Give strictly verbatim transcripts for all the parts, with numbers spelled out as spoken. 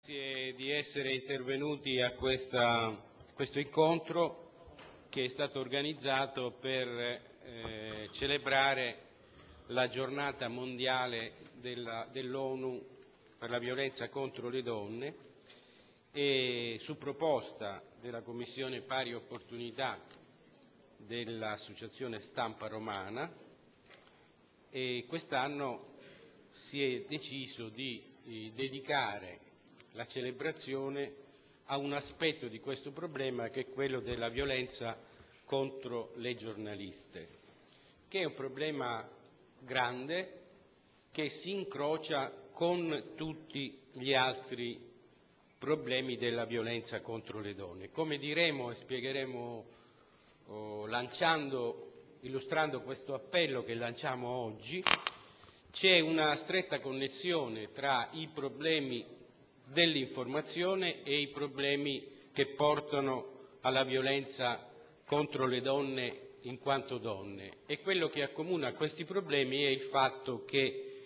Grazie di essere intervenuti a questa, questo incontro che è stato organizzato per eh, celebrare la giornata mondiale dell'ONU per la violenza contro le donne e su proposta della Commissione Pari Opportunità dell'Associazione Stampa Romana, e quest'anno si è deciso di eh, dedicare la celebrazione a un aspetto di questo problema, che è quello della violenza contro le giornaliste, che è un problema grande che si incrocia con tutti gli altri problemi della violenza contro le donne. Come diremo e spiegheremo oh, lanciando, illustrando questo appello che lanciamo oggi, c'è una stretta connessione tra i problemi dell'informazione e i problemi che portano alla violenza contro le donne in quanto donne, e quello che accomuna questi problemi è il fatto che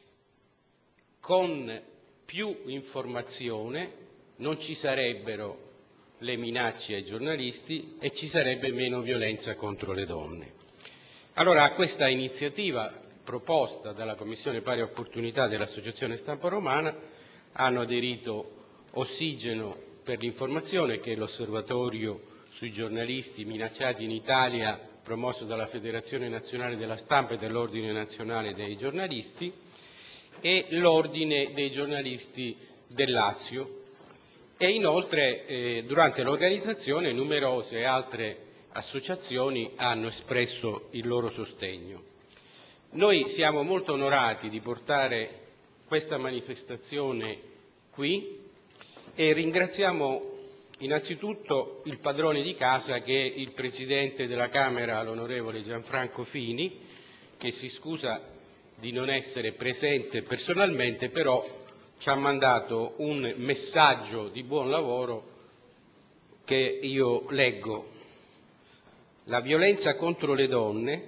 con più informazione non ci sarebbero le minacce ai giornalisti e ci sarebbe meno violenza contro le donne. Allora, a questa iniziativa proposta dalla Commissione Pari Opportunità dell'Associazione Stampa Romana hanno aderito Ossigeno per l'informazione, che è l'osservatorio sui giornalisti minacciati in Italia promosso dalla Federazione Nazionale della Stampa e dell'Ordine Nazionale dei Giornalisti, e l'Ordine dei Giornalisti del Lazio. E inoltre eh, durante l'organizzazione numerose altre associazioni hanno espresso il loro sostegno. Noi siamo molto onorati di portare questa manifestazione qui e ringraziamo innanzitutto il padrone di casa, che è il Presidente della Camera, l'onorevole Gianfranco Fini, che si scusa di non essere presente personalmente, però ci ha mandato un messaggio di buon lavoro che io leggo. La violenza contro le donne,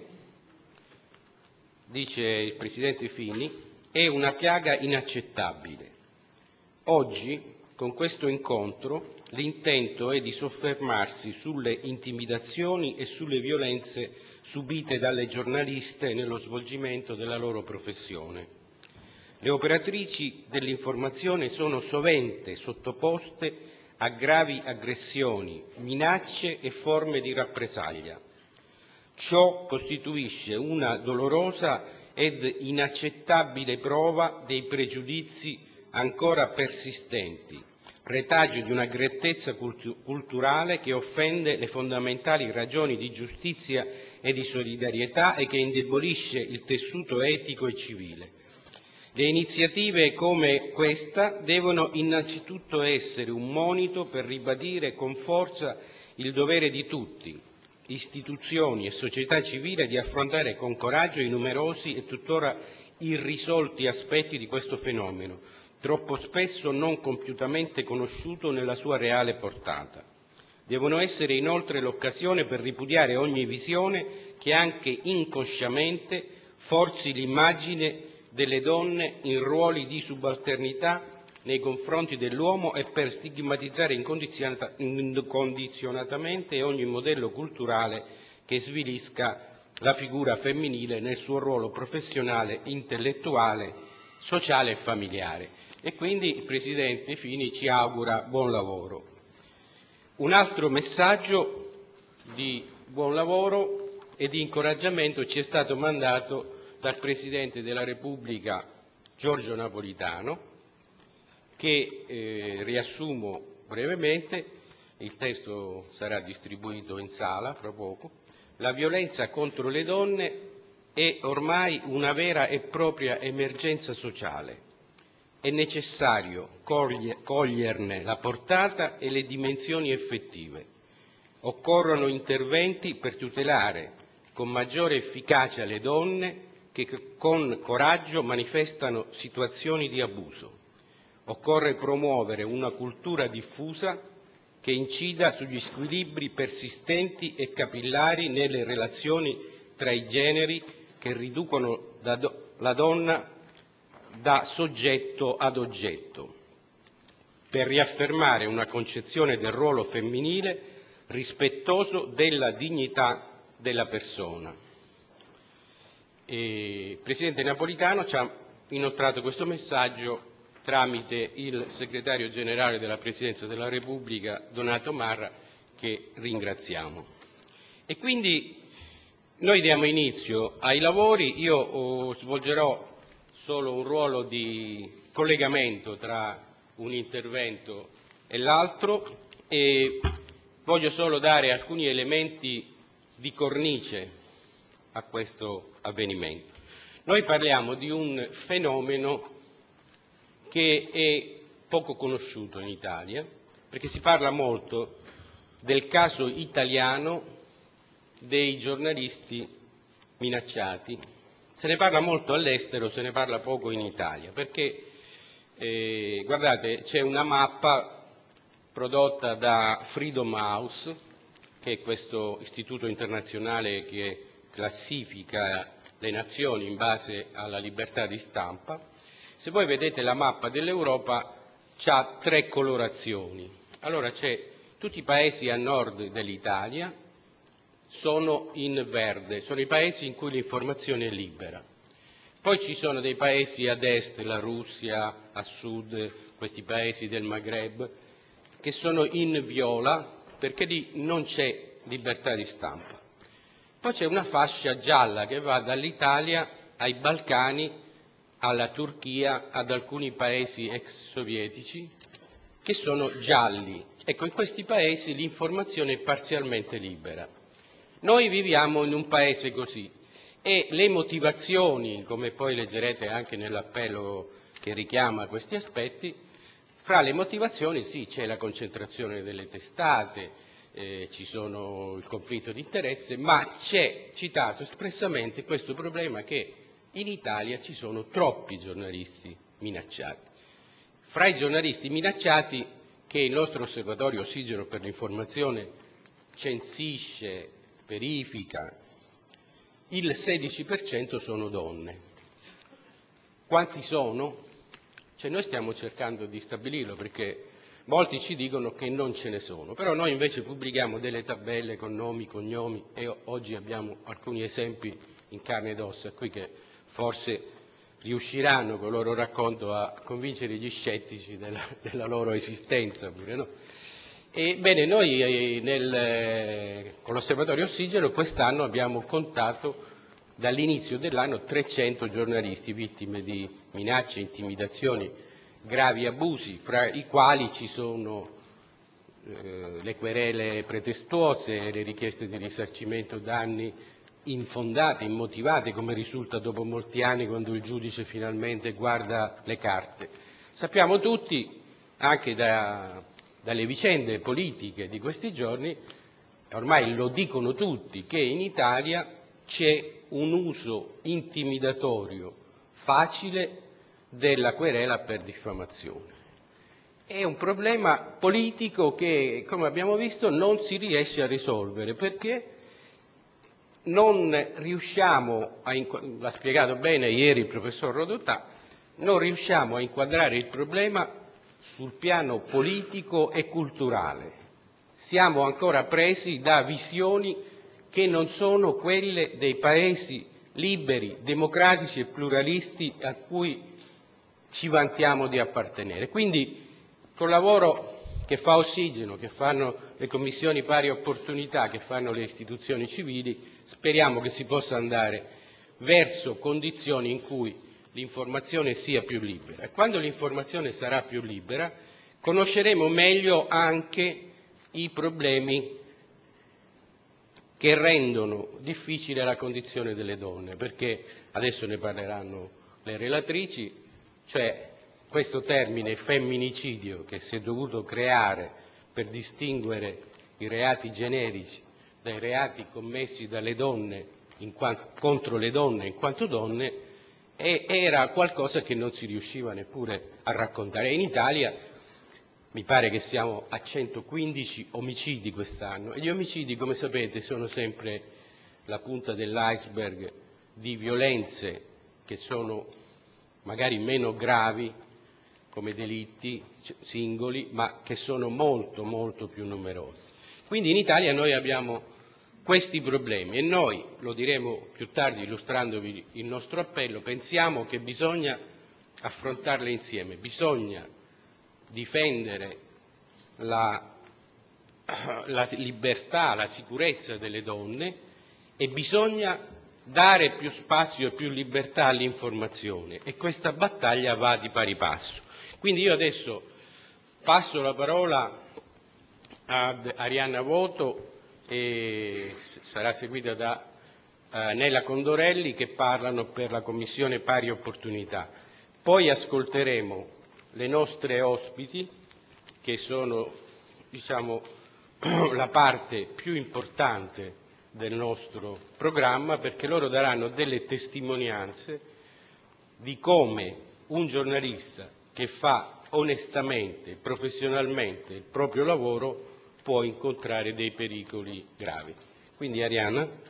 dice il Presidente Fini, è una piaga inaccettabile. Oggi, con questo incontro, l'intento è di soffermarsi sulle intimidazioni e sulle violenze subite dalle giornaliste nello svolgimento della loro professione. Le operatrici dell'informazione sono sovente sottoposte a gravi aggressioni, minacce e forme di rappresaglia. Ciò costituisce una dolorosa ed inaccettabile prova dei pregiudizi ancora persistenti, retagio di una grettezza cultu- culturale che offende le fondamentali ragioni di giustizia e di solidarietà e che indebolisce il tessuto etico e civile. Le iniziative come questa devono innanzitutto essere un monito per ribadire con forza il dovere di tutti, istituzioni e società civile, di affrontare con coraggio i numerosi e tuttora irrisolti aspetti di questo fenomeno, troppo spesso non compiutamente conosciuto nella sua reale portata. Devono essere inoltre l'occasione per ripudiare ogni visione che anche inconsciamente forzi l'immagine delle donne in ruoli di subalternità nei confronti dell'uomo e per stigmatizzare incondizionatamente ogni modello culturale che svilisca la figura femminile nel suo ruolo professionale, intellettuale, sociale e familiare. E quindi il Presidente Fini ci augura buon lavoro. Un altro messaggio di buon lavoro e di incoraggiamento ci è stato mandato dal Presidente della Repubblica Giorgio Napolitano, che eh, riassumo brevemente, il testo sarà distribuito in sala fra poco. La violenza contro le donne è ormai una vera e propria emergenza sociale. È necessario coglie, coglierne la portata e le dimensioni effettive. Occorrono interventi per tutelare con maggiore efficacia le donne che con coraggio manifestano situazioni di abuso. Occorre promuovere una cultura diffusa che incida sugli squilibri persistenti e capillari nelle relazioni tra i generi, che riducono la donna da soggetto ad oggetto. per riaffermare una concezione del ruolo femminile rispettoso della dignità della persona. E il Presidente Napolitano ci ha inoltrato questo messaggio tramite il Segretario Generale della Presidenza della Repubblica, Donato Marra, che ringraziamo. E quindi noi diamo inizio ai lavori. Io oh, svolgerò solo un ruolo di collegamento tra un intervento e l'altro e voglio solo dare alcuni elementi di cornice a questo avvenimento. Noi parliamo di un fenomeno che è poco conosciuto in Italia, perché si parla molto del caso italiano dei giornalisti minacciati. Se ne parla molto all'estero, se ne parla poco in Italia, perché eh, guardate, c'è una mappa prodotta da Freedom House, che è questo istituto internazionale che classifica le nazioni in base alla libertà di stampa. Se voi vedete la mappa dell'Europa, c'ha tre colorazioni. Allora c'è tutti i paesi a nord dell'Italia, sono in verde, sono i paesi in cui l'informazione è libera. Poi ci sono dei paesi ad est, la Russia, a sud, questi paesi del Maghreb, che sono in viola perché lì non c'è libertà di stampa. Poi c'è una fascia gialla che va dall'Italia ai Balcani, alla Turchia, ad alcuni paesi ex sovietici, che sono gialli. Ecco, in questi paesi l'informazione è parzialmente libera. Noi viviamo in un paese così e le motivazioni, come poi leggerete anche nell'appello che richiama questi aspetti, fra le motivazioni sì, c'è la concentrazione delle testate, eh, ci sono il conflitto di interesse, ma c'è citato espressamente questo problema che in Italia ci sono troppi giornalisti minacciati. Fra i giornalisti minacciati che il nostro osservatorio Ossigeno per l'informazione censisce, verifica, il sedici per cento sono donne. Quanti sono? Cioè noi stiamo cercando di stabilirlo perché molti ci dicono che non ce ne sono, però noi invece pubblichiamo delle tabelle con nomi, cognomi e oggi abbiamo alcuni esempi in carne ed ossa qui che forse riusciranno con il loro racconto a convincere gli scettici della, della loro esistenza pure, no? Ebbene, noi nel, con l'Osservatorio Ossigeno quest'anno abbiamo contato dall'inizio dell'anno trecento giornalisti vittime di minacce, intimidazioni, gravi abusi, fra i quali ci sono eh, le querele pretestuose, le richieste di risarcimento danni infondate, immotivate, come risulta dopo molti anni quando il giudice finalmente guarda le carte. Sappiamo tutti, anche da, dalle vicende politiche di questi giorni, ormai lo dicono tutti, che in Italia c'è un uso intimidatorio facile della querela per diffamazione. È un problema politico che, come abbiamo visto, non si riesce a risolvere perché non riusciamo a, l'ha spiegato bene ieri il professor Rodotà, non riusciamo a inquadrare il problema sul piano politico e culturale. Siamo ancora presi da visioni che non sono quelle dei paesi liberi, democratici e pluralisti a cui ci vantiamo di appartenere. Quindi col lavoro che fa Ossigeno, che fanno le commissioni pari opportunità, che fanno le istituzioni civili, speriamo che si possa andare verso condizioni in cui l'informazione sia più libera. E quando l'informazione sarà più libera conosceremo meglio anche i problemi che rendono difficile la condizione delle donne, perché adesso ne parleranno le relatrici, cioè questo termine femminicidio che si è dovuto creare per distinguere i reati generici dai reati commessi dalle donne in quanto, contro le donne in quanto donne, e era qualcosa che non si riusciva neppure a raccontare. In Italia mi pare che siamo a centoquindici omicidi quest'anno e gli omicidi, come sapete, sono sempre la punta dell'iceberg di violenze che sono magari meno gravi, come delitti singoli, ma che sono molto, molto più numerosi. Quindi in Italia noi abbiamo questi problemi e noi, lo diremo più tardi illustrandovi il nostro appello, pensiamo che bisogna affrontarle insieme, bisogna difendere la, la libertà, la sicurezza delle donne e bisogna dare più spazio e più libertà all'informazione e questa battaglia va di pari passo. Quindi io adesso passo la parola ad Arianna Voto e sarà seguita da eh, Nella Condorelli che parlano per la Commissione Pari Opportunità. Poi ascolteremo le nostre ospiti che sono, diciamo, la parte più importante del nostro programma perché loro daranno delle testimonianze di come un giornalista che fa onestamente, professionalmente il proprio lavoro può incontrare dei pericoli gravi. Quindi Arianna.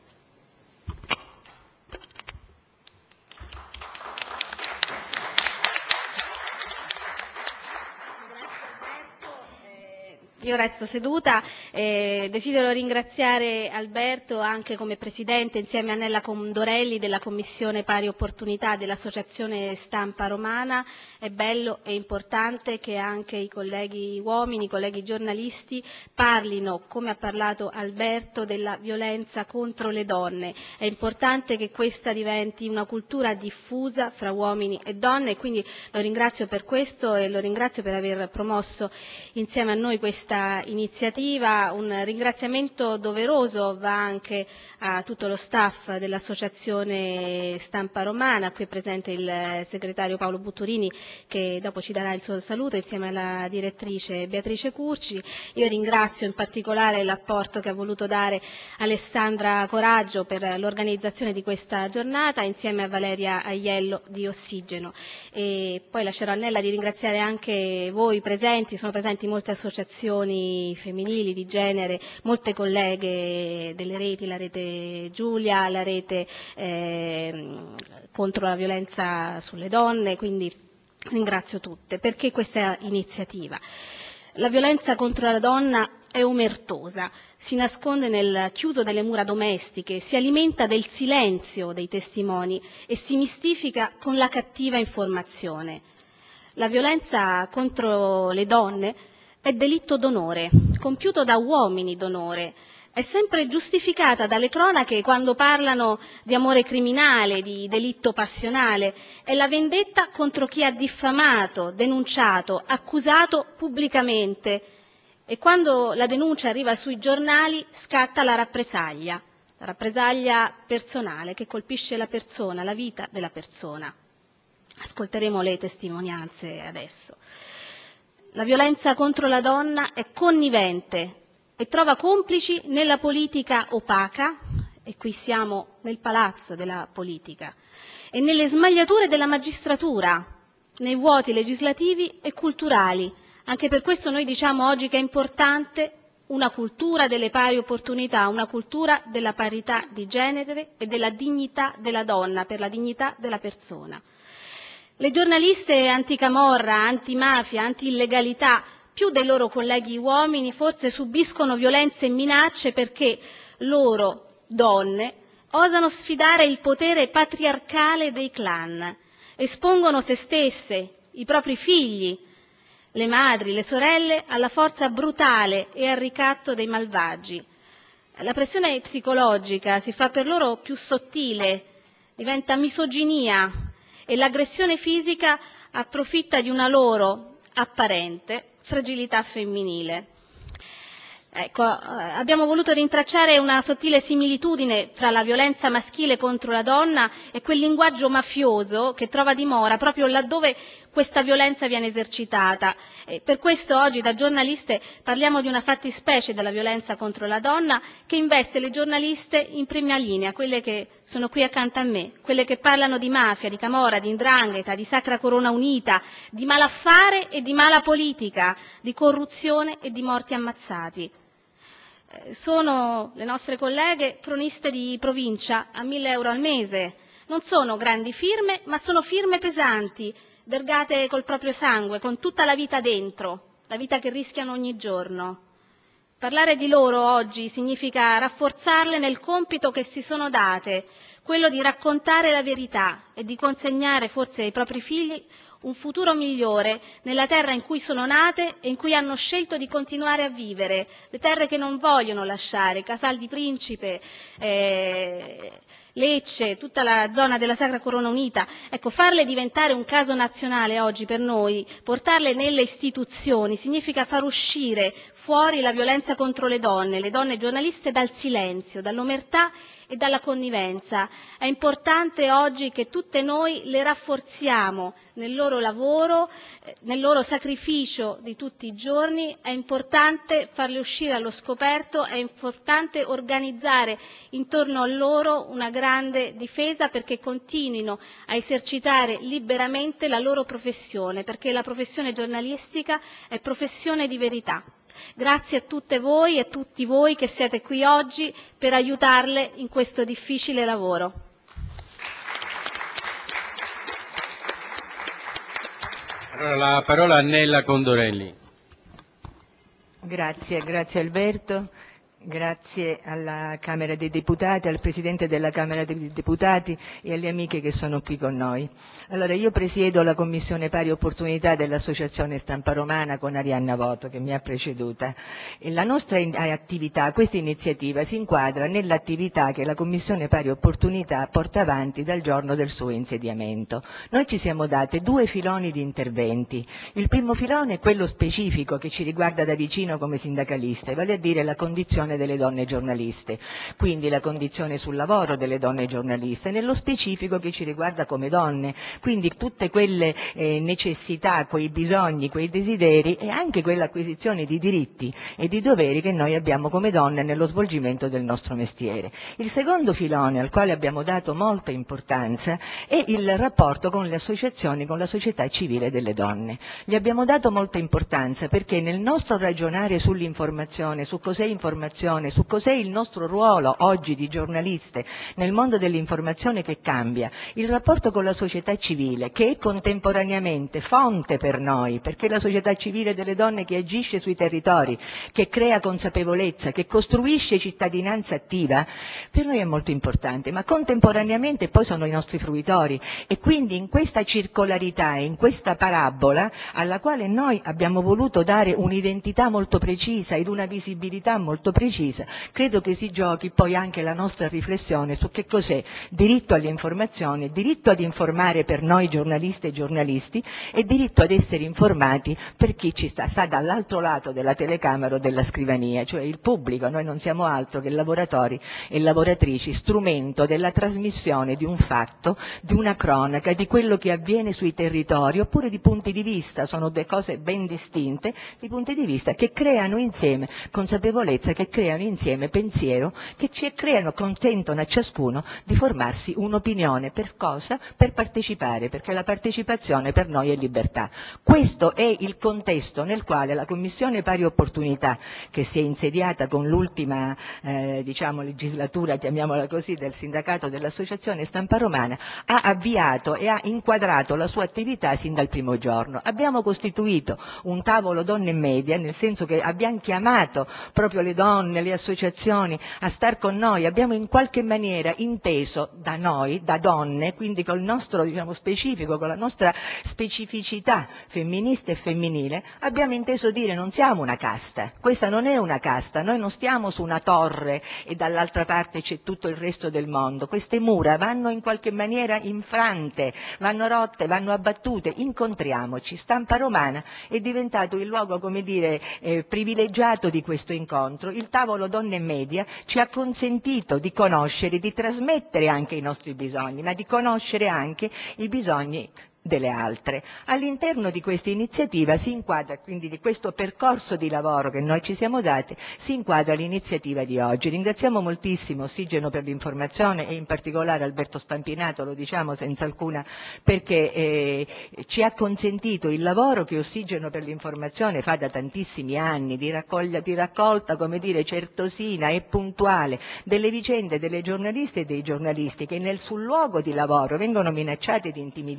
Io resto seduta e desidero ringraziare Alberto anche come Presidente insieme a Nella Condorelli della Commissione Pari Opportunità dell'Associazione Stampa Romana. È bello e importante che anche i colleghi uomini, i colleghi giornalisti parlino, come ha parlato Alberto, della violenza contro le donne. È importante che questa diventi una cultura diffusa fra uomini e donne e quindi lo ringrazio per questo e lo ringrazio per aver promosso insieme a noi questa iniziativa. Un ringraziamento doveroso va anche a tutto lo staff dell'Associazione Stampa Romana, qui è presente il segretario Paolo Butturini che dopo ci darà il suo saluto insieme alla direttrice Beatrice Curci. Io ringrazio in particolare l'apporto che ha voluto dare Alessandra Coraggio per l'organizzazione di questa giornata insieme a Valeria Aiello di Ossigeno. E poi lascerò a Nella di ringraziare anche voi presenti, sono presenti molte associazioni femminili di genere, molte colleghe delle reti, la rete Giulia, la rete eh, contro la violenza sulle donne, quindi ringrazio tutte. Perché questa iniziativa? La violenza contro la donna è omertosa, si nasconde nel chiuso delle mura domestiche, si alimenta del silenzio dei testimoni e si mistifica con la cattiva informazione. La violenza contro le donne è delitto d'onore, compiuto da uomini d'onore, è sempre giustificata dalle cronache quando parlano di amore criminale, di delitto passionale, è la vendetta contro chi ha diffamato, denunciato, accusato pubblicamente e quando la denuncia arriva sui giornali scatta la rappresaglia, la rappresaglia personale che colpisce la persona, la vita della persona. Ascolteremo le testimonianze adesso. La violenza contro la donna è connivente e trova complici nella politica opaca, e qui siamo nel palazzo della politica, e nelle smagliature della magistratura, nei vuoti legislativi e culturali. Anche per questo noi diciamo oggi che è importante una cultura delle pari opportunità, una cultura della parità di genere e della dignità della donna, per la dignità della persona. Le giornaliste anticamorra, antimafia, anti-illegalità, più dei loro colleghi uomini, forse subiscono violenze e minacce perché loro, donne, osano sfidare il potere patriarcale dei clan, espongono se stesse, i propri figli, le madri, le sorelle, alla forza brutale e al ricatto dei malvagi. La pressione psicologica si fa per loro più sottile, diventa misoginia, e l'aggressione fisica approfitta di una loro apparente fragilità femminile. Ecco, abbiamo voluto rintracciare una sottile similitudine fra la violenza maschile contro la donna e quel linguaggio mafioso che trova dimora proprio laddove questa violenza viene esercitata. E per questo oggi da giornaliste parliamo di una fattispecie della violenza contro la donna che investe le giornaliste in prima linea, quelle che sono qui accanto a me, quelle che parlano di mafia, di camorra, di 'ndrangheta, di Sacra Corona Unita, di malaffare e di mala politica, di corruzione e di morti ammazzati. Sono le nostre colleghe croniste di provincia a mille euro al mese. Non sono grandi firme, ma sono firme pesanti, vergate col proprio sangue, con tutta la vita dentro, la vita che rischiano ogni giorno. Parlare di loro oggi significa rafforzarle nel compito che si sono date, quello di raccontare la verità e di consegnare forse ai propri figli un futuro migliore nella terra in cui sono nate e in cui hanno scelto di continuare a vivere, le terre che non vogliono lasciare, Casal di Principe, eh, Lecce, tutta la zona della Sacra Corona Unita. Ecco, farle diventare un caso nazionale oggi per noi, portarle nelle istituzioni, significa far uscire fuori la violenza contro le donne, le donne giornaliste dal silenzio, dall'omertà e dalla connivenza. È importante oggi che tutte noi le rafforziamo nel loro lavoro, nel loro sacrificio di tutti i giorni, è importante farle uscire allo scoperto, è importante organizzare intorno a loro una grande difesa perché continuino a esercitare liberamente la loro professione, perché la professione giornalistica è professione di verità. Grazie a tutte voi e a tutti voi che siete qui oggi per aiutarle in questo difficile lavoro. Allora, la parola a Nella Condorelli. Grazie, grazie Alberto. Grazie alla Camera dei Deputati, al Presidente della Camera dei Deputati e alle amiche che sono qui con noi. Allora, io presiedo la Commissione Pari Opportunità dell'Associazione Stampa Romana con Arianna Voto, che mi ha preceduta. E la nostra attività, questa iniziativa, si inquadra nell'attività che la Commissione Pari Opportunità porta avanti dal giorno del suo insediamento. Noi ci siamo date due filoni di interventi. Il primo filone è quello specifico che ci riguarda da vicino come sindacaliste, vale a dire la condizione delle donne giornaliste, quindi la condizione sul lavoro delle donne giornaliste, nello specifico che ci riguarda come donne, quindi tutte quelle eh, necessità, quei bisogni, quei desideri e anche quell'acquisizione di diritti e di doveri che noi abbiamo come donne nello svolgimento del nostro mestiere. Il secondo filone al quale abbiamo dato molta importanza è il rapporto con le associazioni, con la società civile delle donne. Gli abbiamo dato molta importanza perché nel nostro ragionare sull'informazione, su cos'è informazione, su cos'è il nostro ruolo oggi di giornaliste nel mondo dell'informazione che cambia, il rapporto con la società civile che è contemporaneamente fonte per noi, perché la società civile delle donne che agisce sui territori, che crea consapevolezza, che costruisce cittadinanza attiva, per noi è molto importante, ma contemporaneamente poi sono i nostri fruitori e quindi in questa circolarità e in questa parabola alla quale noi abbiamo voluto dare un'identità molto precisa ed una visibilità molto precisa, credo che si giochi poi anche la nostra riflessione su che cos'è diritto all'informazione, diritto ad informare per noi giornaliste e giornalisti e diritto ad essere informati per chi ci sta, sta dall'altro lato della telecamera o della scrivania, cioè il pubblico. Noi non siamo altro che lavoratori e lavoratrici, strumento della trasmissione di un fatto, di una cronaca, di quello che avviene sui territori, oppure di punti di vista, sono due cose ben distinte, di punti di vista che creano insieme consapevolezza, che creano insieme pensiero, che ci creano, consentono a ciascuno di formarsi un'opinione. Per cosa? Per partecipare, perché la partecipazione per noi è libertà. Questo è il contesto nel quale la Commissione Pari Opportunità, che si è insediata con l'ultima eh, diciamo, legislatura, chiamiamola così, del sindacato dell'Associazione Stampa Romana, ha avviato e ha inquadrato la sua attività sin dal primo giorno. Abbiamo costituito un tavolo donne e media, nel senso che abbiamo chiamato proprio le donne, le associazioni a star con noi, abbiamo in qualche maniera inteso da noi, da donne, quindi col nostro diciamo, specifico, con la nostra specificità femminista e femminile, abbiamo inteso dire non siamo una casta, questa non è una casta, noi non stiamo su una torre e dall'altra parte c'è tutto il resto del mondo, queste mura vanno in qualche maniera infrante, vanno rotte, vanno abbattute, incontriamoci. Stampa Romana è diventato il luogo, come dire, eh, privilegiato di questo incontro. Il tavolo donne e media ci ha consentito di conoscere, di trasmettere anche i nostri bisogni, ma di conoscere anche i bisogni delle altre. All'interno di questa iniziativa si inquadra, quindi di questo percorso di lavoro che noi ci siamo dati, si inquadra l'iniziativa di oggi. Ringraziamo moltissimo Ossigeno per l'Informazione e in particolare Alberto Spampinato, lo diciamo senza alcuna, perché eh, ci ha consentito il lavoro che Ossigeno per l'Informazione fa da tantissimi anni, di, raccoglia, di raccolta, come dire, certosina e puntuale delle vicende delle giornaliste e dei giornalisti che nel sul luogo di lavoro vengono minacciate ed intimidite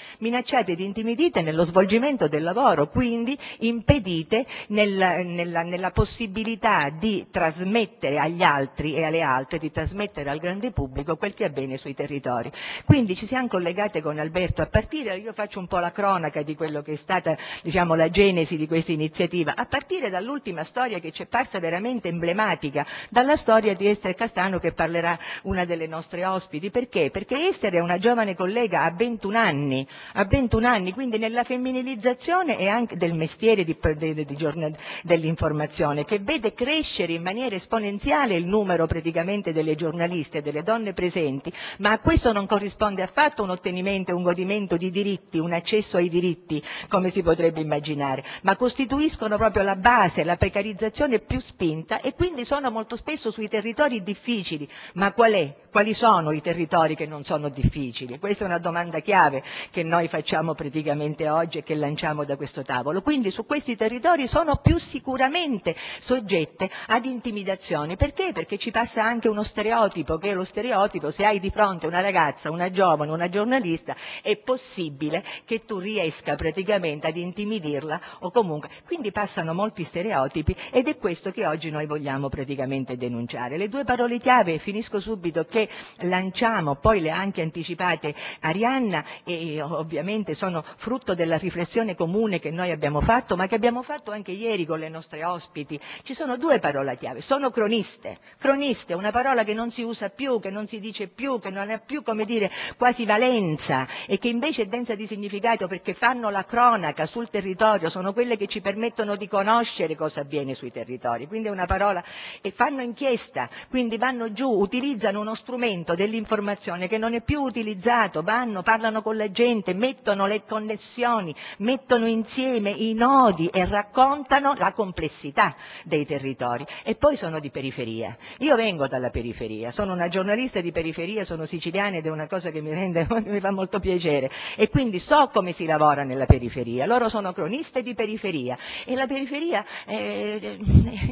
minacciate ed intimidite nello svolgimento del lavoro, quindi impedite nella, nella, nella possibilità di trasmettere agli altri e alle altre, di trasmettere al grande pubblico quel che avviene sui territori. Quindi ci siamo collegate con Alberto, a partire, io faccio un po' la cronaca di quello che è stata, diciamo, la genesi di questa iniziativa, a partire dall'ultima storia che ci è parsa veramente emblematica, dalla storia di Ester Castano, che parlerà una delle nostre ospiti. Perché? Perché Ester è una giovane collega, ha ventuno anni, ha ventuno anni, quindi nella femminilizzazione e anche del mestiere di, di, di, di giornal, dell'informazione, che vede crescere in maniera esponenziale il numero praticamente delle giornaliste, delle donne presenti, ma a questo non corrisponde affatto un ottenimento, un godimento di diritti, un accesso ai diritti, come si potrebbe immaginare, ma costituiscono proprio la base, la precarizzazione più spinta, e quindi sono molto spesso sui territori difficili. Ma qual è? Quali sono i territori che non sono difficili? Questa è una domanda chiave che noi facciamo praticamente oggi e che lanciamo da questo tavolo. Quindi su questi territori sono più sicuramente soggette ad intimidazioni. Perché? Perché ci passa anche uno stereotipo, che è lo stereotipo: se hai di fronte una ragazza, una giovane, una giornalista, è possibile che tu riesca praticamente ad intimidirla, o comunque, quindi passano molti stereotipi, ed è questo che oggi noi vogliamo praticamente denunciare. Le due parole chiave, e finisco subito, che lanciamo, poi le ha anche anticipate Arianna, e ovviamente sono frutto della riflessione comune che noi abbiamo fatto, ma che abbiamo fatto anche ieri con le nostre ospiti. Ci sono due parole chiave: sono croniste. Croniste, una parola che non si usa più, che non si dice più, che non ha più, come dire, quasi valenza, e che invece è densa di significato, perché fanno la cronaca sul territorio, sono quelle che ci permettono di conoscere cosa avviene sui territori. Quindi è una parola, e fanno inchiesta, quindi vanno giù, utilizzano uno strumento dell'informazione che non è più utilizzato, vanno, parlano con la gente, mettono le connessioni, mettono insieme i nodi e raccontano la complessità dei territori. E poi sono di periferia. Io vengo dalla periferia, sono una giornalista di periferia, sono siciliana, ed è una cosa che mi rende, mi fa molto piacere, e quindi so come si lavora nella periferia. Loro sono croniste di periferia, e la periferia eh,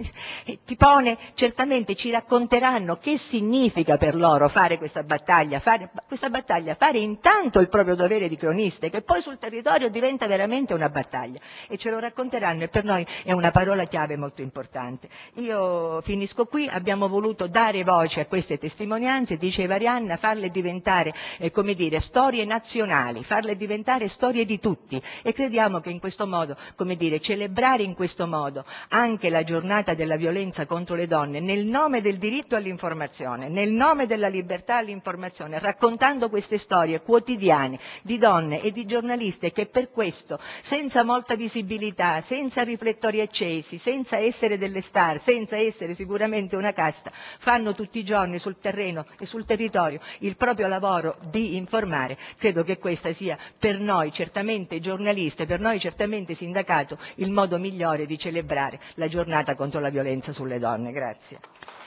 eh, ti pone, certamente ci racconteranno che significa per loro fare questa battaglia, fare questa battaglia, fare intanto il proprio dovere di croniste, che poi sul territorio diventa veramente una battaglia, e ce lo racconteranno, e per noi è una parola chiave molto importante. Io finisco qui. Abbiamo voluto dare voce a queste testimonianze, diceva Arianna, farle diventare, eh, come dire, storie nazionali, farle diventare storie di tutti, e crediamo che in questo modo, come dire, celebrare in questo modo anche la giornata della violenza contro le donne, nel nome del diritto all'informazione, nel nome della libertà all'informazione, raccontando queste storie quotidiane di donne e di giornaliste che per questo, senza molta visibilità, senza riflettori accesi, senza essere delle star, senza essere sicuramente una casta, fanno tutti i giorni sul terreno e sul territorio il proprio lavoro di informare. Credo che questa sia per noi certamente giornaliste, per noi certamente sindacato, il modo migliore di celebrare la giornata contro la violenza sulle donne. Grazie.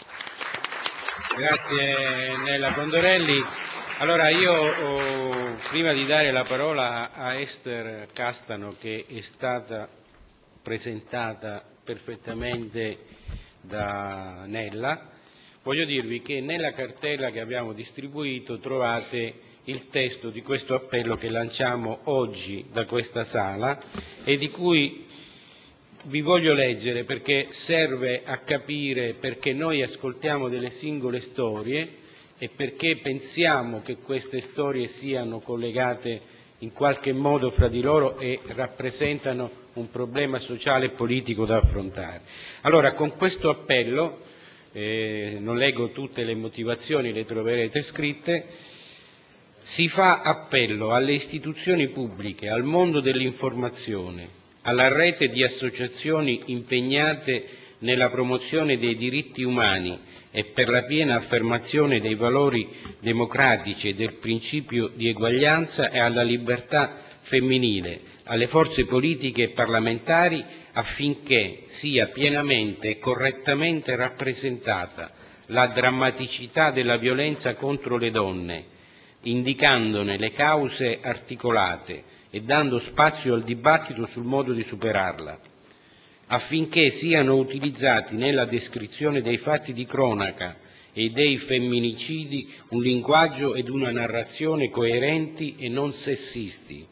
Grazie Nella Condorelli. Allora io oh, prima di dare la parola a Ester Castano, che è stata presentata perfettamente da Nella, voglio dirvi che nella cartella che abbiamo distribuito trovate il testo di questo appello che lanciamo oggi da questa sala, e di cui vi voglio leggere, perché serve a capire perché noi ascoltiamo delle singole storie e perché pensiamo che queste storie siano collegate in qualche modo fra di loro e rappresentano un problema sociale e politico da affrontare. Allora, con questo appello, eh, non leggo tutte le motivazioni, le troverete scritte, si fa appello alle istituzioni pubbliche, al mondo dell'informazione, alla rete di associazioni impegnate nella promozione dei diritti umani e per la piena affermazione dei valori democratici e del principio di eguaglianza, e alla libertà femminile, alle forze politiche e parlamentari, affinché sia pienamente e correttamente rappresentata la drammaticità della violenza contro le donne, indicandone le cause articolate e dando spazio al dibattito sul modo di superarla, affinché siano utilizzati nella descrizione dei fatti di cronaca e dei femminicidi un linguaggio ed una narrazione coerenti e non sessisti,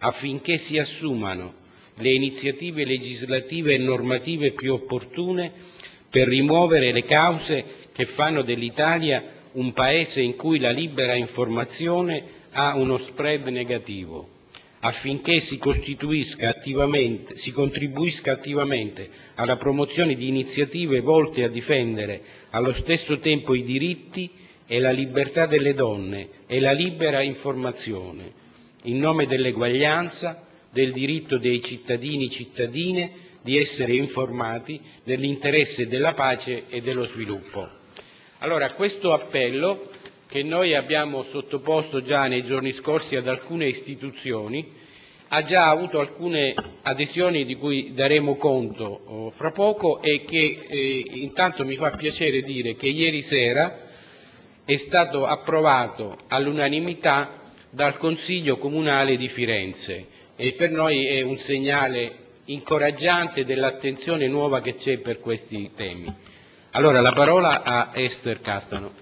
affinché si assumano le iniziative legislative e normative più opportune per rimuovere le cause che fanno dell'Italia un Paese in cui la libera informazione ha uno spread negativo, affinché si costituisca attivamente, si contribuisca attivamente alla promozione di iniziative volte a difendere allo stesso tempo i diritti e la libertà delle donne e la libera informazione, in nome dell'eguaglianza, del diritto dei cittadini e cittadine di essere informati nell'interesse della pace e dello sviluppo. Allora, questo appello, che noi abbiamo sottoposto già nei giorni scorsi ad alcune istituzioni, ha già avuto alcune adesioni di cui daremo conto oh, fra poco, e che eh, intanto mi fa piacere dire che ieri sera è stato approvato all'unanimità dal Consiglio Comunale di Firenze, e per noi è un segnale incoraggiante dell'attenzione nuova che c'è per questi temi. Allora, la parola a Ester Castano.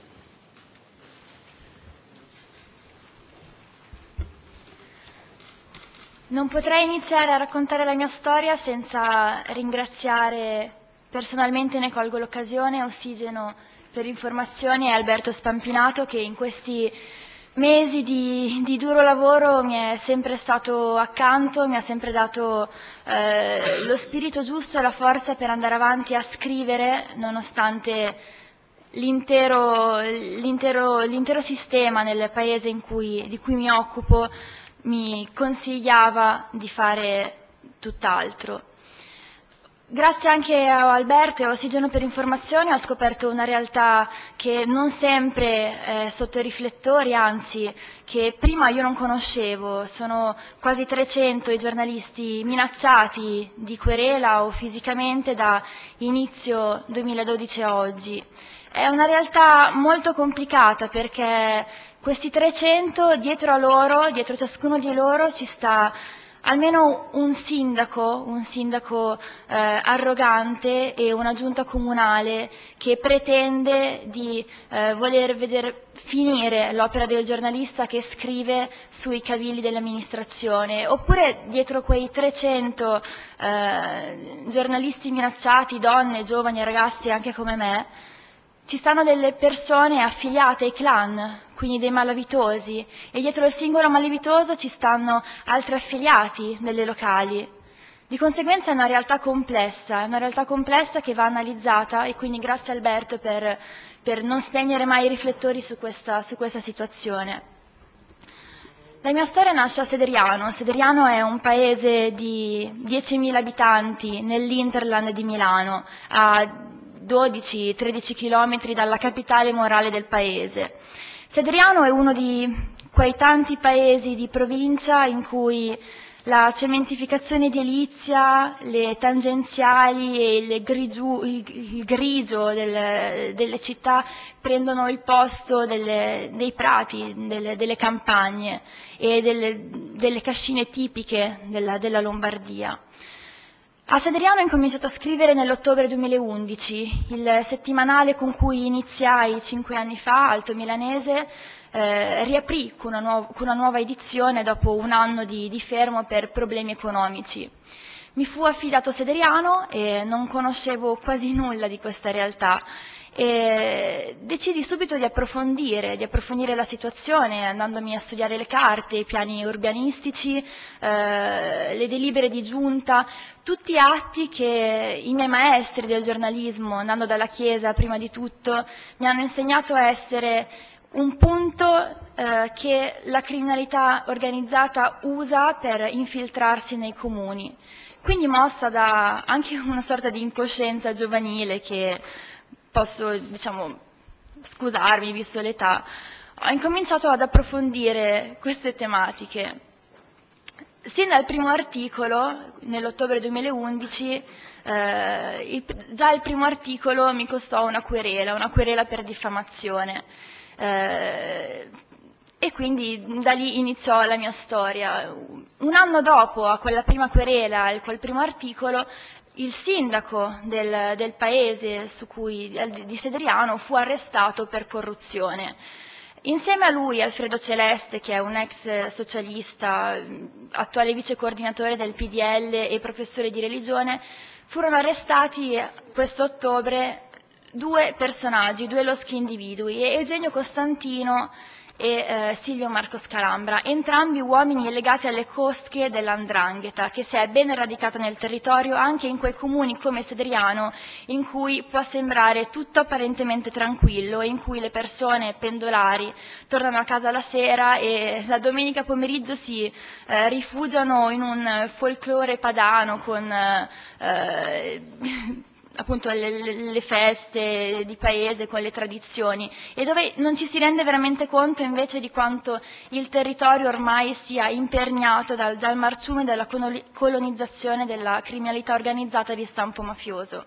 Non potrei iniziare a raccontare la mia storia senza ringraziare personalmente, ne colgo l'occasione, Ossigeno per Informazioni e Alberto Spampinato, che in questi mesi di, di duro lavoro mi è sempre stato accanto, mi ha sempre dato eh, lo spirito giusto e la forza per andare avanti a scrivere, nonostante l'intero, l'intero, l'intero sistema nel paese in cui, di cui mi occupo mi consigliava di fare tutt'altro. Grazie anche a Alberto e a Ossigeno per Informazioni ho scoperto una realtà che non sempre è sotto i riflettori, anzi che prima io non conoscevo. Sono quasi trecento i giornalisti minacciati di querela o fisicamente da inizio duemiladodici a oggi. È una realtà molto complicata perché questi trecento, dietro a loro, dietro ciascuno di loro ci sta almeno un sindaco, un sindaco eh, arrogante e una giunta comunale che pretende di eh, voler vedere finire l'opera del giornalista che scrive sui cavilli dell'amministrazione, oppure dietro quei trecento eh, giornalisti minacciati, donne, giovani, ragazzi anche come me, ci stanno delle persone affiliate ai clan, quindi dei malavitosi, e dietro il singolo malavitoso ci stanno altri affiliati delle locali. Di conseguenza è una realtà complessa, è una realtà complessa che va analizzata, e quindi grazie Alberto per, per non spegnere mai i riflettori su questa, su questa situazione. La mia storia nasce a Sederiano. Sederiano è un paese di diecimila abitanti nell'Interland di Milano, a dodici tredici chilometri dalla capitale morale del paese. Sederiano è uno di quei tanti paesi di provincia in cui la cementificazione edilizia, le tangenziali e il grigio, il, il grigio del, delle città prendono il posto delle, dei prati, delle, delle campagne e delle, delle cascine tipiche della, della Lombardia. A Sederiano ho incominciato a scrivere nell'ottobre duemilaundici, il settimanale con cui iniziai cinque anni fa, Alto Milanese, eh, riaprì con una, nuova, con una nuova edizione dopo un anno di, di fermo per problemi economici. Mi fu affidato Sederiano e non conoscevo quasi nulla di questa realtà. E decidi subito di approfondire, di approfondire la situazione, andandomi a studiare le carte, i piani urbanistici, eh, le delibere di giunta, tutti atti che i miei maestri del giornalismo, andando dalla Chiesa prima di tutto, mi hanno insegnato a essere un punto eh, che la criminalità organizzata usa per infiltrarsi nei comuni. Quindi mossa da anche una sorta di incoscienza giovanile che posso, diciamo, scusarmi visto l'età, ho incominciato ad approfondire queste tematiche. Sin dal primo articolo, nell'ottobre duemilaundici, eh, il, già il primo articolo mi costò una querela, una querela per diffamazione. Eh, e quindi da lì iniziò la mia storia. Un anno dopo, a quella prima querela, a quel primo articolo, il sindaco del, del paese su cui, di Sederiano fu arrestato per corruzione. Insieme a lui Alfredo Celeste, che è un ex socialista, attuale vice coordinatore del P D L e professore di religione, furono arrestati questo ottobre due personaggi, due loschi individui, Eugenio Costantino e eh, Silvio Marco Scalambra, entrambi uomini legati alle cosche dell'Andrangheta, che si è ben radicata nel territorio anche in quei comuni come Sedriano, in cui può sembrare tutto apparentemente tranquillo e in cui le persone pendolari tornano a casa la sera e la domenica pomeriggio si eh, rifugiano in un folklore padano con eh, appunto le, le feste di paese con le tradizioni, e dove non ci si rende veramente conto invece di quanto il territorio ormai sia imperniato dal, dal marciume della colonizzazione della criminalità organizzata di stampo mafioso.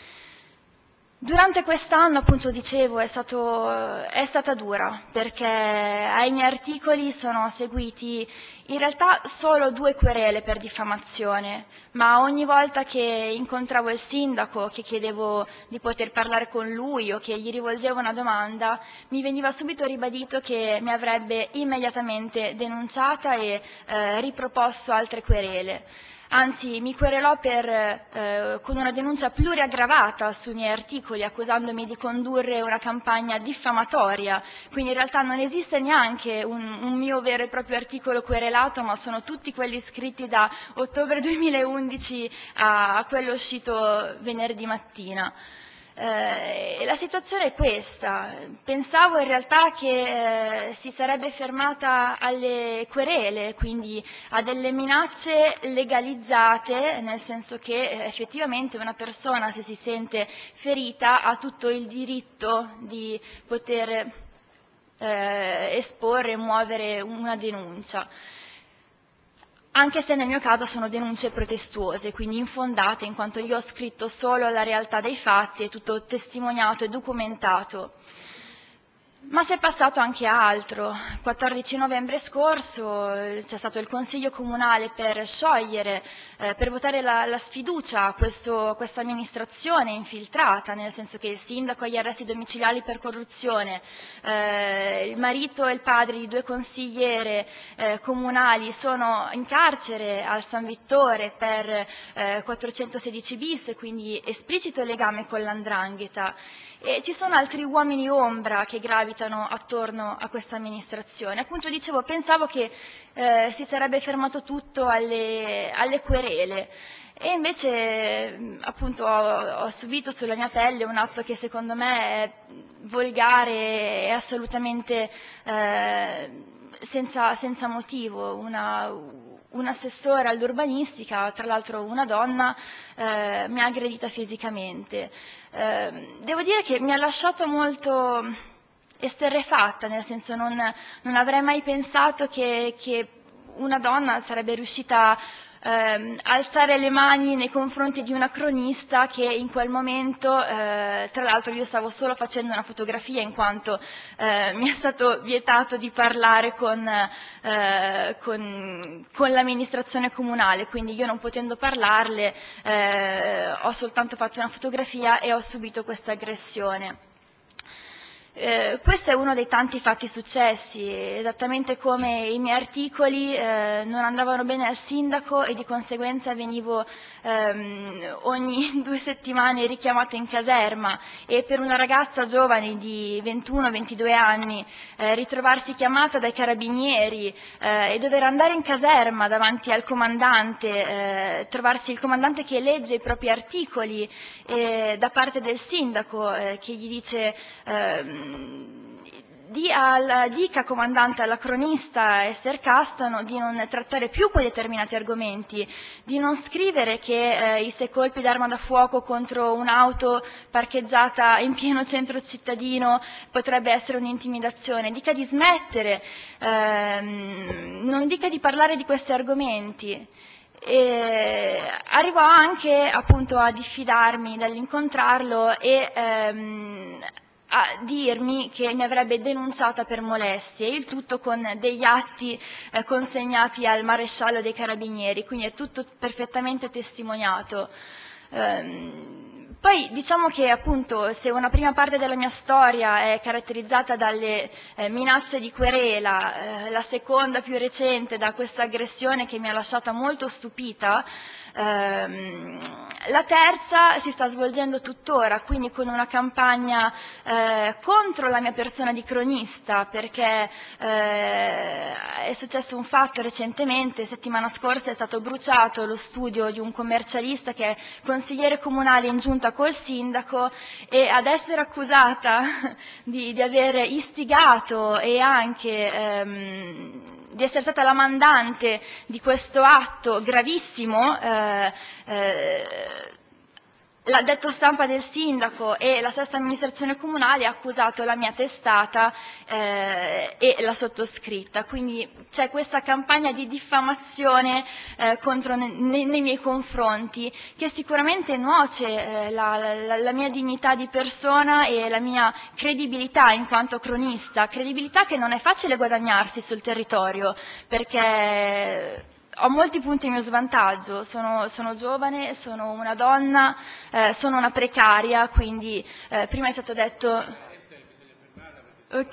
Durante quest'anno, appunto dicevo, è, stato, è stata dura, perché ai miei articoli sono seguiti in realtà solo due querele per diffamazione, ma ogni volta che incontravo il sindaco, che chiedevo di poter parlare con lui o che gli rivolgevo una domanda, mi veniva subito ribadito che mi avrebbe immediatamente denunciata e eh, riproposto altre querele. Anzi, mi querelò per, eh, con una denuncia pluriaggravata sui miei articoli, accusandomi di condurre una campagna diffamatoria. Quindi in realtà non esiste neanche un, un mio vero e proprio articolo querelato, ma sono tutti quelli scritti da ottobre duemilaundici a, a quello uscito venerdì mattina. Eh, la situazione è questa. Pensavo in realtà che eh, si sarebbe fermata alle querele, quindi a delle minacce legalizzate, nel senso che eh, effettivamente una persona, se si sente ferita, ha tutto il diritto di poter eh, esporre e muovere una denuncia. Anche se nel mio caso sono denunce pretestuose, quindi infondate, in quanto io ho scritto solo la realtà dei fatti, è tutto testimoniato e documentato. Ma si è passato anche a altro. Il quattordici novembre scorso c'è stato il Consiglio Comunale per sciogliere, eh, per votare la, la sfiducia a questo, questa amministrazione infiltrata, nel senso che il sindaco agli arresti domiciliari per corruzione, eh, il marito e il padre di due consigliere eh, comunali sono in carcere al San Vittore per eh, quattrocentosedici bis, quindi esplicito legame con l'Andrangheta. E ci sono altri uomini ombra che gravitano attorno a questa amministrazione. Appunto dicevo, pensavo che eh, si sarebbe fermato tutto alle, alle querele, e invece appunto ho, ho subito sulla mia pelle un atto che secondo me è volgare e assolutamente eh, senza, senza motivo. Una, un assessore all'urbanistica, tra l'altro una donna, eh, mi ha aggredita fisicamente. Eh, devo dire che mi ha lasciato molto esterrefatta, nel senso non, non avrei mai pensato che, che una donna sarebbe riuscita eh, alzare le mani nei confronti di una cronista che in quel momento, eh, tra l'altro io stavo solo facendo una fotografia in quanto eh, mi è stato vietato di parlare con, eh, con, con l'amministrazione comunale, quindi io non potendo parlarle eh, ho soltanto fatto una fotografia e ho subito questa aggressione. Eh, questo è uno dei tanti fatti successi, esattamente come i miei articoli eh, non andavano bene al sindaco e di conseguenza venivo ehm, ogni due settimane richiamata in caserma, e per una ragazza giovane di ventuno ventidue anni eh, ritrovarsi chiamata dai carabinieri eh, e dover andare in caserma davanti al comandante, eh, trovarsi il comandante che legge i propri articoli eh, da parte del sindaco eh, che gli dice ehm, Di al, dica comandante alla cronista Ester Castano di non trattare più quei determinati argomenti, di non scrivere che eh, i sei colpi d'arma da fuoco contro un'auto parcheggiata in pieno centro cittadino potrebbe essere un'intimidazione, dica di smettere, ehm, non dica di parlare di questi argomenti. E arrivò anche appunto a diffidarmi dall'incontrarlo e ehm, a dirmi che mi avrebbe denunciata per molestie, il tutto con degli atti eh, consegnati al maresciallo dei carabinieri, quindi è tutto perfettamente testimoniato. Um, Poi diciamo che appunto se una prima parte della mia storia è caratterizzata dalle eh, minacce di querela, eh, la seconda più recente da questa aggressione che mi ha lasciata molto stupita, ehm, la terza si sta svolgendo tuttora, quindi con una campagna eh, contro la mia persona di cronista, perché eh, è successo un fatto recentemente, settimana scorsa è stato bruciato lo studio di un commercialista che è consigliere comunale in giunta col sindaco, e ad essere accusata di, di aver istigato e anche ehm, di essere stata la mandante di questo atto gravissimo, eh, eh, l'addetto stampa del sindaco e la stessa amministrazione comunale ha accusato la mia testata eh, e la sottoscritta, quindi c'è questa campagna di diffamazione eh, contro, nei, nei miei confronti, che sicuramente nuoce eh, la, la, la mia dignità di persona e la mia credibilità in quanto cronista, credibilità che non è facile guadagnarsi sul territorio, perché ho molti punti a mio svantaggio, sono, sono giovane, sono una donna, eh, sono una precaria, quindi eh, prima è stato detto... Ok.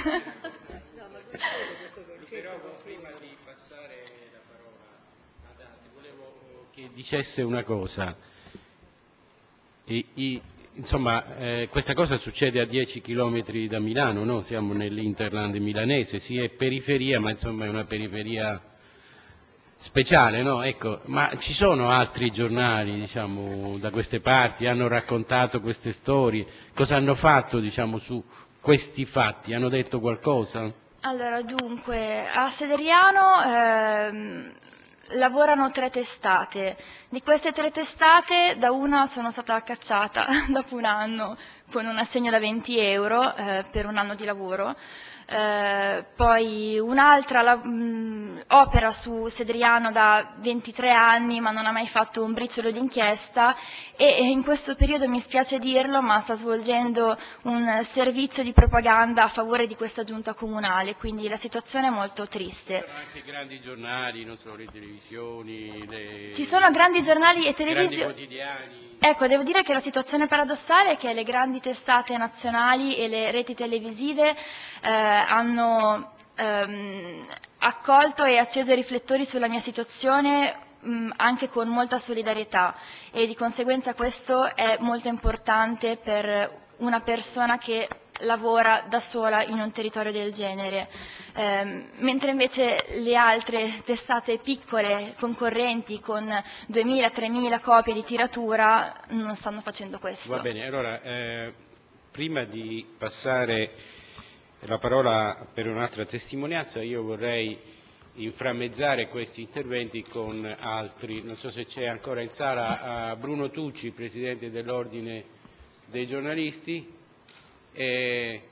Però prima di passare la parola ad altri, volevo che dicesse una cosa. I, i, insomma, eh, questa cosa succede a dieci chilometri da Milano, no? Siamo nell'Interland milanese, sì è periferia, ma insomma è una periferia speciale, no? Ecco, ma ci sono altri giornali, diciamo, da queste parti, hanno raccontato queste storie, cosa hanno fatto, diciamo, su questi fatti, hanno detto qualcosa? Allora, dunque, a Sederiano ehm, lavorano tre testate. Di queste tre testate, da una sono stata cacciata dopo un anno con un assegno da venti euro eh, per un anno di lavoro. Eh, poi un'altra la, mh, opera su Sederiano da ventitré anni, ma non ha mai fatto un briciolo d'inchiesta, e, e in questo periodo, mi spiace dirlo, ma sta svolgendo un servizio di propaganda a favore di questa giunta comunale, quindi la situazione è molto triste. Ci sono anche grandi giornali, non solo le televisioni, le... Ci sono grandi giornali e grandi televisioni. quotidiani. Ecco, devo dire che la situazione paradossale è che le grandi testate nazionali e le reti televisive eh, hanno ehm, accolto e acceso i riflettori sulla mia situazione mh, anche con molta solidarietà, e di conseguenza questo è molto importante per una persona che lavora da sola in un territorio del genere, eh, mentre invece le altre testate piccole, concorrenti, con duemila tremila copie di tiratura, non stanno facendo questo. Va bene, allora, eh, prima di passare la parola per un'altra testimonianza, io vorrei inframmezzare questi interventi con altri. Non so se c'è ancora in sala uh, Bruno Tucci, Presidente dell'Ordine dei giornalisti. Eh,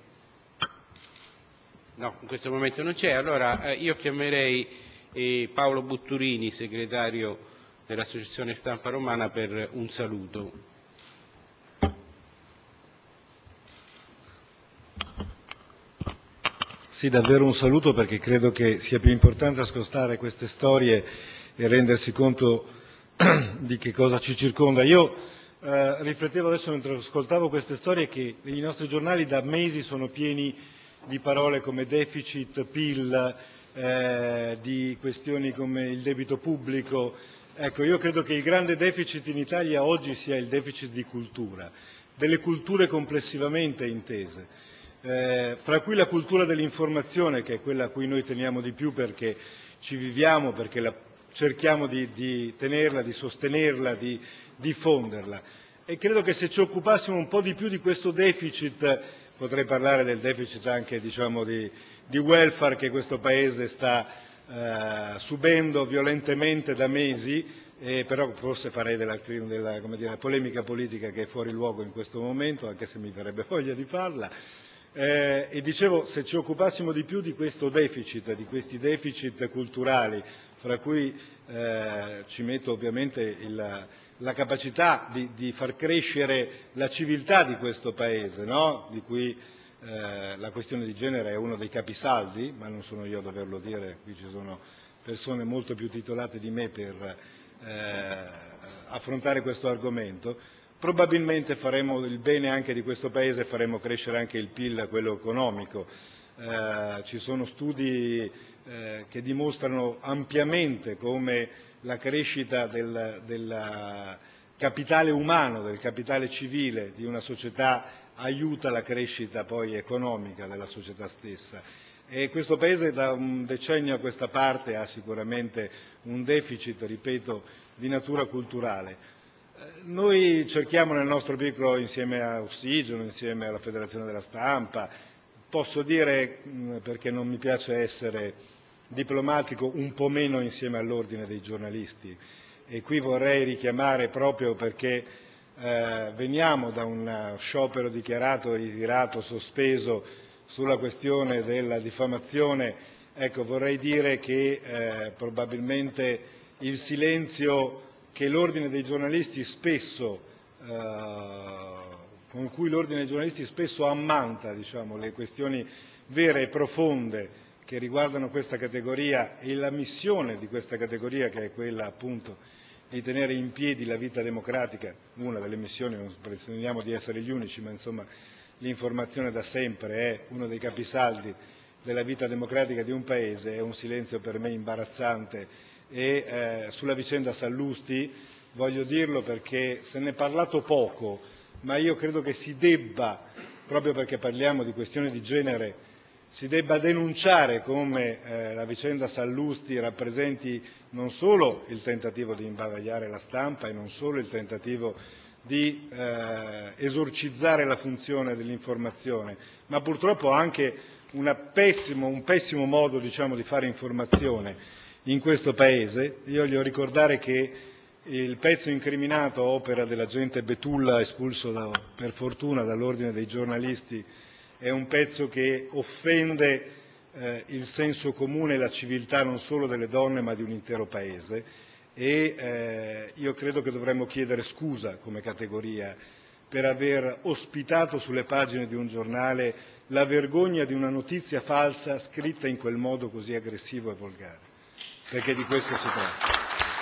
no, in questo momento non c'è. Allora eh, io chiamerei eh, Paolo Butturini, segretario dell'Associazione Stampa Romana, per un saluto. Sì, davvero un saluto, perché credo che sia più importante ascoltare queste storie e rendersi conto di che cosa ci circonda. Io eh, riflettevo adesso mentre ascoltavo queste storie che i nostri giornali da mesi sono pieni di parole come deficit, P I L, eh, di questioni come il debito pubblico. Ecco, io credo che il grande deficit in Italia oggi sia il deficit di cultura, delle culture complessivamente intese. Eh, fra cui la cultura dell'informazione, che è quella a cui noi teniamo di più perché ci viviamo, perché la, cerchiamo di, di tenerla, di sostenerla, di diffonderla. E credo che se ci occupassimo un po' di più di questo deficit, potrei parlare del deficit anche, diciamo, di, di welfare che questo Paese sta eh, subendo violentemente da mesi, eh, però forse farei della, della come dire, polemica politica che è fuori luogo in questo momento, anche se mi verrebbe voglia di farla. Eh, e dicevo, se ci occupassimo di più di questo deficit, di questi deficit culturali, fra cui eh, ci metto ovviamente il, la capacità di, di far crescere la civiltà di questo Paese, no? Di cui eh, la questione di genere è uno dei capisaldi, ma non sono io a doverlo dire, qui ci sono persone molto più titolate di me per eh, affrontare questo argomento. probabilmente faremo il bene anche di questo Paese e faremo crescere anche il P I L, quello economico. Eh, ci sono studi eh, che dimostrano ampiamente come la crescita del, del capitale umano, del capitale civile di una società aiuta la crescita poi economica della società stessa. E questo Paese da un decennio a questa parte ha sicuramente un deficit, ripeto, di natura culturale. Noi cerchiamo nel nostro piccolo, insieme a Ossigeno, insieme alla Federazione della Stampa, posso dire, perché non mi piace essere diplomatico, un po' meno insieme all'Ordine dei giornalisti. E qui vorrei richiamare, proprio perché eh, veniamo da un sciopero dichiarato, ritirato, sospeso sulla questione della diffamazione, ecco, vorrei dire che eh, probabilmente il silenzio che l'Ordine dei giornalisti spesso, eh, con cui l'Ordine dei giornalisti spesso ammanta, diciamo, le questioni vere e profonde che riguardano questa categoria e la missione di questa categoria, che è quella appunto di tenere in piedi la vita democratica, una delle missioni, non pretendiamo di essere gli unici, ma insomma l'informazione da sempre è uno dei capisaldi della vita democratica di un Paese, è un silenzio per me imbarazzante. E eh, sulla vicenda Sallusti voglio dirlo perché se ne è parlato poco, ma io credo che si debba, proprio perché parliamo di questioni di genere, si debba denunciare come eh, la vicenda Sallusti rappresenti non solo il tentativo di imbavagliare la stampa e non solo il tentativo di eh, esorcizzare la funzione dell'informazione, ma purtroppo anche una pessimo, un pessimo modo, diciamo, di fare informazione in questo Paese. Io voglio ricordare che il pezzo incriminato, opera dell'agente Betulla, espulso da, per fortuna dall'Ordine dei giornalisti, è un pezzo che offende eh, il senso comune e la civiltà non solo delle donne ma di un intero Paese e eh, io credo che dovremmo chiedere scusa come categoria per aver ospitato sulle pagine di un giornale la vergogna di una notizia falsa scritta in quel modo così aggressivo e volgare, perché di questo si tratta.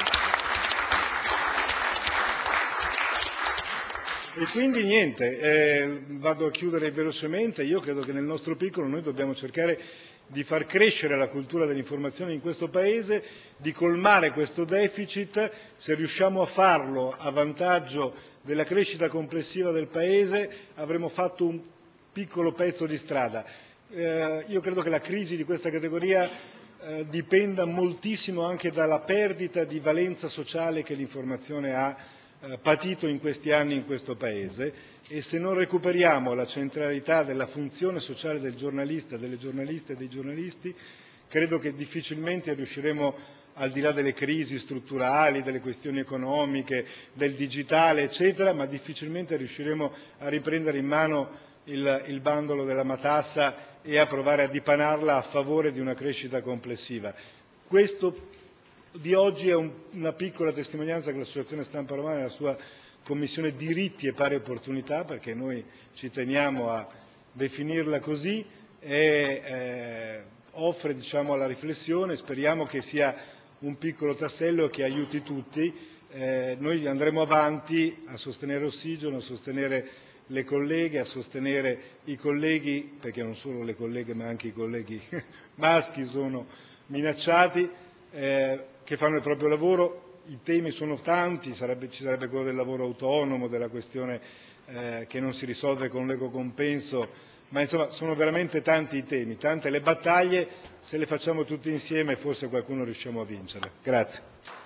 E quindi niente, eh, vado a chiudere velocemente. Io credo che nel nostro piccolo noi dobbiamo cercare di far crescere la cultura dell'informazione in questo Paese, di colmare questo deficit. Se riusciamo a farlo a vantaggio della crescita complessiva del Paese avremo fatto un piccolo pezzo di strada. Eh, io credo che la crisi di questa categoria eh, dipenda moltissimo anche dalla perdita di valenza sociale che l'informazione ha patito in questi anni in questo Paese e se non recuperiamo la centralità della funzione sociale del giornalista, delle giornaliste e dei giornalisti, credo che difficilmente riusciremo, al di là delle crisi strutturali, delle questioni economiche, del digitale, eccetera, ma difficilmente riusciremo a riprendere in mano il, il bandolo della matassa e a provare a dipanarla a favore di una crescita complessiva. Questo di oggi è un, una piccola testimonianza che l'Associazione Stampa Romana nella sua Commissione Diritti e Pari Opportunità, perché noi ci teniamo a definirla così, e, eh, offre, diciamo, alla riflessione. Speriamo che sia un piccolo tassello che aiuti tutti. Eh, noi andremo avanti a sostenere Ossigeno, a sostenere le colleghe, a sostenere i colleghi, perché non solo le colleghe ma anche i colleghi maschi sono minacciati, eh, che fanno il proprio lavoro. I temi sono tanti, sarebbe, ci sarebbe quello del lavoro autonomo, della questione eh, che non si risolve con l'equo compenso, ma insomma sono veramente tanti i temi, tante le battaglie. Se le facciamo tutti insieme forse qualcuno riusciamo a vincerle. Grazie.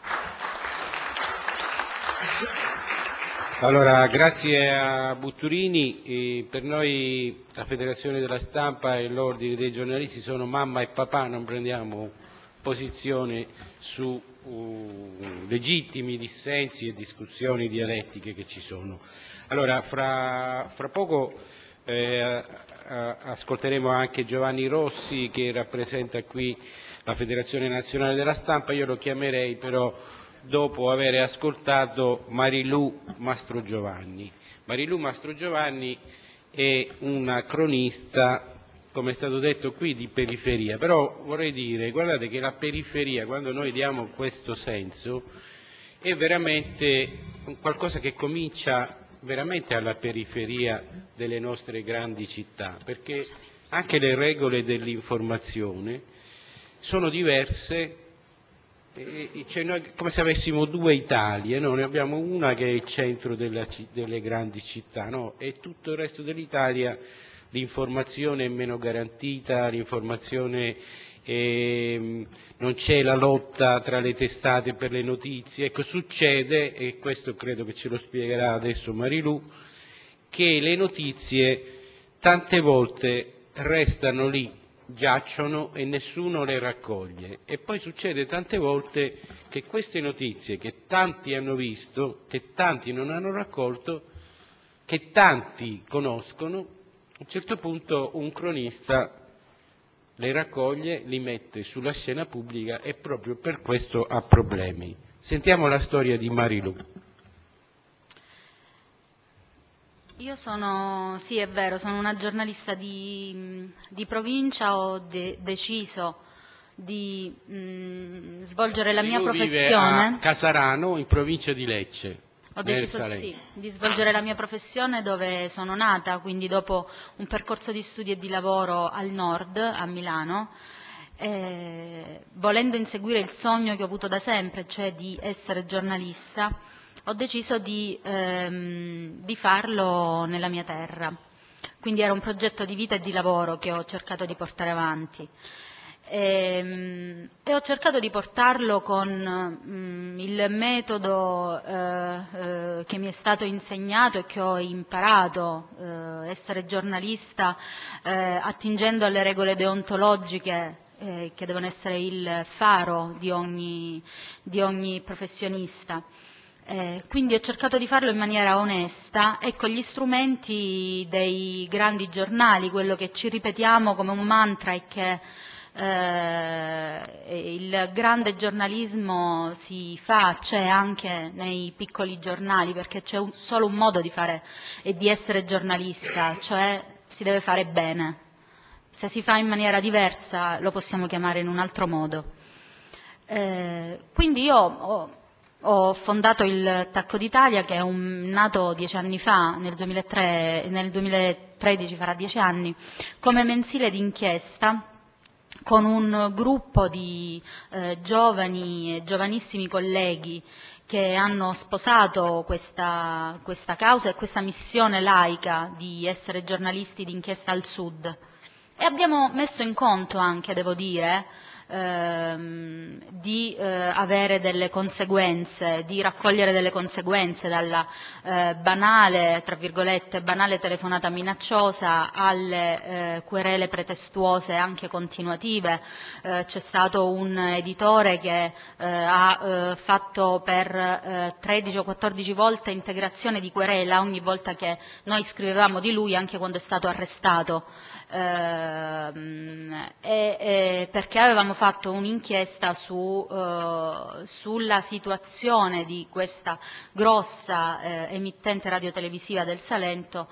Allora, grazie a Butturini. E per noi la Federazione della Stampa e l'Ordine dei giornalisti sono mamma e papà, non prendiamo posizione su uh, legittimi dissensi e discussioni dialettiche che ci sono. Allora, fra, fra poco eh, ascolteremo anche Giovanni Rossi che rappresenta qui la Federazione Nazionale della Stampa. Io lo chiamerei però dopo aver ascoltato Marilù Mastrogiovanni. Marilù Mastrogiovanni è una cronista, come è stato detto qui, di periferia, però vorrei dire, guardate che la periferia, quando noi diamo questo senso, è veramente qualcosa che comincia veramente alla periferia delle nostre grandi città, perché anche le regole dell'informazione sono diverse, eh, cioè noi, come se avessimo due Italie, no? Ne abbiamo una che è il centro della, delle grandi città, no? E tutto il resto dell'Italia l'informazione è meno garantita, l'informazione eh, non c'è la lotta tra le testate per le notizie. Ecco, succede, e questo credo che ce lo spiegherà adesso Marilù, che le notizie tante volte restano lì, giacciono e nessuno le raccoglie, e poi succede tante volte che queste notizie che tanti hanno visto, che tanti non hanno raccolto, che tanti conoscono, a un certo punto un cronista le raccoglie, li mette sulla scena pubblica e proprio per questo ha problemi. Sentiamo la storia di Marilù. Io sono, sì è vero, sono una giornalista di, di provincia, ho de, deciso di mh, svolgere la mia Marilù professione. Vive a Casarano, in provincia di Lecce. Ho deciso sì, di svolgere la mia professione dove sono nata, quindi dopo un percorso di studi e di lavoro al nord, a Milano, eh, volendo inseguire il sogno che ho avuto da sempre, cioè di essere giornalista, ho deciso di, ehm, di farlo nella mia terra. Quindi era un progetto di vita e di lavoro che ho cercato di portare avanti. E, e ho cercato di portarlo con mm, il metodo eh, eh, che mi è stato insegnato e che ho imparato, eh, essere giornalista eh, attingendo alle regole deontologiche eh, che devono essere il faro di ogni, di ogni professionista. Eh, quindi ho cercato di farlo in maniera onesta e con gli strumenti dei grandi giornali, quello che ci ripetiamo come un mantra è che Eh, il grande giornalismo si fa, c'è anche nei piccoli giornali, perché c'è un, solo un modo di fare e di essere giornalista, cioè si deve fare bene. Se si fa in maniera diversa lo possiamo chiamare in un altro modo. Eh, quindi io ho, ho fondato il Tacco d'Italia, che è un, nato dieci anni fa, nel, duemilatré, nel duemilatredici farà dieci anni, come mensile d'inchiesta, con un gruppo di eh, giovani e giovanissimi colleghi che hanno sposato questa, questa causa e questa missione laica di essere giornalisti d'inchiesta al Sud. E abbiamo messo in conto anche, devo dire, ehm, di eh, avere delle conseguenze, di raccogliere delle conseguenze dalla eh, banale, tra virgolette, banale telefonata minacciosa alle eh, querele pretestuose anche continuative. Eh, c'è stato un editore che eh, ha eh, fatto per eh, tredici o quattordici volte integrazione di querela ogni volta che noi scrivevamo di lui, anche quando è stato arrestato. Eh, e, e perché avevamo fatto un'inchiesta su, eh, sulla situazione di questa grossa eh, emittente radiotelevisiva del Salento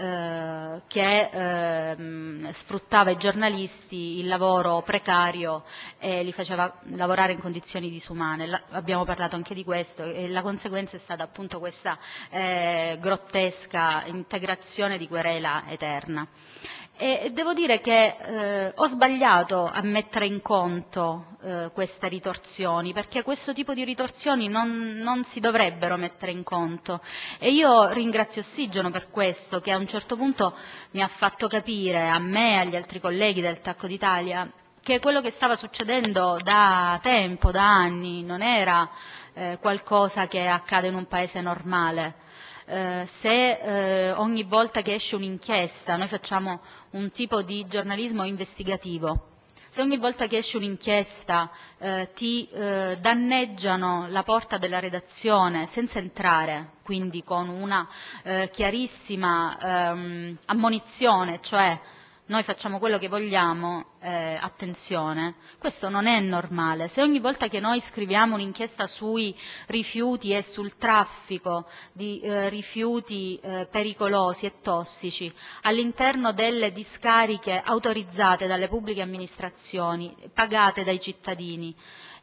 eh, che eh, sfruttava i giornalisti, il lavoro precario e li faceva lavorare in condizioni disumane. La, abbiamo parlato anche di questo e la conseguenza è stata appunto questa eh, grottesca integrazione di querela eterna. E devo dire che eh, ho sbagliato a mettere in conto eh, queste ritorsioni, perché questo tipo di ritorsioni non, non si dovrebbero mettere in conto, e io ringrazio Ossigeno per questo, che a un certo punto mi ha fatto capire, a me e agli altri colleghi del Tacco d'Italia, che quello che stava succedendo da tempo, da anni, non era eh, qualcosa che accade in un paese normale. Eh, se eh, ogni volta che esce un'inchiesta, noi facciamo un tipo di giornalismo investigativo, se ogni volta che esce un'inchiesta eh, ti eh, danneggiano la porta della redazione senza entrare, quindi con una eh, chiarissima ehm, ammonizione, cioè noi facciamo quello che vogliamo, eh, attenzione, questo non è normale. Se ogni volta che noi scriviamo un'inchiesta sui rifiuti e sul traffico di eh, rifiuti eh, pericolosi e tossici all'interno delle discariche autorizzate dalle pubbliche amministrazioni, pagate dai cittadini,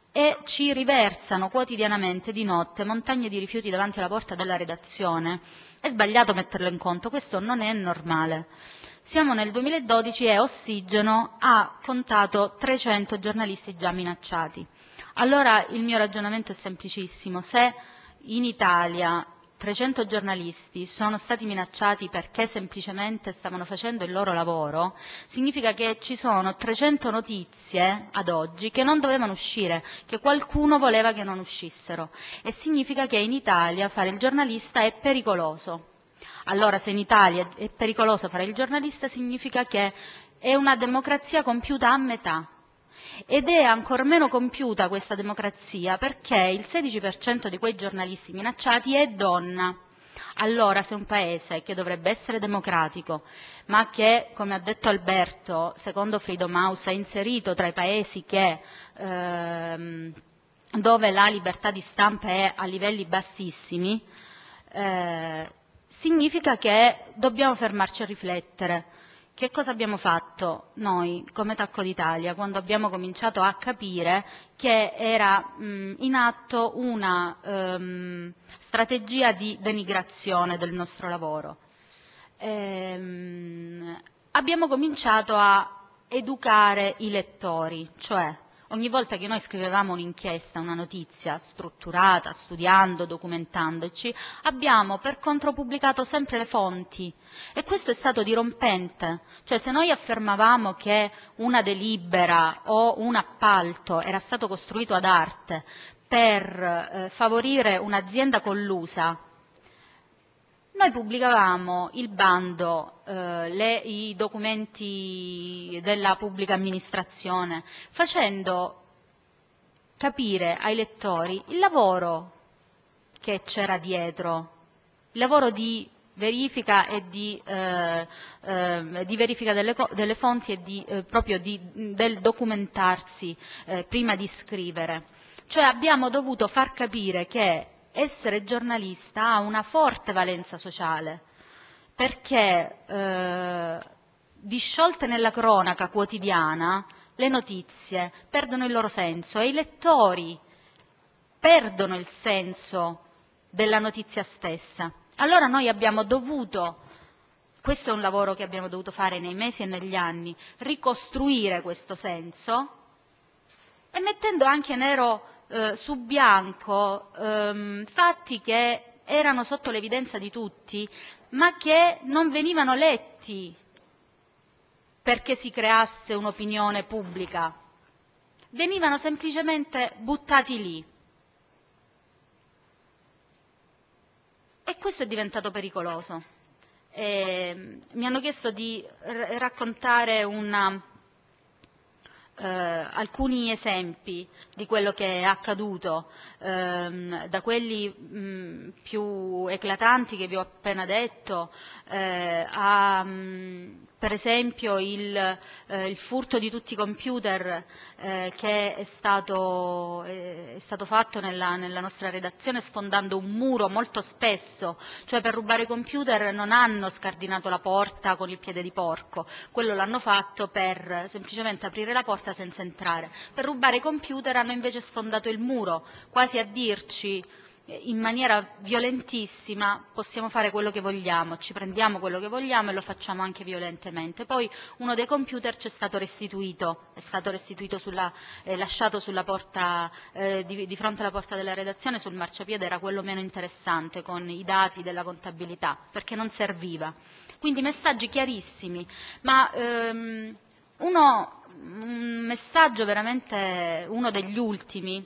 e ci riversano quotidianamente di notte montagne di rifiuti davanti alla porta della redazione. È sbagliato metterlo in conto, questo non è normale. Siamo nel duemiladodici e Ossigeno ha contato trecento giornalisti già minacciati. Allora il mio ragionamento è semplicissimo: se in Italia trecento giornalisti sono stati minacciati perché semplicemente stavano facendo il loro lavoro, significa che ci sono trecento notizie ad oggi che non dovevano uscire, che qualcuno voleva che non uscissero, e significa che in Italia fare il giornalista è pericoloso. Allora, se in Italia è pericoloso fare il giornalista, significa che è una democrazia compiuta a metà. Ed è ancor meno compiuta questa democrazia perché il sedici per cento di quei giornalisti minacciati è donna. Allora, se un paese che dovrebbe essere democratico, ma che, come ha detto Alberto, secondo Freedom House è inserito tra i paesi che, ehm, dove la libertà di stampa è a livelli bassissimi, eh, significa che dobbiamo fermarci a riflettere. Che cosa abbiamo fatto noi come Tacco d'Italia quando abbiamo cominciato a capire che era mh, in atto una um, strategia di denigrazione del nostro lavoro? Ehm, abbiamo cominciato a educare i lettori, cioè ogni volta che noi scrivevamo un'inchiesta, una notizia strutturata, studiando, documentandoci, abbiamo per contro pubblicato sempre le fonti, e questo è stato dirompente. Cioè, se noi affermavamo che una delibera o un appalto era stato costruito ad arte per eh, favorire un'azienda collusa, noi pubblicavamo il bando, eh, le, i documenti della pubblica amministrazione, facendo capire ai lettori il lavoro che c'era dietro, il lavoro di verifica e di, eh, eh, di verifica delle, delle fonti e di, eh, proprio di, del documentarsi eh, prima di scrivere. Cioè, abbiamo dovuto far capire che essere giornalista ha una forte valenza sociale, perché eh, disciolte nella cronaca quotidiana le notizie perdono il loro senso e i lettori perdono il senso della notizia stessa. Allora noi abbiamo dovuto, questo è un lavoro che abbiamo dovuto fare nei mesi e negli anni, ricostruire questo senso e mettendo anche nero Eh, su bianco ehm, fatti che erano sotto l'evidenza di tutti, ma che non venivano letti perché si creasse un'opinione pubblica, venivano semplicemente buttati lì. E questo è diventato pericoloso. E, mi hanno chiesto di r- raccontare una Eh, alcuni esempi di quello che è accaduto, ehm, da quelli mh, più eclatanti che vi ho appena detto, eh, a mh, per esempio il, eh, il furto di tutti i computer eh, che è stato, è stato fatto nella, nella nostra redazione sfondando un muro molto spesso. Cioè, per rubare i computer non hanno scardinato la porta con il piede di porco, quello l'hanno fatto per semplicemente aprire la porta senza entrare. Per rubare i computer hanno invece sfondato il muro, quasi a dirci in maniera violentissima: possiamo fare quello che vogliamo, ci prendiamo quello che vogliamo e lo facciamo anche violentemente. Poi uno dei computer ci è stato restituito, è stato restituito sulla, eh, lasciato sulla porta, eh, di, di fronte alla porta della redazione, sul marciapiede, era quello meno interessante, con i dati della contabilità, perché non serviva. Quindi messaggi chiarissimi, ma ehm, uno, un messaggio veramente, uno degli ultimi,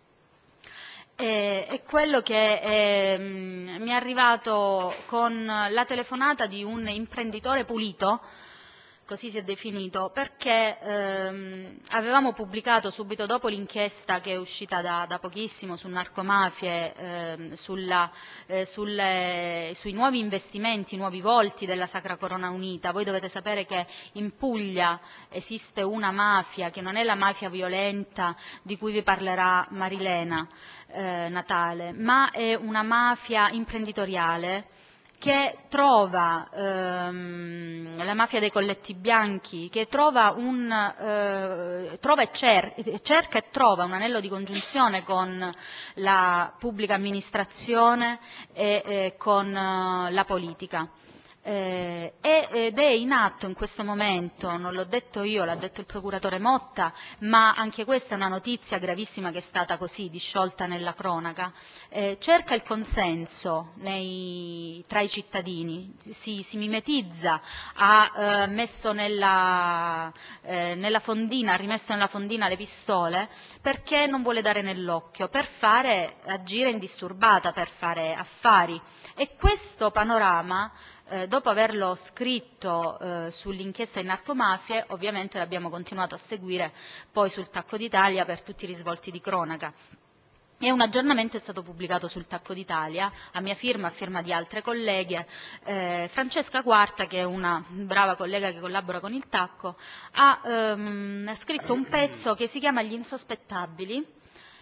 è quello che eh, mi è arrivato con la telefonata di un imprenditore pulito, così si è definito, perché ehm, avevamo pubblicato subito dopo l'inchiesta che è uscita da, da pochissimo su narcomafie, ehm, sulla, eh, sulle, sui nuovi investimenti, nuovi volti della Sacra Corona Unita. Voi dovete sapere che in Puglia esiste una mafia che non è la mafia violenta di cui vi parlerà Marilena eh, Natale, ma è una mafia imprenditoriale che trova ehm, la mafia dei colletti bianchi, che trova, un, eh, trova e cer cerca e trova un anello di congiunzione con la pubblica amministrazione e eh, con eh, la politica. Eh, ed è in atto in questo momento, non l'ho detto io, l'ha detto il procuratore Motta, ma anche questa è una notizia gravissima che è stata così disciolta nella cronaca, eh, cerca il consenso nei, tra i cittadini, si, si mimetizza, ha eh, messo nella, eh, nella fondina, ha rimesso nella fondina le pistole perché non vuole dare nell'occhio, per fare, agire indisturbata, per fare affari. E questo panorama, Eh, dopo averlo scritto eh, sull'inchiesta di narcomafie, ovviamente l'abbiamo continuato a seguire poi sul Tacco d'Italia per tutti i risvolti di cronaca. E un aggiornamento è stato pubblicato sul Tacco d'Italia, a mia firma, a firma di altre colleghe. Eh, Francesca Quarta, che è una brava collega che collabora con il Tacco, ha ehm, scritto un pezzo che si chiama Gli insospettabili,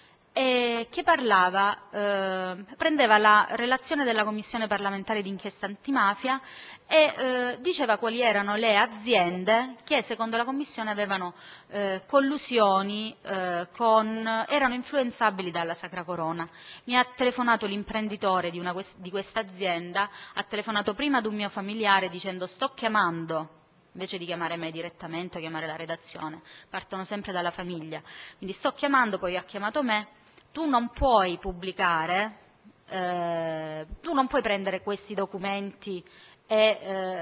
e che parlava, eh, prendeva la relazione della Commissione parlamentare d'inchiesta antimafia e eh, diceva quali erano le aziende che secondo la Commissione avevano eh, collusioni, eh, con, erano influenzabili dalla Sacra Corona. Mi ha telefonato l'imprenditore di, una, di questa azienda, ha telefonato prima ad un mio familiare dicendo sto chiamando, invece di chiamare me direttamente o chiamare la redazione, partono sempre dalla famiglia, quindi sto chiamando, poi ha chiamato me, tu non puoi pubblicare, eh, tu non puoi prendere questi documenti e,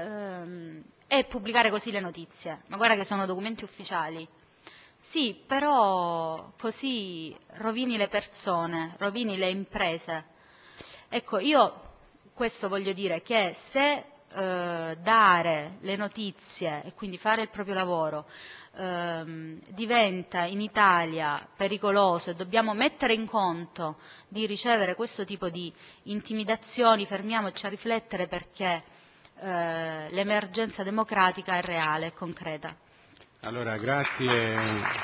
eh, e pubblicare così le notizie, ma guarda che sono documenti ufficiali. Sì, però così rovini le persone, rovini le imprese. Ecco, io questo voglio dire, che se eh, dare le notizie e quindi fare il proprio lavoro ehm, diventa in Italia pericoloso e dobbiamo mettere in conto di ricevere questo tipo di intimidazioni, fermiamoci a riflettere, perché eh, l'emergenza democratica è reale e concreta. Allora, grazie.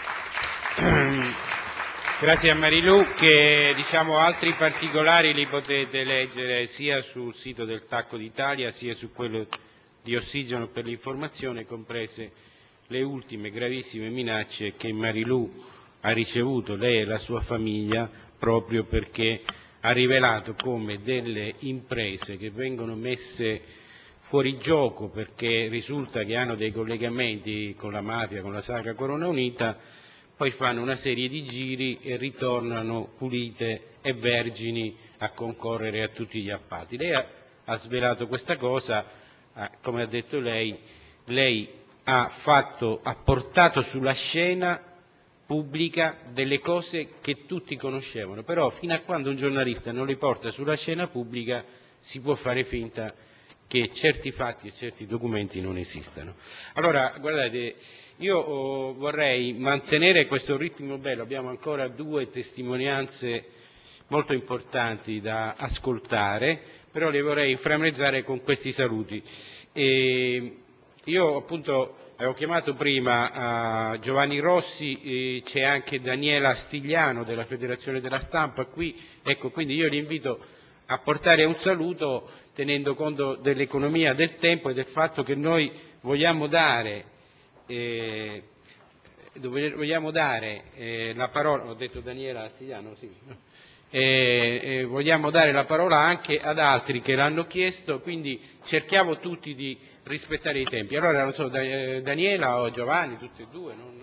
Grazie a Marilu, che diciamo altri particolari li potete leggere sia sul sito del Tacco d'Italia sia su quello di Ossigeno per l'Informazione, comprese le ultime gravissime minacce che Marilu ha ricevuto, lei e la sua famiglia, proprio perché ha rivelato come delle imprese che vengono messe fuori gioco perché risulta che hanno dei collegamenti con la mafia, con la Sacra Corona Unita, poi fanno una serie di giri e ritornano pulite e vergini a concorrere a tutti gli appalti. Lei ha, ha svelato questa cosa, eh, come ha detto lei, lei ha, fatto, ha portato sulla scena pubblica delle cose che tutti conoscevano, però fino a quando un giornalista non le porta sulla scena pubblica si può fare finta che certi fatti e certi documenti non esistano. Allora, guardate, io oh, vorrei mantenere questo ritmo bello, abbiamo ancora due testimonianze molto importanti da ascoltare, però le vorrei inframmezzare con questi saluti. E io appunto avevo chiamato prima uh, Giovanni Rossi, c'è anche Daniela Stigliano della Federazione della Stampa qui, ecco, quindi io li invito a portare un saluto tenendo conto dell'economia del tempo e del fatto che noi vogliamo dare, eh, vogliamo dare eh, la parola, ho detto Daniela Stigliano, sì, eh, eh, vogliamo dare la parola anche ad altri che l'hanno chiesto, quindi cerchiamo tutti di rispettare i tempi. Allora, non so, Daniela o Giovanni, tutti e due, non...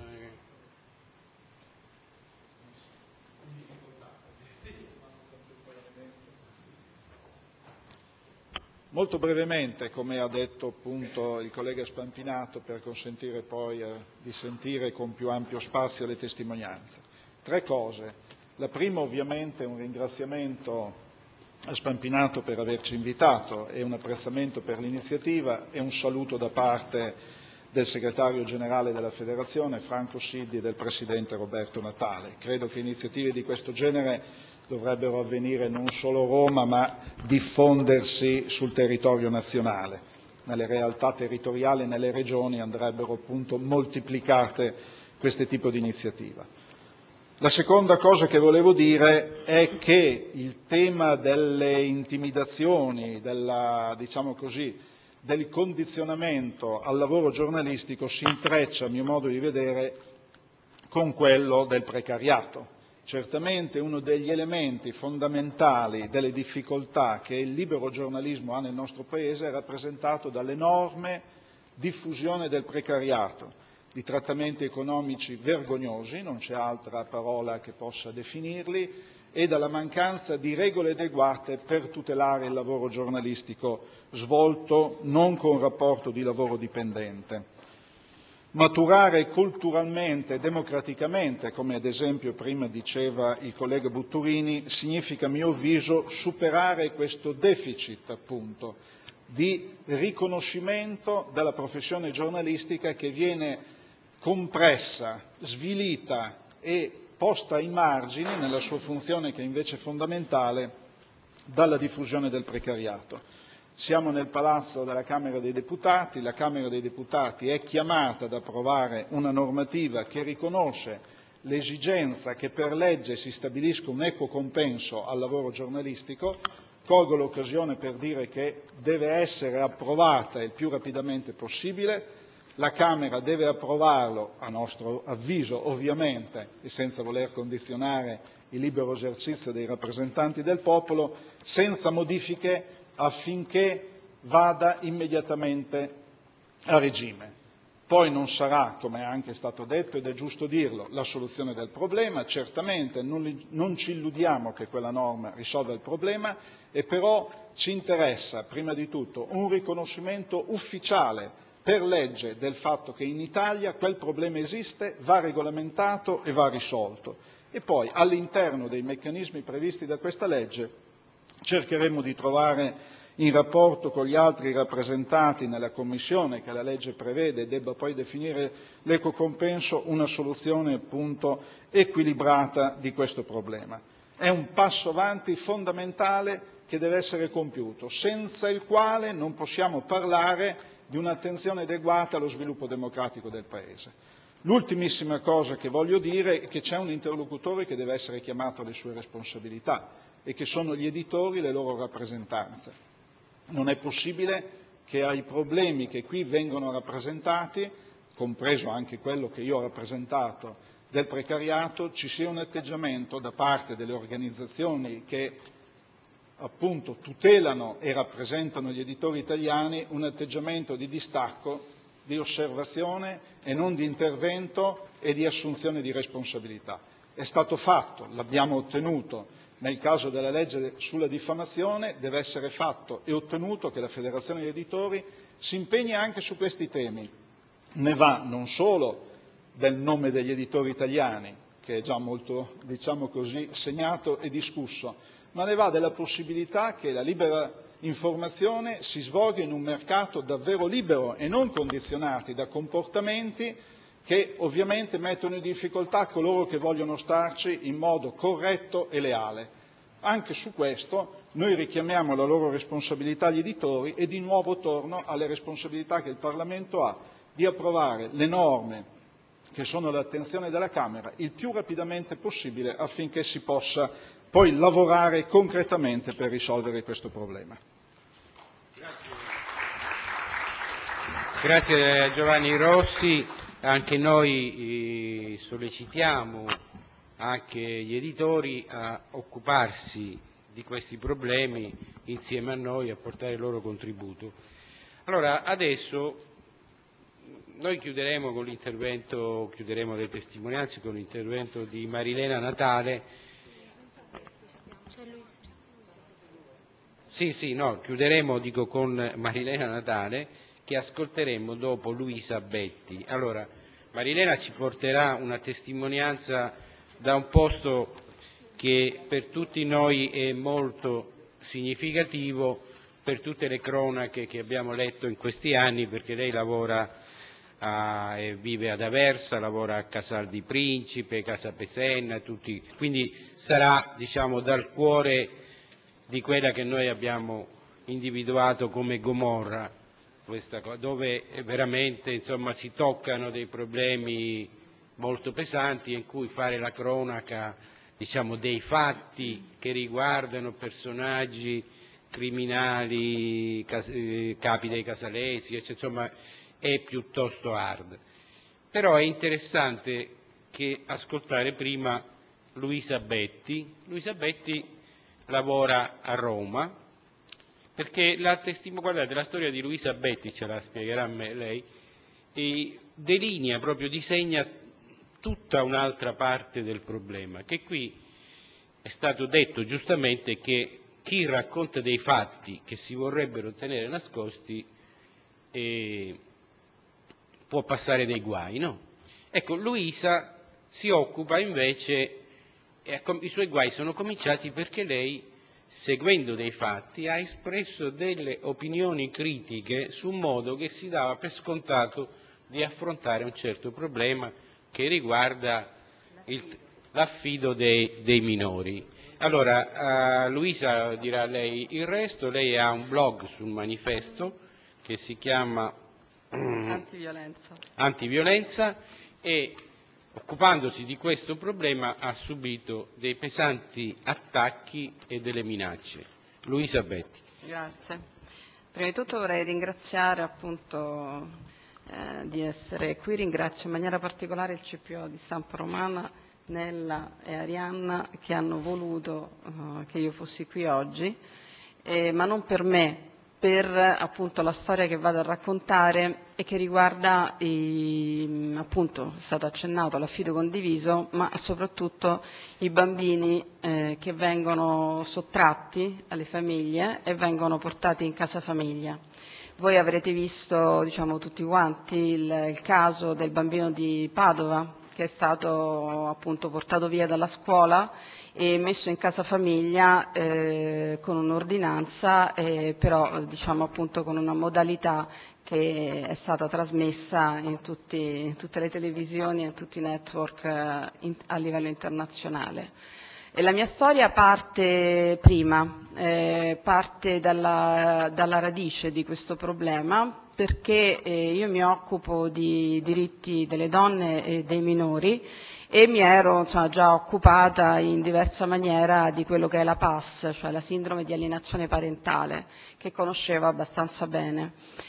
Molto brevemente, come ha detto appunto il collega Spampinato, per consentire poi eh, di sentire con più ampio spazio le testimonianze. Tre cose. La prima ovviamente è un ringraziamento a Spampinato per averci invitato e un apprezzamento per l'iniziativa e un saluto da parte del segretario generale della Federazione Franco Siddi e del presidente Roberto Natale. Credo che iniziative di questo genere dovrebbero avvenire non solo a Roma, ma diffondersi sul territorio nazionale. Nelle realtà territoriali e nelle regioni andrebbero appunto moltiplicate questo tipo di iniziativa. La seconda cosa che volevo dire è che il tema delle intimidazioni, della, diciamo così, del condizionamento al lavoro giornalistico si intreccia, a mio modo di vedere, con quello del precariato. Certamente uno degli elementi fondamentali delle difficoltà che il libero giornalismo ha nel nostro Paese è rappresentato dall'enorme diffusione del precariato, di trattamenti economici vergognosi, non c'è altra parola che possa definirli, e dalla mancanza di regole adeguate per tutelare il lavoro giornalistico svolto non con rapporto di lavoro dipendente. Maturare culturalmente e democraticamente, come ad esempio prima diceva il collega Butturini, significa a mio avviso superare questo deficit appunto di riconoscimento della professione giornalistica che viene compressa, svilita e posta ai margini nella sua funzione che invece è fondamentale dalla diffusione del precariato. Siamo nel palazzo della Camera dei Deputati, la Camera dei Deputati è chiamata ad approvare una normativa che riconosce l'esigenza che per legge si stabilisca un equo compenso al lavoro giornalistico. Colgo l'occasione per dire che deve essere approvata il più rapidamente possibile, la Camera deve approvarlo, a nostro avviso ovviamente, e senza voler condizionare il libero esercizio dei rappresentanti del popolo, senza modifiche affinché vada immediatamente a regime. Poi non sarà, come è anche stato detto ed è giusto dirlo, la soluzione del problema, certamente non, non ci illudiamo che quella norma risolva il problema, e però ci interessa prima di tutto un riconoscimento ufficiale per legge del fatto che in Italia quel problema esiste, va regolamentato e va risolto. E poi all'interno dei meccanismi previsti da questa legge cercheremo di trovare, in rapporto con gli altri rappresentati nella Commissione che la legge prevede e debba poi definire l'equo compenso, una soluzione appunto equilibrata di questo problema. È un passo avanti fondamentale che deve essere compiuto, senza il quale non possiamo parlare di un'attenzione adeguata allo sviluppo democratico del Paese. L'ultimissima cosa che voglio dire è che c'è un interlocutore che deve essere chiamato alle sue responsabilità, e che sono gli editori e le loro rappresentanze. Non è possibile che ai problemi che qui vengono rappresentati, compreso anche quello che io ho rappresentato del precariato, ci sia un atteggiamento da parte delle organizzazioni che appunto tutelano e rappresentano gli editori italiani, un atteggiamento di distacco, di osservazione e non di intervento e di assunzione di responsabilità. È stato fatto, l'abbiamo ottenuto. Nel caso della legge sulla diffamazione deve essere fatto e ottenuto che la Federazione degli Editori si impegni anche su questi temi. Ne va non solo del nome degli editori italiani, che è già molto, diciamo così, segnato e discusso, ma ne va della possibilità che la libera informazione si svolga in un mercato davvero libero e non condizionati da comportamenti che ovviamente mettono in difficoltà coloro che vogliono starci in modo corretto e leale. Anche su questo noi richiamiamo la loro responsabilità agli editori e di nuovo torno alle responsabilità che il Parlamento ha di approvare le norme che sono all'attenzione della Camera il più rapidamente possibile affinché si possa poi lavorare concretamente per risolvere questo problema. Grazie a Giovanni Rossi. Anche noi eh, sollecitiamo anche gli editori a occuparsi di questi problemi insieme a noi, a portare il loro contributo. Allora, adesso noi chiuderemo con l'intervento, chiuderemo le testimonianze con l'intervento di Marilena Natale. Sì, sì, no, chiuderemo, dico, con Marilena Natale, che ascolteremo dopo Luisa Betti. Allora, Marilena ci porterà una testimonianza da un posto che per tutti noi è molto significativo, per tutte le cronache che abbiamo letto in questi anni, perché lei lavora a, e vive ad Aversa, lavora a Casal di Principe, Casa Pesenna, tutti, quindi sarà, diciamo, dal cuore di quella che noi abbiamo individuato come Gomorra, questa cosa, dove veramente, insomma, si toccano dei problemi molto pesanti in cui fare la cronaca, diciamo, dei fatti che riguardano personaggi criminali, cas- eh, capi dei Casalesi, insomma è piuttosto hard. Però è interessante che ascoltare prima Luisa Betti. Luisa Betti lavora a Roma, perché la, testim- guardate, la storia di Luisa Betti, ce la spiegherà a me lei, e delinea, proprio disegna tutta un'altra parte del problema, che qui è stato detto giustamente che chi racconta dei fatti che si vorrebbero tenere nascosti eh, può passare dei guai, no? Ecco, Luisa si occupa invece, eh, i suoi guai sono cominciati perché lei, seguendo dei fatti, ha espresso delle opinioni critiche su un modo che si dava per scontato di affrontare un certo problema che riguarda il- l'affido dei, dei minori. Allora, uh, Luisa dirà lei il resto. Lei ha un blog sul Manifesto che si chiama Antiviolenza. Antiviolenza, e occupandosi di questo problema ha subito dei pesanti attacchi e delle minacce. Luisa Betti. Grazie. Prima di tutto vorrei ringraziare appunto eh, di essere qui, ringrazio in maniera particolare il C P O di Stampa Romana, Nella e Arianna, che hanno voluto uh, che io fossi qui oggi, eh, ma non per me, per appunto la storia che vado a raccontare e che riguarda, i, appunto, è stato accennato all'affido condiviso, ma soprattutto i bambini eh, che vengono sottratti alle famiglie e vengono portati in casa famiglia. Voi avrete visto, diciamo, tutti quanti il, il caso del bambino di Padova, che è stato appunto portato via dalla scuola e messo in casa famiglia eh, con un'ordinanza, eh, però diciamo appunto con una modalità che è stata trasmessa in, tutti, in tutte le televisioni e in tutti i network eh, in, a livello internazionale. E la mia storia parte prima, eh, parte dalla, dalla radice di questo problema, perché eh, io mi occupo di diritti delle donne e dei minori e mi ero insomma, già occupata in diversa maniera di quello che è la P A S, cioè la sindrome di alienazione parentale, che conoscevo abbastanza bene.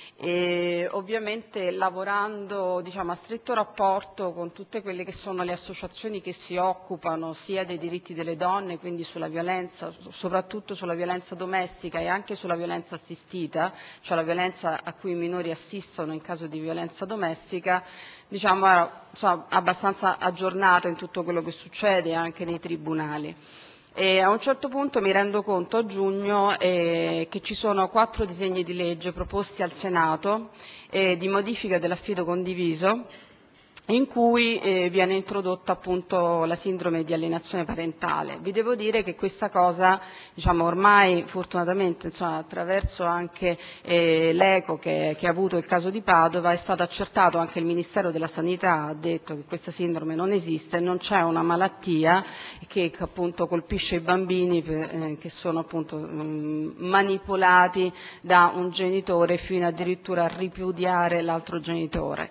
E ovviamente lavorando, diciamo, a stretto rapporto con tutte quelle che sono le associazioni che si occupano sia dei diritti delle donne, quindi sulla violenza, soprattutto sulla violenza domestica e anche sulla violenza assistita, cioè la violenza a cui i minori assistono in caso di violenza domestica, diciamo ero insomma, abbastanza aggiornato in tutto quello che succede anche nei tribunali. E a un certo punto mi rendo conto a giugno eh, che ci sono quattro disegni di legge proposti al Senato eh, di modifica dell'affido condiviso, in cui eh, viene introdotta appunto la sindrome di alienazione parentale. Vi devo dire che questa cosa, diciamo, ormai fortunatamente insomma, attraverso anche eh, l'ECO che, che ha avuto il caso di Padova è stato accertato, anche il Ministero della Sanità ha detto che questa sindrome non esiste, non c'è una malattia che, che appunto colpisce i bambini eh, che sono appunto mh, manipolati da un genitore fino addirittura a ripudiare l'altro genitore.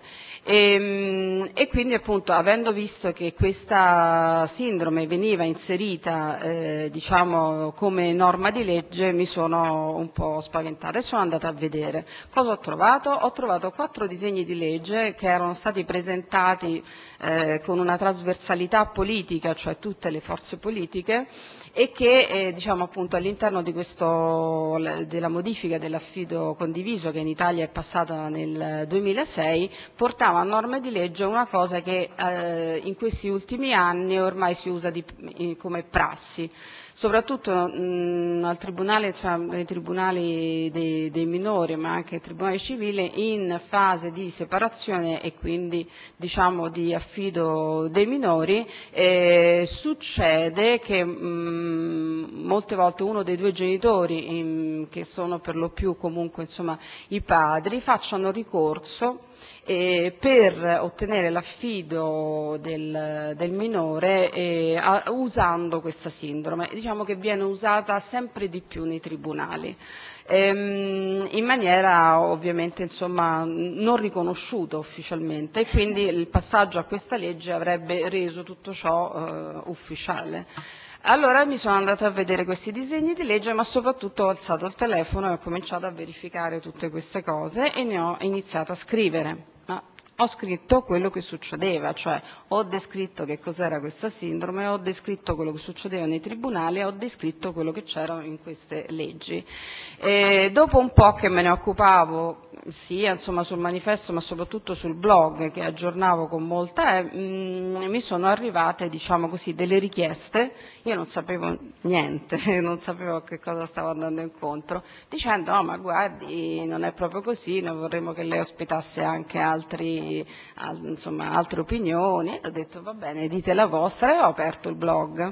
E, e quindi appunto avendo visto che questa sindrome veniva inserita eh, diciamo come norma di legge mi sono un po' spaventata e sono andata a vedere. Cosa ho trovato? Ho trovato quattro disegni di legge che erano stati presentati eh, con una trasversalità politica, cioè tutte le forze politiche, e che eh, diciamo appunto all'interno di questo, della modifica dell'affido condiviso che in Italia è passata nel duemilasei portava a norma di legge una cosa che eh, in questi ultimi anni ormai si usa di, come prassi. Soprattutto mh, al tribunale, cioè, nei tribunali dei, dei minori, ma anche nei tribunali civili, in fase di separazione e quindi diciamo di affido dei minori, eh, succede che mh, molte volte uno dei due genitori, in, che sono per lo più comunque insomma, i padri, facciano ricorso eh, per ottenere l'affido del, del minore eh, a, usando questa sindrome. Diciamo che viene usata sempre di più nei tribunali. Ehm, in maniera ovviamente insomma, non riconosciuta ufficialmente, e quindi il passaggio a questa legge avrebbe reso tutto ciò eh, ufficiale. Allora mi sono andata a vedere questi disegni di legge, ma soprattutto ho alzato il telefono e ho cominciato a verificare tutte queste cose e ne ho iniziato a scrivere. Ma ho scritto quello che succedeva, cioè ho descritto che cos'era questa sindrome, ho descritto quello che succedeva nei tribunali, ho descritto quello che c'era in queste leggi. E dopo un po' che me ne occupavo, sia insomma sul manifesto ma soprattutto sul blog che aggiornavo con molta, eh, mh, mi sono arrivate diciamo così delle richieste, io non sapevo niente, non sapevo a che cosa stavo andando incontro, dicendo no ma guardi non è proprio così, noi vorremmo che lei ospitasse anche altri, al, insomma, altre opinioni. Ho detto va bene, dite la vostra, e ho aperto il blog.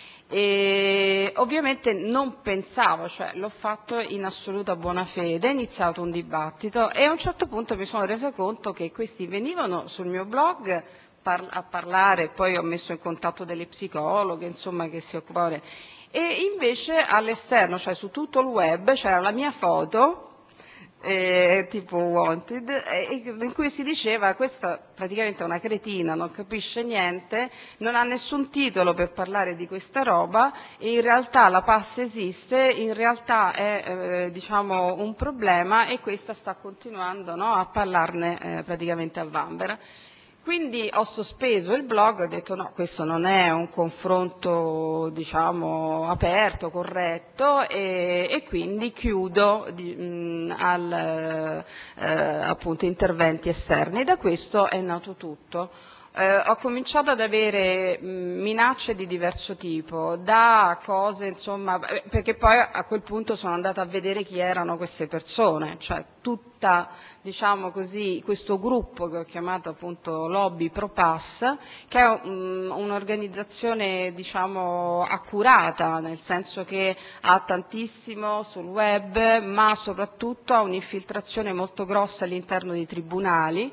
E ovviamente non pensavo, cioè l'ho fatto in assoluta buona fede, è iniziato un dibattito e a un certo punto mi sono resa conto che questi venivano sul mio blog par- a parlare, poi ho messo in contatto delle psicologhe, insomma, che si occupavano, e invece all'esterno, cioè su tutto il web, c'era la mia foto, Eh, tipo Wanted, eh, in cui si diceva questa praticamente è una cretina, non capisce niente, non ha nessun titolo per parlare di questa roba, e in realtà la P A S esiste, in realtà è eh, diciamo un problema, e questa sta continuando, no, a parlarne eh, praticamente a vanvera. Quindi ho sospeso il blog, ho detto no, questo non è un confronto diciamo aperto, corretto, e, e quindi chiudo di, mh, al eh, appunto interventi esterni. Da questo è nato tutto. Eh, ho cominciato ad avere mh, minacce di diverso tipo, da cose insomma, perché poi a quel punto sono andata a vedere chi erano queste persone, cioè tutta diciamo così questo gruppo che ho chiamato appunto Lobby Pro P A S, che è um, un'organizzazione diciamo accurata, nel senso che ha tantissimo sul web, ma soprattutto ha un'infiltrazione molto grossa all'interno dei tribunali.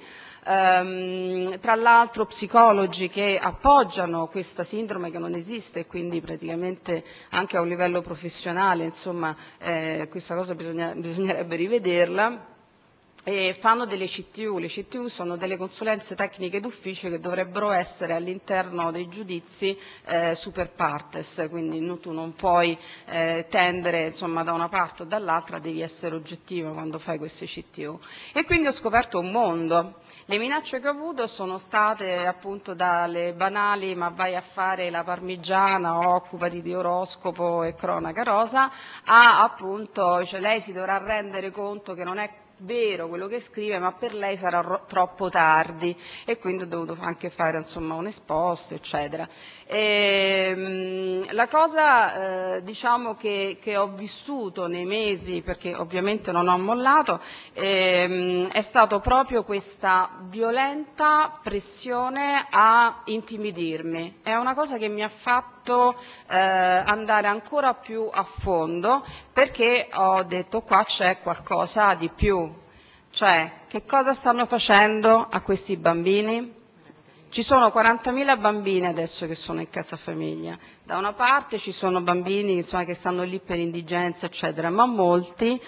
Um, tra l'altro psicologi che appoggiano questa sindrome che non esiste, e quindi praticamente anche a un livello professionale insomma eh, questa cosa bisogna, bisognerebbe rivederla. E fanno delle C T U, le C T U sono delle consulenze tecniche d'ufficio che dovrebbero essere all'interno dei giudizi eh, super partes, quindi no, tu non puoi eh, tendere insomma da una parte o dall'altra, devi essere oggettivo quando fai queste C T U. E quindi ho scoperto un mondo. Le minacce che ho avuto sono state appunto dalle banali ma vai a fare la parmigiana, occupati di oroscopo e cronaca rosa, a appunto cioè lei si dovrà rendere conto che non è vero quello che scrive, ma per lei sarà ro- troppo tardi, e quindi ho dovuto anche fare insomma un esposto eccetera. E, mh, la cosa eh, diciamo che, che ho vissuto nei mesi, perché ovviamente non ho mollato, ehm, è stato proprio questa violenta pressione a intimidirmi. È una cosa che mi ha fatto eh, andare ancora più a fondo, perché ho detto qua c'è qualcosa di più, cioè che cosa stanno facendo a questi bambini? Ci sono quarantamila bambini adesso che sono in casa famiglia. Da una parte ci sono bambini insomma, che stanno lì per indigenza eccetera, ma molti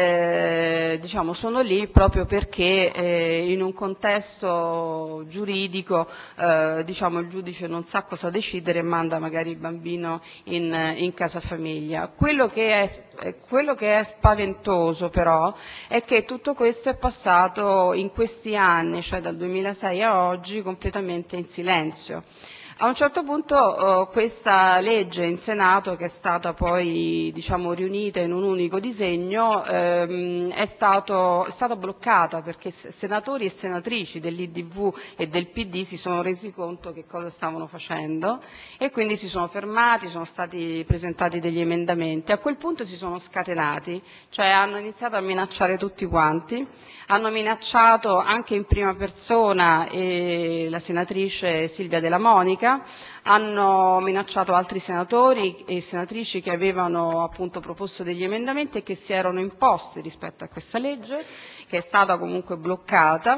eh, diciamo, sono lì proprio perché eh, in un contesto giuridico eh, diciamo, il giudice non sa cosa decidere e manda magari il bambino in, in casa famiglia. Quello che, è, quello che è spaventoso però è che tutto questo è passato in questi anni, cioè dal duemilasei a oggi, completamente in silenzio. A un certo punto oh, questa legge in Senato, che è stata poi diciamo, riunita in un unico disegno, ehm, è, stato, è stata bloccata perché senatori e senatrici dell'I D V e del P D si sono resi conto che cosa stavano facendo, e quindi si sono fermati, sono stati presentati degli emendamenti. A quel punto si sono scatenati, cioè hanno iniziato a minacciare tutti quanti, hanno minacciato anche in prima persona eh, la senatrice Silvia Della Monica, hanno minacciato altri senatori e senatrici che avevano appunto proposto degli emendamenti e che si erano imposti rispetto a questa legge, che è stata comunque bloccata.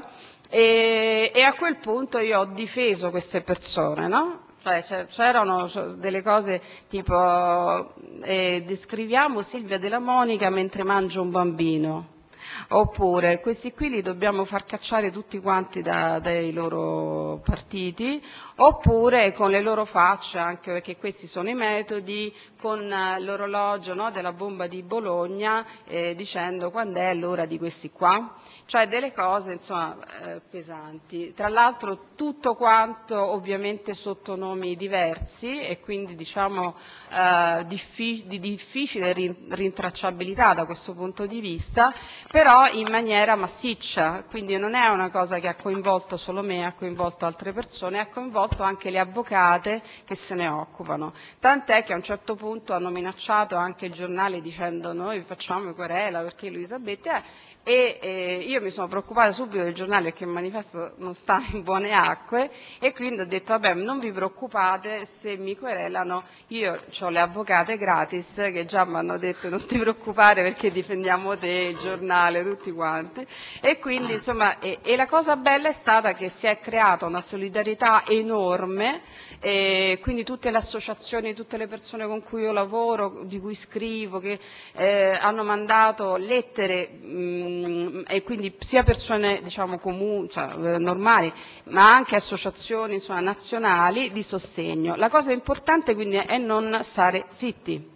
E, e a quel punto io ho difeso queste persone, no? Cioè, c'erano delle cose tipo eh, descriviamo Silvia Della Monica mentre mangia un bambino, oppure questi qui li dobbiamo far cacciare tutti quanti da, dai loro partiti, oppure con le loro facce, anche perché questi sono i metodi, con l'orologio, no, della bomba di Bologna, eh, dicendo quando è l'ora di questi qua. Cioè delle cose insomma eh, pesanti. Tra l'altro tutto quanto ovviamente sotto nomi diversi e quindi diciamo eh, diffi- di difficile rintracciabilità da questo punto di vista, però in maniera massiccia, quindi non è una cosa che ha coinvolto solo me, ha coinvolto altre persone, ha coinvolto anche le avvocate che se ne occupano. Tant'è che a un certo punto hanno minacciato anche i giornali dicendo noi facciamo querela perché Luisa Betti è, e eh, io mi sono preoccupata subito del giornale perché il manifesto non sta in buone acque e quindi ho detto vabbè non vi preoccupate se mi querelano, io ho le avvocate gratis che già mi hanno detto non ti preoccupare perché difendiamo te, il giornale, tutti quanti e quindi insomma e, e la cosa bella è stata che si è creata una solidarietà enorme e quindi tutte le associazioni, tutte le persone con cui io lavoro, di cui scrivo, che eh, hanno mandato lettere mh, e quindi sia persone diciamo comuni, cioè, normali, ma anche associazioni insomma, nazionali di sostegno. La cosa importante quindi è non stare zitti.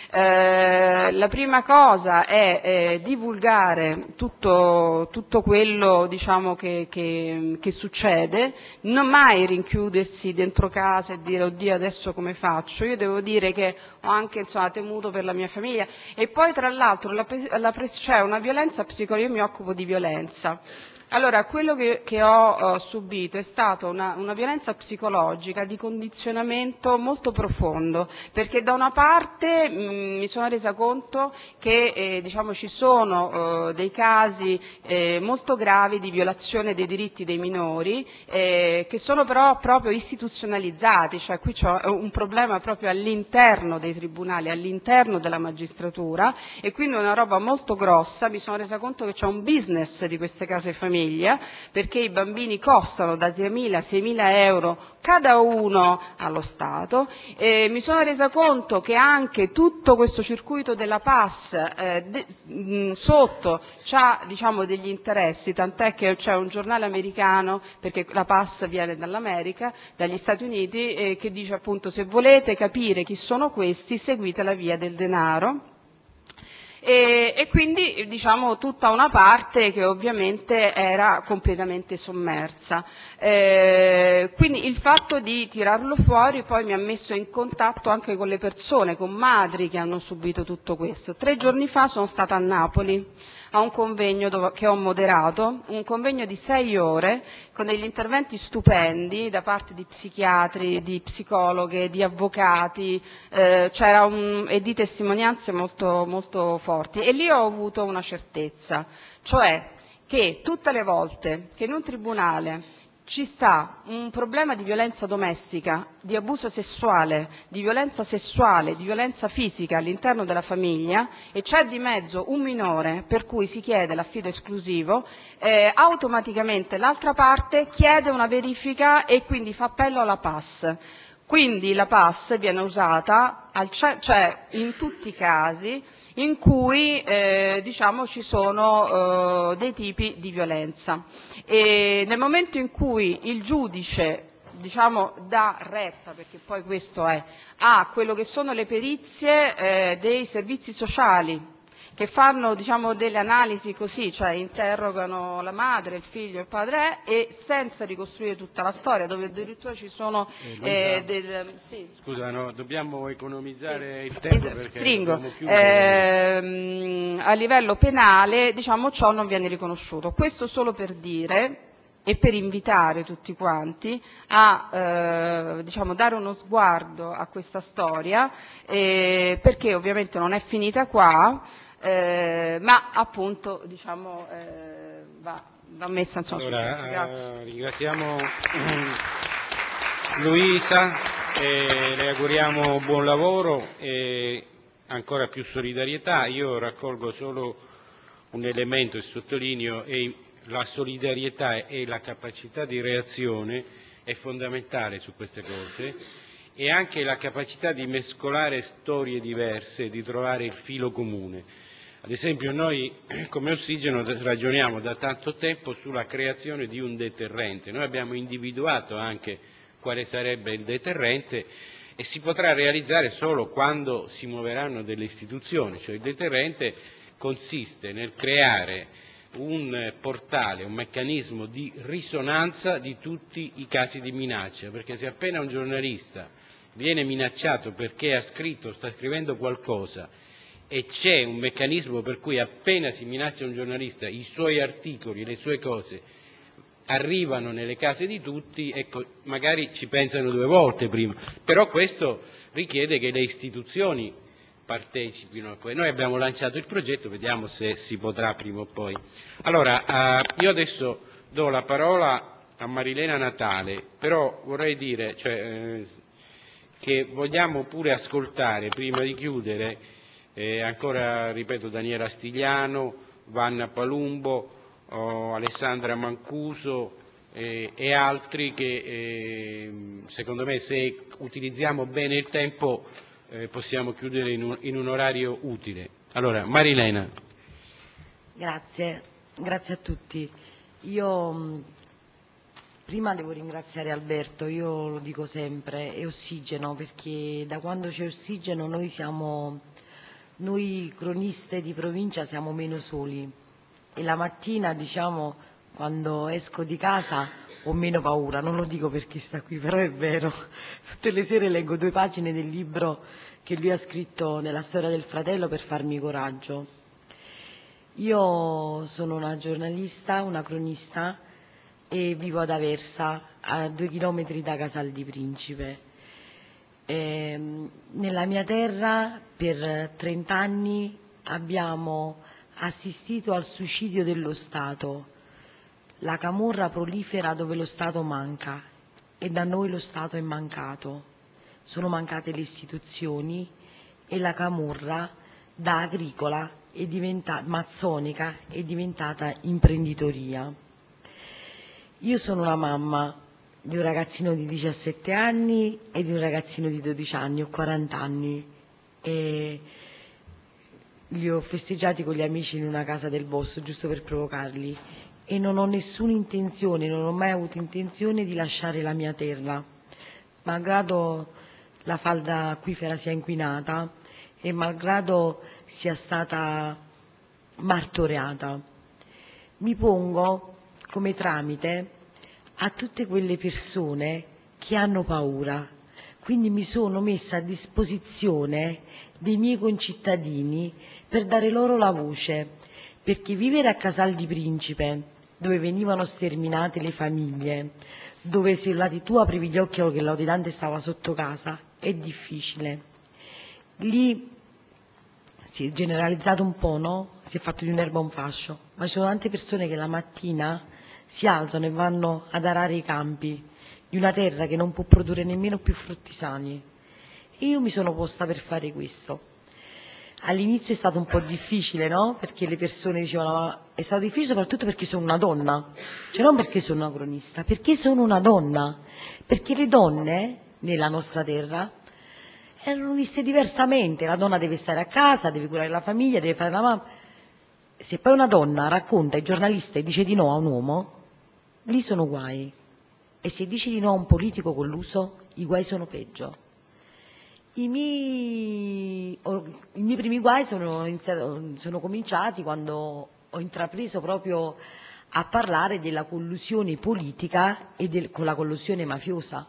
Eh, la prima cosa è eh, divulgare tutto, tutto quello diciamo, che, che, che succede, non mai rinchiudersi dentro casa e dire oddio adesso come faccio, io devo dire che ho anche insomma, temuto per la mia famiglia e poi tra l'altro la, la, c'è una violenza psicologica, io mi occupo di violenza. Allora, quello che, che ho uh, subito è stata una, una violenza psicologica di condizionamento molto profondo, perché da una parte mh, mi sono resa conto che eh, diciamo, ci sono uh, dei casi eh, molto gravi di violazione dei diritti dei minori, eh, che sono però proprio istituzionalizzati, cioè qui c'è un problema proprio all'interno dei tribunali, all'interno della magistratura, e quindi una roba molto grossa, mi sono resa conto che c'è un business di queste case famiglie, perché i bambini costano da tremila a seimila euro cada uno allo Stato. Eh, mi sono resa conto che anche tutto questo circuito della P A S eh, de, mh, sotto ha diciamo, degli interessi, tant'è che c'è un giornale americano, perché la P A S viene dall'America, dagli Stati Uniti, eh, che dice appunto se volete capire chi sono questi seguite la via del denaro. E, e quindi diciamo tutta una parte che ovviamente era completamente sommersa. Eh, quindi il fatto di tirarlo fuori poi mi ha messo in contatto anche con le persone, con madri che hanno subito tutto questo. Tre giorni fa sono stata a Napoli a un convegno dove, che ho moderato, un convegno di sei ore con degli interventi stupendi da parte di psichiatri, di psicologhe, di avvocati, eh, c'era un, e di testimonianze molto, molto forti e lì ho avuto una certezza, cioè che tutte le volte che in un tribunale ci sta un problema di violenza domestica, di abuso sessuale, di violenza sessuale, di violenza fisica all'interno della famiglia e c'è di mezzo un minore per cui si chiede l'affido esclusivo, eh, automaticamente l'altra parte chiede una verifica e quindi fa appello alla P A S. Quindi la P A S viene usata al, cioè in tutti i casi in cui eh, diciamo, ci sono eh, dei tipi di violenza. E nel momento in cui il giudice diciamo, dà retta, perché poi questo è, a quello che sono le perizie eh, dei servizi sociali, che fanno diciamo, delle analisi così, cioè interrogano la madre, il figlio, il padre e senza ricostruire tutta la storia, dove addirittura ci sono eh, eh, del... Sì. Scusa, no, dobbiamo economizzare sì. il tempo es- perché stringo. dobbiamo chiudere. Ehm, a livello penale diciamo, ciò non viene riconosciuto. Questo solo per dire e per invitare tutti quanti a eh, diciamo, dare uno sguardo a questa storia, eh, perché ovviamente non è finita qua, Eh, ma appunto diciamo, eh, va, va messa insomma allora, sul Grazie. Eh, ringraziamo Luisa, e le auguriamo buon lavoro e ancora più solidarietà. Io raccolgo solo un elemento e sottolineo, è la solidarietà e la capacità di reazione è fondamentale su queste cose, e anche la capacità di mescolare storie diverse e di trovare il filo comune. Ad esempio noi come Ossigeno ragioniamo da tanto tempo sulla creazione di un deterrente. Noi abbiamo individuato anche quale sarebbe il deterrente e si potrà realizzare solo quando si muoveranno delle istituzioni, cioè il deterrente consiste nel creare un portale, un meccanismo di risonanza di tutti i casi di minaccia, perché se appena un giornalista viene minacciato perché ha scritto, sta scrivendo qualcosa, e c'è un meccanismo per cui appena si minaccia un giornalista i suoi articoli, le sue cose arrivano nelle case di tutti, ecco, magari ci pensano due volte prima, però questo richiede che le istituzioni partecipino. Noi abbiamo lanciato il progetto, vediamo se si potrà prima o poi. Allora, eh, io adesso do la parola a Marilena Natale, però vorrei dire cioè, eh, che vogliamo pure ascoltare, prima di chiudere, eh, ancora, ripeto, Daniela Stigliano, Vanna Palumbo, oh, Alessandra Mancuso eh, e altri che eh, secondo me, se utilizziamo bene il tempo, eh, possiamo chiudere in un, in un orario utile. Allora, Marilena. Grazie, grazie a tutti. Io mh, prima devo ringraziare Alberto, io lo dico sempre, è Ossigeno, perché da quando c'è Ossigeno noi siamo, noi croniste di provincia siamo meno soli, e la mattina, diciamo, quando esco di casa ho meno paura, non lo dico per chi sta qui, però è vero. Tutte le sere leggo due pagine del libro che lui ha scritto nella storia del fratello per farmi coraggio. Io sono una giornalista, una cronista, e vivo ad Aversa, a due chilometri da Casal di Principe. E, nella mia terra per trent'anni abbiamo assistito al suicidio dello Stato. La camorra prolifera dove lo Stato manca, e da noi lo Stato è mancato. Sono mancate le istituzioni e la camorra da agricola è diventata mazzonica, è diventata imprenditoria. Io sono una mamma di un ragazzino di diciassette anni e di un ragazzino di dodici anni, ho quaranta anni, e li ho festeggiati con gli amici in una casa del Bosso, giusto per provocarli, e non ho nessuna intenzione, non ho mai avuto intenzione di lasciare la mia terra, malgrado la falda acquifera sia inquinata e malgrado sia stata martoriata. Mi pongo come tramite a tutte quelle persone che hanno paura, quindi mi sono messa a disposizione dei miei concittadini per dare loro la voce, perché vivere a Casal di Principe, dove venivano sterminate le famiglie, dove se tu aprivi gli occhi che l'Auditante stava sotto casa, è difficile. Lì si è generalizzato un po', no? Si è fatto di un'erba un fascio, ma ci sono tante persone che la mattina si alzano e vanno ad arare i campi di una terra che non può produrre nemmeno più frutti sani. E io mi sono posta per fare questo. All'inizio è stato un po' difficile, no? Perché le persone dicevano, ma è stato difficile soprattutto perché sono una donna, cioè non perché sono una cronista, perché sono una donna, perché le donne nella nostra terra erano viste diversamente. La donna deve stare a casa, deve curare la famiglia, deve fare la mamma. Se poi una donna racconta ai giornalisti e dice di no a un uomo, lì sono guai. E se dici di no a un politico colluso, i guai sono peggio. I miei, i miei primi guai sono, iniziato, sono cominciati quando ho intrapreso proprio a parlare della collusione politica e del, con la collusione mafiosa.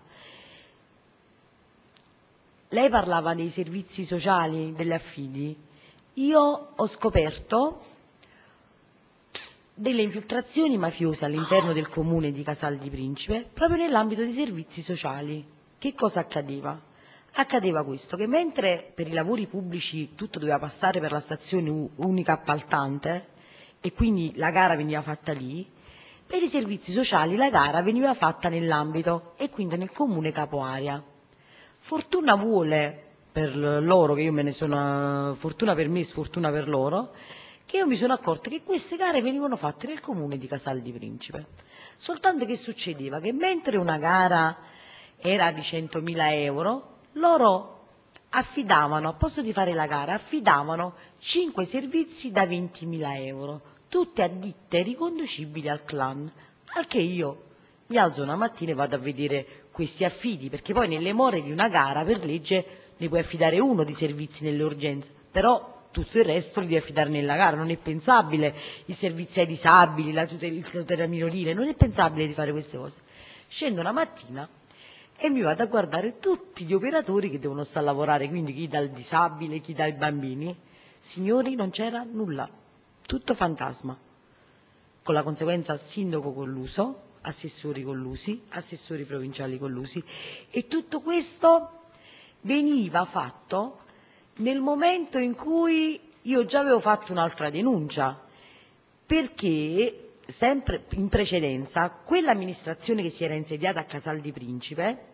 Lei parlava dei servizi sociali, delle affidi. Io ho scoperto delle infiltrazioni mafiose all'interno del comune di Casal di Principe proprio nell'ambito dei servizi sociali. Che cosa accadeva? Accadeva questo, che mentre per i lavori pubblici tutto doveva passare per la stazione unica appaltante e quindi la gara veniva fatta lì, per i servizi sociali la gara veniva fatta nell'ambito e quindi nel comune capoarea. Fortuna vuole per loro, che io me ne sono, fortuna per me, sfortuna per loro, che io mi sono accorta che queste gare venivano fatte nel comune di Casal di Principe. Soltanto che succedeva che mentre una gara era di centomila euro, loro affidavano, a posto di fare la gara, affidavano cinque servizi da ventimila euro, tutte a ditte riconducibili al clan, al che io mi alzo una mattina e vado a vedere questi affidi, perché poi nelle more di una gara per legge ne puoi affidare uno di servizi nelle urgenze, però tutto il resto li devi affidare nella gara, non è pensabile i servizi ai disabili, la tutela, il tutela minorile, non è pensabile di fare queste cose. Scendo una mattina e mi vado a guardare tutti gli operatori che devono stare a lavorare, quindi chi dal disabile, chi dai bambini. Signori, non c'era nulla, tutto fantasma, con la conseguenza sindaco colluso, assessori collusi, assessori provinciali collusi, e tutto questo veniva fatto nel momento in cui io già avevo fatto un'altra denuncia, perché sempre in precedenza quell'amministrazione che si era insediata a Casal di Principe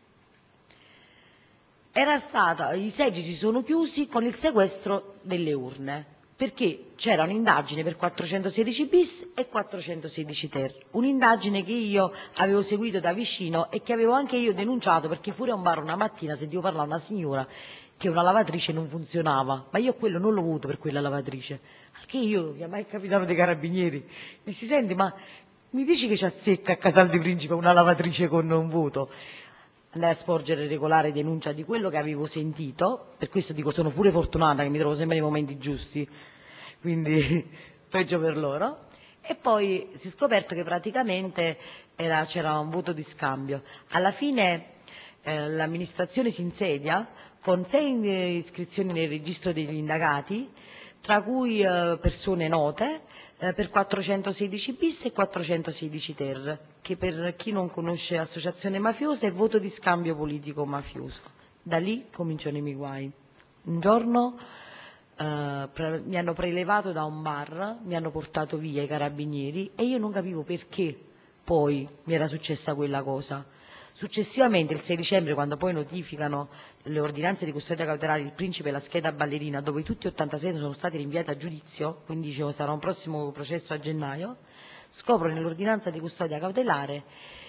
era stata, i seggi si sono chiusi con il sequestro delle urne, perché c'era un'indagine per quattrocentosedici bis e quattrocentosedici ter, un'indagine che io avevo seguito da vicino e che avevo anche io denunciato, perché fuori a un bar una mattina sentivo parlare a una signora che una lavatrice non funzionava, ma io quello non l'ho avuto per quella lavatrice, perché io chiamai il capitano dei carabinieri, mi si sente, ma mi dici che ci azzecca a Casal di Principe una lavatrice con un voto? Andai a sporgere regolare denuncia di quello che avevo sentito, per questo dico sono pure fortunata che mi trovo sempre nei momenti giusti, quindi peggio per loro. E poi si è scoperto che praticamente era, c'era un voto di scambio. Alla fine eh, l'amministrazione si insedia con sei iscrizioni nel registro degli indagati, tra cui eh, persone note, eh, per quattrocentosedici bis e quattrocentosedici ter, che per chi non conosce associazione mafiosa è voto di scambio politico mafioso. Da lì cominciano i miei guai. Un giorno eh, pre- mi hanno prelevato da un bar, mi hanno portato via i carabinieri e io non capivo perché poi mi era successa quella cosa. Successivamente, il sei dicembre, quando poi notificano le ordinanze di custodia cautelare il Principe e la scheda ballerina, dove tutti e ottantasei sono stati rinviati a giudizio, quindi dicevo sarà un prossimo processo a gennaio, scopro nell'ordinanza di custodia cautelare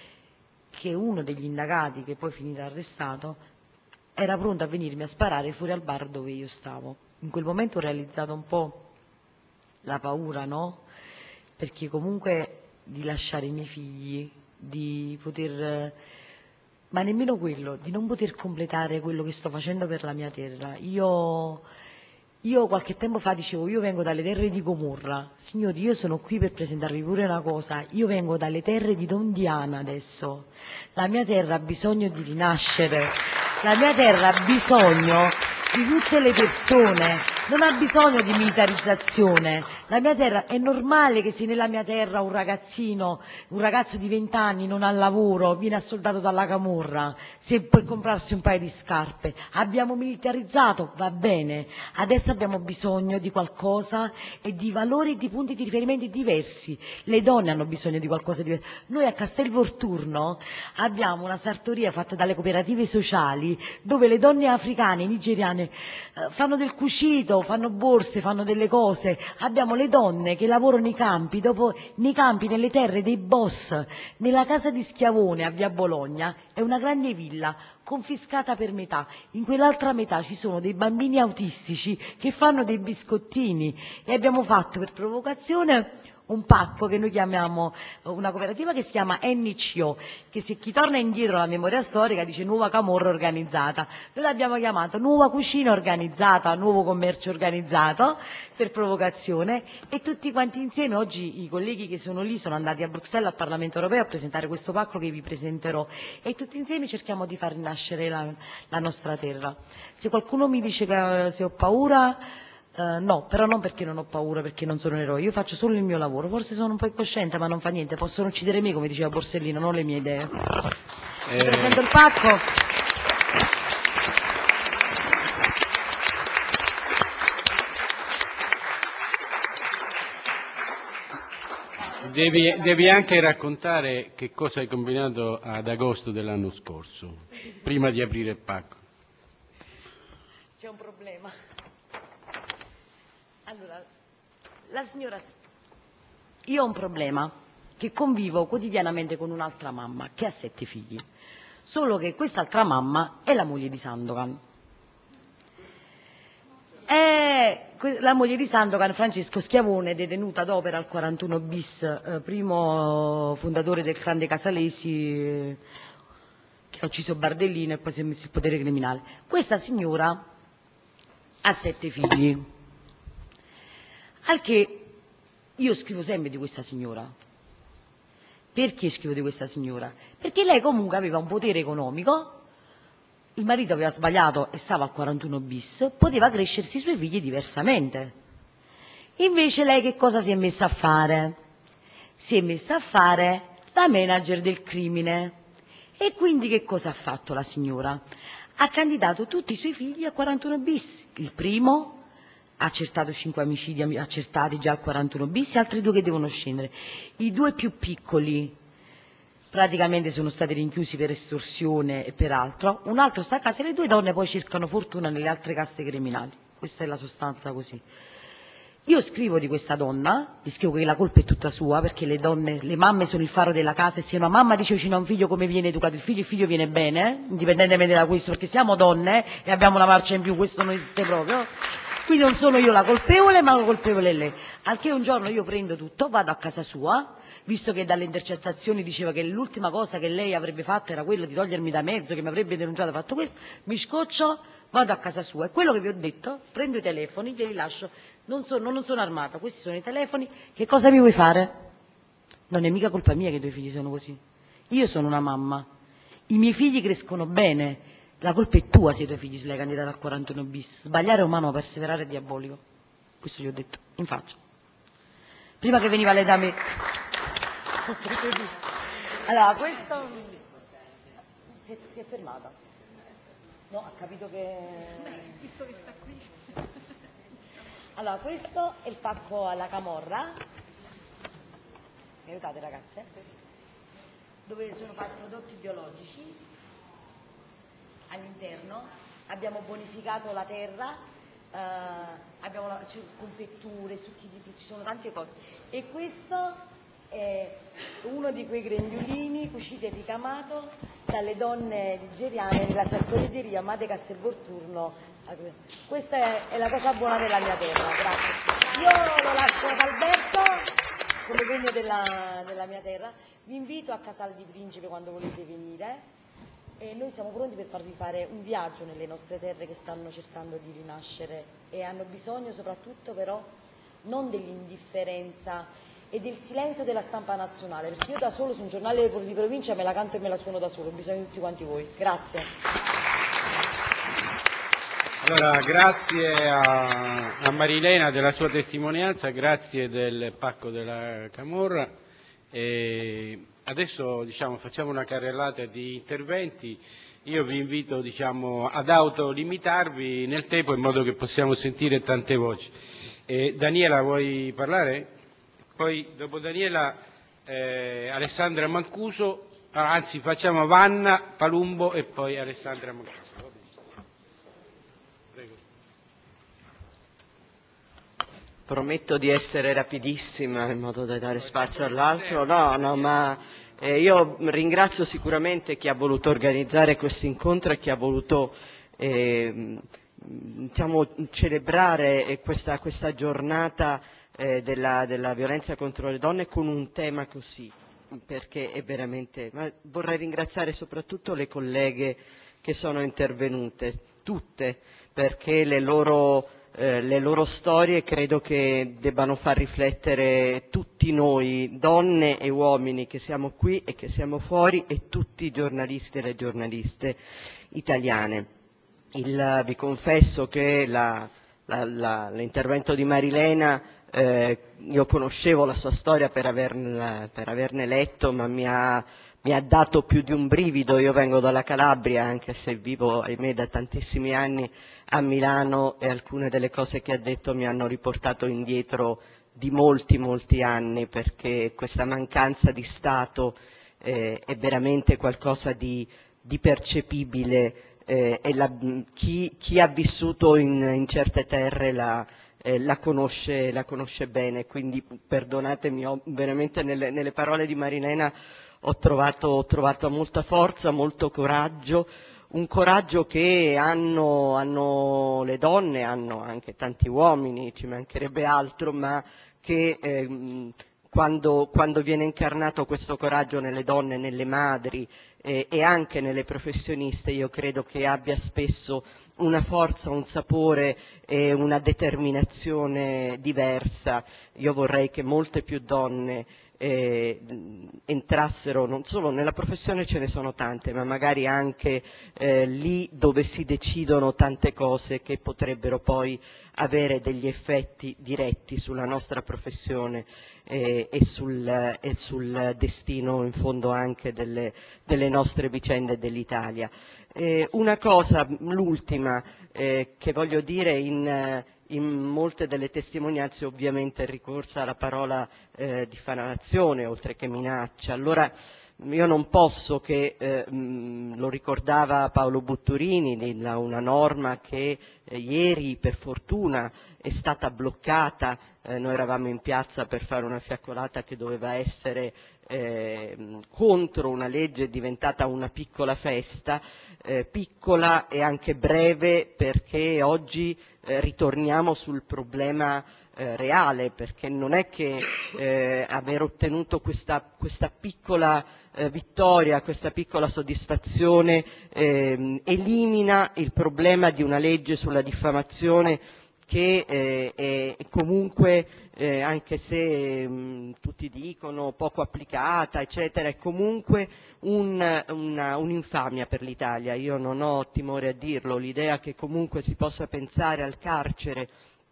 che uno degli indagati, che poi finirà arrestato, era pronto a venirmi a sparare fuori al bar dove io stavo. In quel momento ho realizzato un po' la paura, no? Perché comunque di lasciare i miei figli, di poter... ma nemmeno quello, di non poter completare quello che sto facendo per la mia terra. Io, io qualche tempo fa dicevo, io vengo dalle terre di Gomorra. Signori, io sono qui per presentarvi pure una cosa, io vengo dalle terre di Don Diana adesso. La mia terra ha bisogno di rinascere, la mia terra ha bisogno di tutte le persone, non ha bisogno di militarizzazione. La mia terra, è normale che se nella mia terra un ragazzino, un ragazzo di vent'anni non ha lavoro, viene assoldato dalla camorra, se per comprarsi un paio di scarpe. Abbiamo militarizzato, va bene, adesso abbiamo bisogno di qualcosa e di valori e di punti di riferimento diversi. Le donne hanno bisogno di qualcosa di diverso. Noi a Castel Volturno abbiamo una sartoria fatta dalle cooperative sociali dove le donne africane, nigeriane, eh, fanno del cucito, fanno borse, fanno delle cose. Abbiamo le donne che lavorano nei campi, dopo nei campi, nelle terre dei boss, nella casa di Schiavone a via Bologna, è una grande villa confiscata per metà, in quell'altra metà ci sono dei bambini autistici che fanno dei biscottini e abbiamo fatto per provocazione un pacco che noi chiamiamo, una cooperativa che si chiama N C O, che se chi torna indietro alla memoria storica dice nuova camorra organizzata, noi l'abbiamo chiamato nuova cucina organizzata, nuovo commercio organizzato per provocazione, e tutti quanti insieme oggi i colleghi che sono lì sono andati a Bruxelles al Parlamento Europeo a presentare questo pacco che vi presenterò e tutti insieme cerchiamo di far rinascere la, la nostra terra. Se qualcuno mi dice che se ho paura, Uh, no, però non perché non ho paura, perché non sono un eroe, io faccio solo il mio lavoro, forse sono un po' incosciente ma non fa niente, possono uccidere me come diceva Borsellino, non le mie idee. Eh... Vi presento il pacco. Devi, devi anche raccontare che cosa hai combinato ad agosto dell'anno scorso, prima di aprire il pacco. C'è un problema. Allora, la signora, io ho un problema, che convivo quotidianamente con un'altra mamma che ha sette figli, solo che quest'altra mamma è la moglie di Sandokan. È la moglie di Sandokan, Francesco Schiavone, detenuta ad opera al quarantuno bis, eh, primo fondatore del clan dei Casalesi, eh, che ha ucciso Bardellino e poi si è messo il potere criminale. Questa signora ha sette figli, al che io scrivo sempre di questa signora. Perché scrivo di questa signora? Perché lei comunque aveva un potere economico, il marito aveva sbagliato e stava al quarantuno bis, poteva crescersi i suoi figli diversamente. Invece lei che cosa si è messa a fare? Si è messa a fare la manager del crimine. E quindi che cosa ha fatto la signora? Ha candidato tutti i suoi figli al quarantuno bis. Il primo ha accertato cinque omicidi accertati già al quarantuno bis e altri due che devono scendere. I due più piccoli praticamente sono stati rinchiusi per estorsione e per altro, un altro sta a casa e le due donne poi cercano fortuna nelle altre caste criminali. Questa è la sostanza così. Io scrivo di questa donna, gli scrivo che la colpa è tutta sua, perché le donne, le mamme sono il faro della casa, e se una mamma dice vicino a un figlio come viene educato il figlio, il figlio viene bene, indipendentemente da questo, perché siamo donne e abbiamo una marcia in più, questo non esiste proprio. Quindi non sono io la colpevole, ma la colpevole è lei. Al che un giorno io prendo tutto, vado a casa sua, visto che dalle intercettazioni diceva che l'ultima cosa che lei avrebbe fatto era quello di togliermi da mezzo, che mi avrebbe denunciato, fatto questo, mi scoccio, vado a casa sua e quello che vi ho detto, prendo i telefoni, glieli lascio, non sono, non sono armata, questi sono i telefoni, che cosa mi vuoi fare? Non è mica colpa mia che i tuoi figli sono così, io sono una mamma, i miei figli crescono bene, la colpa è tua se i tuoi figli sono candidati al quarantuno bis, sbagliare è umano, perseverare è diabolico, questo gli ho detto, in faccia. Prima che veniva lei da me. Allora, questo si è, si è fermata. No, ha capito che... Allora, questo è il pacco alla camorra. Mi aiutate ragazze? Dove sono fatti prodotti biologici all'interno. Abbiamo bonificato la terra, eh, abbiamo la, confetture, succhi di frutta, ci sono tante cose. E questo è uno di quei grembiulini cucito e ricamato dalle donne nigeriane nella sartoreria Amate Castelvolturno. Questa è, è la cosa buona della mia terra, grazie. Io lo lascio ad Alberto come segno della, della mia terra. Vi invito a Casal di Principe quando volete venire e noi siamo pronti per farvi fare un viaggio nelle nostre terre che stanno cercando di rinascere e hanno bisogno soprattutto però non dell'indifferenza e del silenzio della stampa nazionale, perché io da solo su un giornale di provincia me la canto e me la suono da solo, ho bisogno di tutti quanti voi. Grazie. Allora, grazie a, a Marilena della sua testimonianza, grazie del pacco della camorra. E adesso diciamo, facciamo una carrellata di interventi. Io vi invito diciamo, ad autolimitarvi nel tempo in modo che possiamo sentire tante voci. E, Daniela, vuoi parlare? Poi dopo Daniela eh, Alessandra Mancuso, anzi facciamo Vanna, Palumbo e poi Alessandra Mancuso. Prego. Prometto di essere rapidissima in modo da dare spazio all'altro. No, no, ma eh, io ringrazio sicuramente chi ha voluto organizzare questo incontro e chi ha voluto eh, diciamo, celebrare questa, questa giornata Eh, della, della violenza contro le donne con un tema così, perché è veramente... Ma vorrei ringraziare soprattutto le colleghe che sono intervenute, tutte, perché le loro, eh, le loro storie credo che debbano far riflettere tutti noi, donne e uomini che siamo qui e che siamo fuori, e tutti i giornalisti e le giornaliste italiane. Il, vi confesso che la, la, la, l'intervento di Marilena Eh, io conoscevo la sua storia per averne, per averne letto, ma mi ha, mi ha dato più di un brivido. Io vengo dalla Calabria, anche se vivo, ahimè, da tantissimi anni a Milano, e alcune delle cose che ha detto mi hanno riportato indietro di molti, molti anni, perché questa mancanza di Stato eh, è veramente qualcosa di, di percepibile eh, e la, chi, chi ha vissuto in, in certe terre la eh, la, conosce, la conosce bene, quindi perdonatemi, ho veramente nelle, nelle parole di Marilena ho trovato, ho trovato molta forza, molto coraggio, un coraggio che hanno, hanno le donne, hanno anche tanti uomini, ci mancherebbe altro, ma che ehm, quando, quando viene incarnato questo coraggio nelle donne, nelle madri eh, e anche nelle professioniste, io credo che abbia spesso una forza, un sapore e una determinazione diversa. Io vorrei che molte più donne eh, entrassero non solo nella professione, ce ne sono tante, ma magari anche eh, lì dove si decidono tante cose che potrebbero poi avere degli effetti diretti sulla nostra professione eh, e, sul, e sul destino in fondo anche delle, delle nostre vicende dell'Italia. Eh, una cosa, l'ultima, eh, che voglio dire in, in molte delle testimonianze ovviamente è ricorsa alla parola eh, diffamazione oltre che minaccia. Allora io non posso che, eh, mh, lo ricordava Paolo Butturini, di la, una norma che eh, ieri per fortuna è stata bloccata, eh, noi eravamo in piazza per fare una fiaccolata che doveva essere eh, contro una legge diventata una piccola festa, eh, piccola e anche breve perché oggi eh, ritorniamo sul problema eh, reale, perché non è che eh, aver ottenuto questa, questa piccola eh, vittoria, questa piccola soddisfazione eh, elimina il problema di una legge sulla diffamazione che eh, è comunque, eh, anche se mh, tutti dicono poco applicata, eccetera, è comunque un, una, un'infamia per l'Italia. Io non ho timore a dirlo, l'idea che comunque si possa pensare al carcere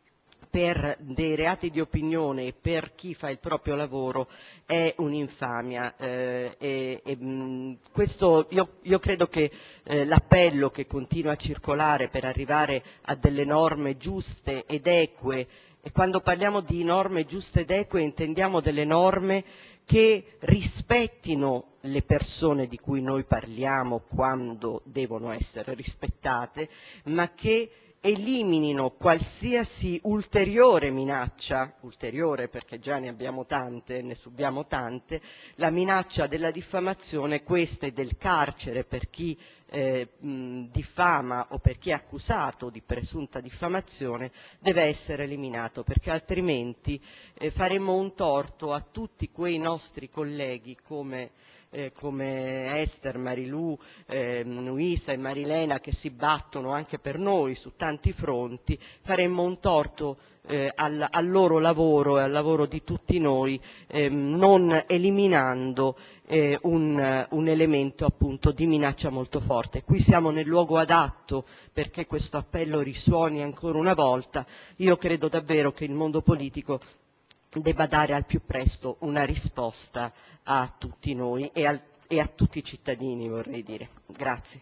per dei reati di opinione e per chi fa il proprio lavoro è un'infamia. Eh, e, e, mh, questo io, io credo che eh, l'appello che continua a circolare per arrivare a delle norme giuste ed eque, e quando parliamo di norme giuste ed eque intendiamo delle norme che rispettino le persone di cui noi parliamo quando devono essere rispettate, ma che eliminino qualsiasi ulteriore minaccia, ulteriore perché già ne abbiamo tante, ne subiamo tante, la minaccia della diffamazione, questa e del carcere per chi eh, mh, diffama o per chi è accusato di presunta diffamazione, deve essere eliminato, perché altrimenti eh, faremo un torto a tutti quei nostri colleghi come Eh, come Esther, Marilù, eh, Luisa e Marilena che si battono anche per noi su tanti fronti, faremmo un torto eh, al, al loro lavoro e al lavoro di tutti noi eh, non eliminando eh, un, un elemento appunto di minaccia molto forte. Qui siamo nel luogo adatto perché questo appello risuoni ancora una volta. Io credo davvero che il mondo politico debba dare al più presto una risposta a tutti noi e, al, e a tutti i cittadini, vorrei dire. Grazie.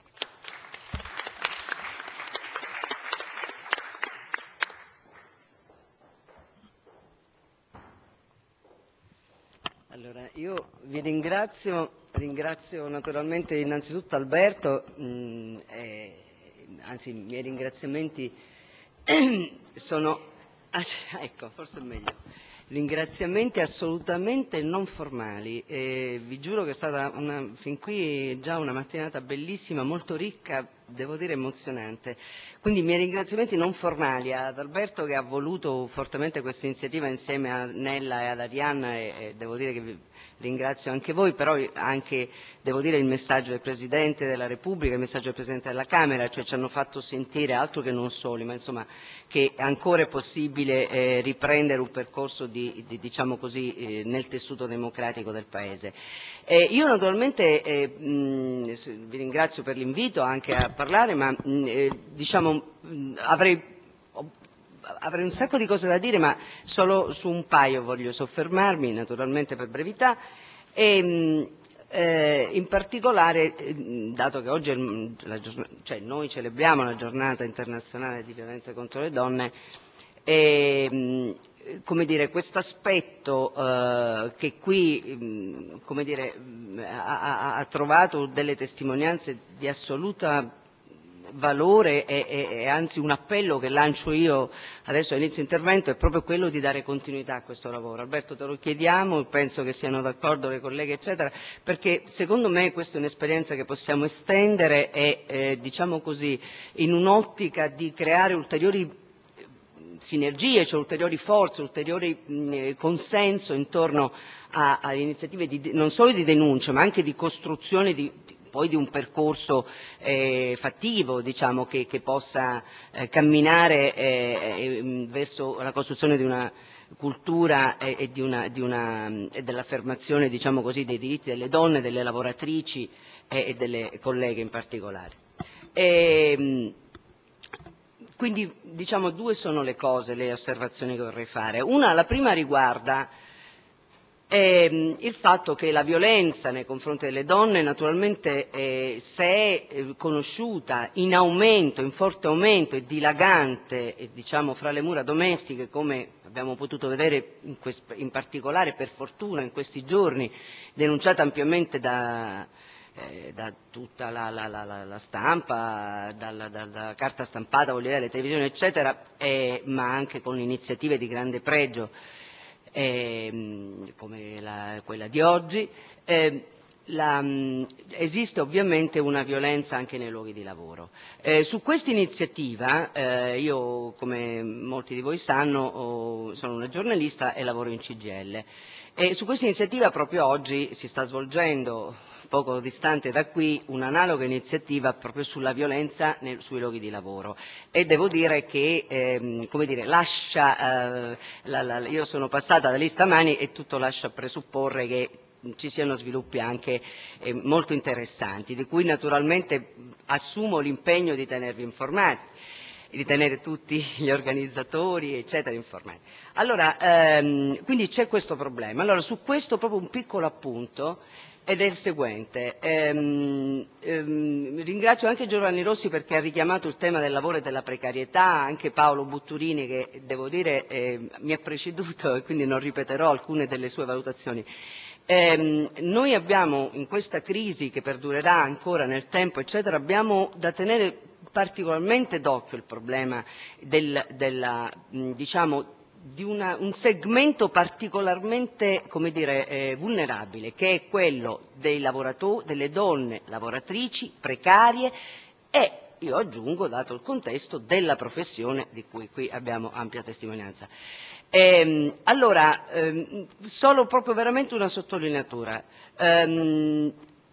Allora, io vi ringrazio, ringrazio naturalmente innanzitutto Alberto, mh, eh, anzi i miei ringraziamenti sono, ah, ecco, forse è meglio. Ringraziamenti assolutamente non formali, eh, vi giuro che è stata una, fin qui già una mattinata bellissima, molto ricca, devo dire emozionante. Quindi i miei ringraziamenti non formali ad Alberto che ha voluto fortemente questa iniziativa insieme a Nella e ad Arianna e, e devo dire che vi ringrazio anche voi, però anche devo dire il messaggio del Presidente della Repubblica, il messaggio del Presidente della Camera, cioè ci hanno fatto sentire altro che non soli, ma insomma che ancora è possibile eh, riprendere un percorso di, di, diciamo così, eh, nel tessuto democratico del Paese. Eh, io naturalmente eh, mh, vi ringrazio per l'invito anche a parlare, ma mh, eh, diciamo mh, avrei Avrei un sacco di cose da dire, ma solo su un paio voglio soffermarmi, naturalmente per brevità, e eh, in particolare, dato che oggi è la giornata, cioè noi celebriamo la giornata internazionale di violenza contro le donne, e, come dire, questo aspetto eh, che qui come dire, ha, ha trovato delle testimonianze di assoluta valore e, e, e anzi un appello che lancio io adesso all'inizio intervento è proprio quello di dare continuità a questo lavoro. Alberto, te lo chiediamo, penso che siano d'accordo le colleghe eccetera, perché secondo me questa è un'esperienza che possiamo estendere e eh, diciamo così in un'ottica di creare ulteriori sinergie, cioè ulteriori forze, ulteriori mh, consenso intorno a, a iniziative di, non solo di denuncia ma anche di costruzione di, poi di un percorso eh, fattivo, diciamo, che, che possa eh, camminare eh, verso la costruzione di una cultura e, e, di una, di una, e dell'affermazione, diciamo così, dei diritti delle donne, delle lavoratrici e, e delle colleghe in particolare. E, quindi diciamo due sono le cose, le osservazioni che vorrei fare. Una, la prima riguarda eh, il fatto che la violenza nei confronti delle donne naturalmente eh, se è eh, conosciuta in aumento, in forte aumento e dilagante eh, diciamo fra le mura domestiche, come abbiamo potuto vedere in, in particolare per fortuna in questi giorni, denunciata ampiamente da Eh, da tutta la, la, la, la stampa, dalla, dalla carta stampata, voglio dire, le televisioni eccetera, eh, ma anche con iniziative di grande pregio eh, come la, quella di oggi. Eh, la, mh, esiste ovviamente una violenza anche nei luoghi di lavoro. Eh, su questa iniziativa, eh, io come molti di voi sanno oh, sono una giornalista e lavoro in C G I L e su questa iniziativa proprio oggi si sta svolgendo poco distante da qui un'analoga iniziativa proprio sulla violenza nel, sui luoghi di lavoro e devo dire che ehm, come dire, lascia, eh, la, la, io sono passata da lì stamani e tutto lascia presupporre che ci siano sviluppi anche eh, molto interessanti, di cui naturalmente assumo l'impegno di tenervi informati, di tenere tutti gli organizzatori eccetera informati. Allora, ehm, quindi c'è questo problema. Allora su questo proprio un piccolo appunto ed è il seguente. Ehm, ehm, ringrazio anche Giovanni Rossi perché ha richiamato il tema del lavoro e della precarietà, anche Paolo Butturini che devo dire eh, mi ha preceduto e quindi non ripeterò alcune delle sue valutazioni. Eh, noi abbiamo in questa crisi che perdurerà ancora nel tempo eccetera, abbiamo da tenere particolarmente d'occhio il problema del, della, diciamo, di una, un segmento particolarmente come dire, eh, vulnerabile che è quello dei lavoratori, delle donne lavoratrici precarie e io aggiungo, dato il contesto, della professione di cui qui abbiamo ampia testimonianza. Ehm, allora, ehm, solo proprio veramente una sottolineatura. Ehm,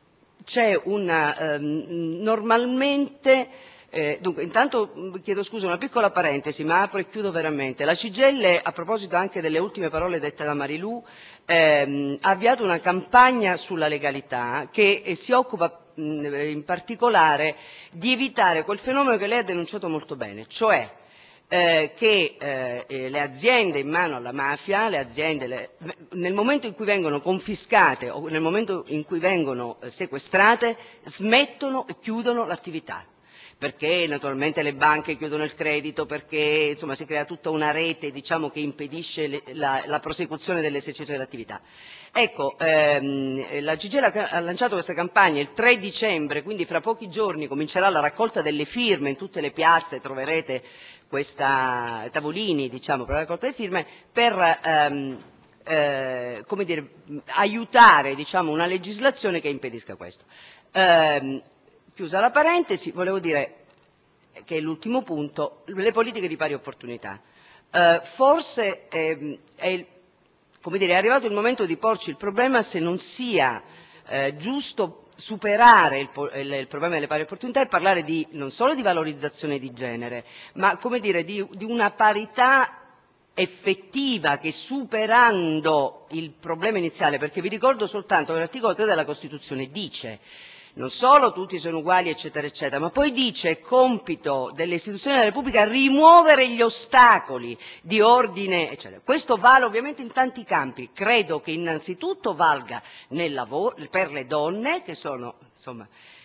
c'è una, ehm, normalmente, eh, dunque, intanto chiedo scusa, una piccola parentesi, ma apro e chiudo veramente. La C G I L, a proposito anche delle ultime parole dette da Marilù, ehm, ha avviato una campagna sulla legalità che eh, si occupa in particolare di evitare quel fenomeno che lei ha denunciato molto bene, cioè eh, che eh, le aziende in mano alla mafia, le aziende le, nel momento in cui vengono confiscate o nel momento in cui vengono eh, sequestrate smettono e chiudono l'attività. Perché naturalmente le banche chiudono il credito, perché insomma si crea tutta una rete diciamo, che impedisce le, la, la prosecuzione dell'esercizio dell'attività. Ecco, ehm, la C G I L ha lanciato questa campagna il tre dicembre, quindi fra pochi giorni comincerà la raccolta delle firme in tutte le piazze, troverete questa tavolini diciamo, per la raccolta delle firme, per ehm, eh, come dire, aiutare diciamo, una legislazione che impedisca questo. Ehm, Chiusa la parentesi, volevo dire che è l'ultimo punto, le politiche di pari opportunità. Eh, forse ehm, è, come dire, è arrivato il momento di porci il problema se non sia eh, giusto superare il, il, il problema delle pari opportunità e parlare di, non solo di valorizzazione di genere, ma come dire, di, di una parità effettiva che superando il problema iniziale, perché vi ricordo soltanto che l'articolo tre della Costituzione dice non solo tutti sono uguali eccetera eccetera, ma poi dice è compito delle istituzioni della Repubblica rimuovere gli ostacoli di ordine eccetera. Questo vale ovviamente in tanti campi, credo che innanzitutto valga nel lavoro, per le donne che sono insomma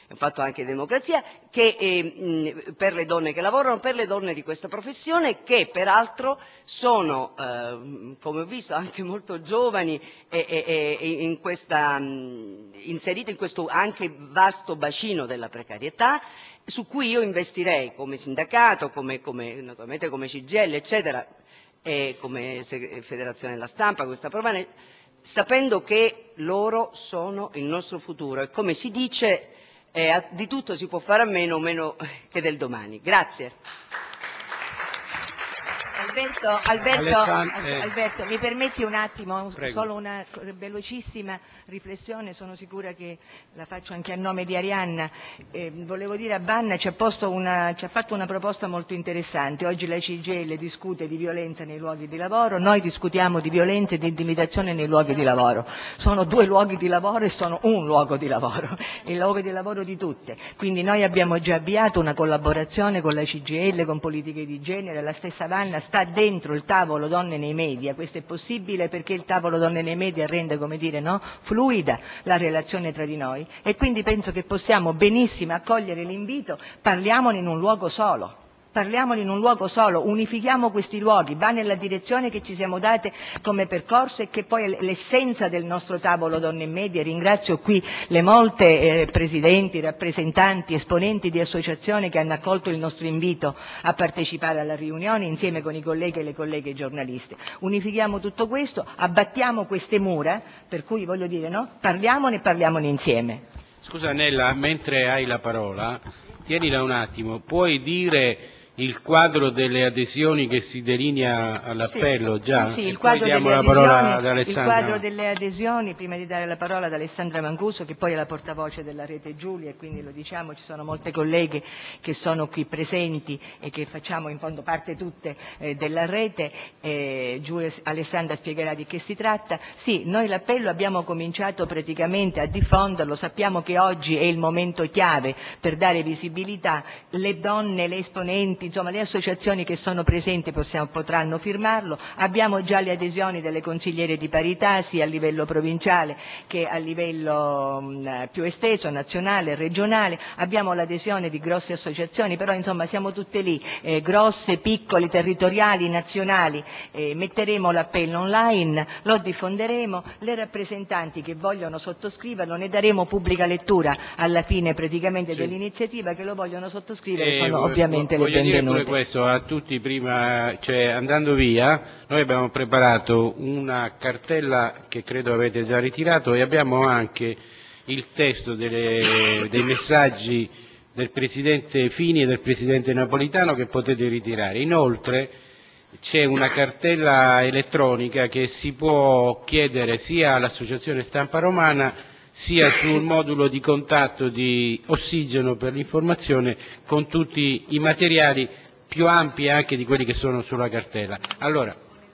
è un fatto anche di democrazia, che eh, per le donne che lavorano, per le donne di questa professione, che peraltro sono, eh, come ho visto, anche molto giovani e, e, e in questa, mh, inserite in questo anche vasto bacino della precarietà, su cui io investirei come sindacato, come, come, naturalmente come C G I L, eccetera, e come Federazione della Stampa, questa prova, sapendo che loro sono il nostro futuro e, come si dice, eh, di tutto si può fare a meno, meno che del domani. Grazie. Alberto, Alberto, Alessand- eh. Alberto, mi permetti un attimo, Prego. solo una velocissima riflessione, sono sicura che la faccio anche a nome di Arianna. Eh, volevo dire, a Banna ci ha, posto una, ci ha fatto una proposta molto interessante. Oggi la C G I L discute di violenza nei luoghi di lavoro, noi discutiamo di violenza e di intimidazione nei luoghi di lavoro. Sono due luoghi di lavoro e sono un luogo di lavoro, il luogo di lavoro di tutte. Quindi noi abbiamo già avviato una collaborazione con la C G I L, con politiche di genere, la stessa Vanna sta dentro il tavolo donne nei media. Questo è possibile perché il tavolo donne nei media rende, come dire, no, fluida la relazione tra di noi, e quindi penso che possiamo benissimo accogliere l'invito, parliamone in un luogo solo. Parliamone in un luogo solo, unifichiamo questi luoghi, va nella direzione che ci siamo date come percorso e che poi è l'essenza del nostro tavolo donne in media. Ringrazio qui le molte eh, presidenti, rappresentanti, esponenti di associazioni che hanno accolto il nostro invito a partecipare alla riunione insieme con i colleghi e le colleghe giornaliste. Unifichiamo tutto questo, abbattiamo queste mura, per cui voglio dire, no? Parliamone e parliamone insieme. Scusa Nella, mentre hai la parola, tienila un attimo, puoi dire il quadro delle adesioni che si delinea all'appello, sì, già? Sì, sì, il, e poi quadro diamo delle la parola adesioni, ad il Alessandra. quadro delle adesioni, prima di dare la parola ad Alessandra Mancuso, che poi è la portavoce della Rete Giulia, e quindi lo diciamo, ci sono molte colleghe che sono qui presenti e che facciamo in fondo parte tutte eh, della rete. Eh, Giulia, Alessandra spiegherà di che si tratta. Sì, noi l'appello abbiamo cominciato praticamente a diffonderlo, sappiamo che oggi è il momento chiave per dare visibilità, le donne, le esponenti, insomma le associazioni che sono presenti possiamo, potranno firmarlo. Abbiamo già le adesioni delle consigliere di parità sia a livello provinciale che a livello mh, più esteso, nazionale, regionale. Abbiamo l'adesione di grosse associazioni, però insomma siamo tutte lì, eh, grosse, piccole, territoriali, nazionali. Eh, metteremo l'appello online, lo diffonderemo, le rappresentanti che vogliono sottoscriverlo ne daremo pubblica lettura alla fine praticamente Sì. dell'iniziativa, che lo vogliono sottoscrivere Eh, sono vo- ovviamente voglio le dire benvenute. pure questo a tutti prima, cioè andando via, noi abbiamo preparato una cartella che credo avete già ritirato e abbiamo anche il testo delle, dei messaggi del Presidente Fini e del Presidente Napolitano che potete ritirare. Inoltre c'è una cartella elettronica che si può chiedere sia all'Associazione Stampa Romana sia sul modulo di contatto di Ossigeno per l'informazione, con tutti i materiali più ampi anche di quelli che sono sulla cartella. Allora,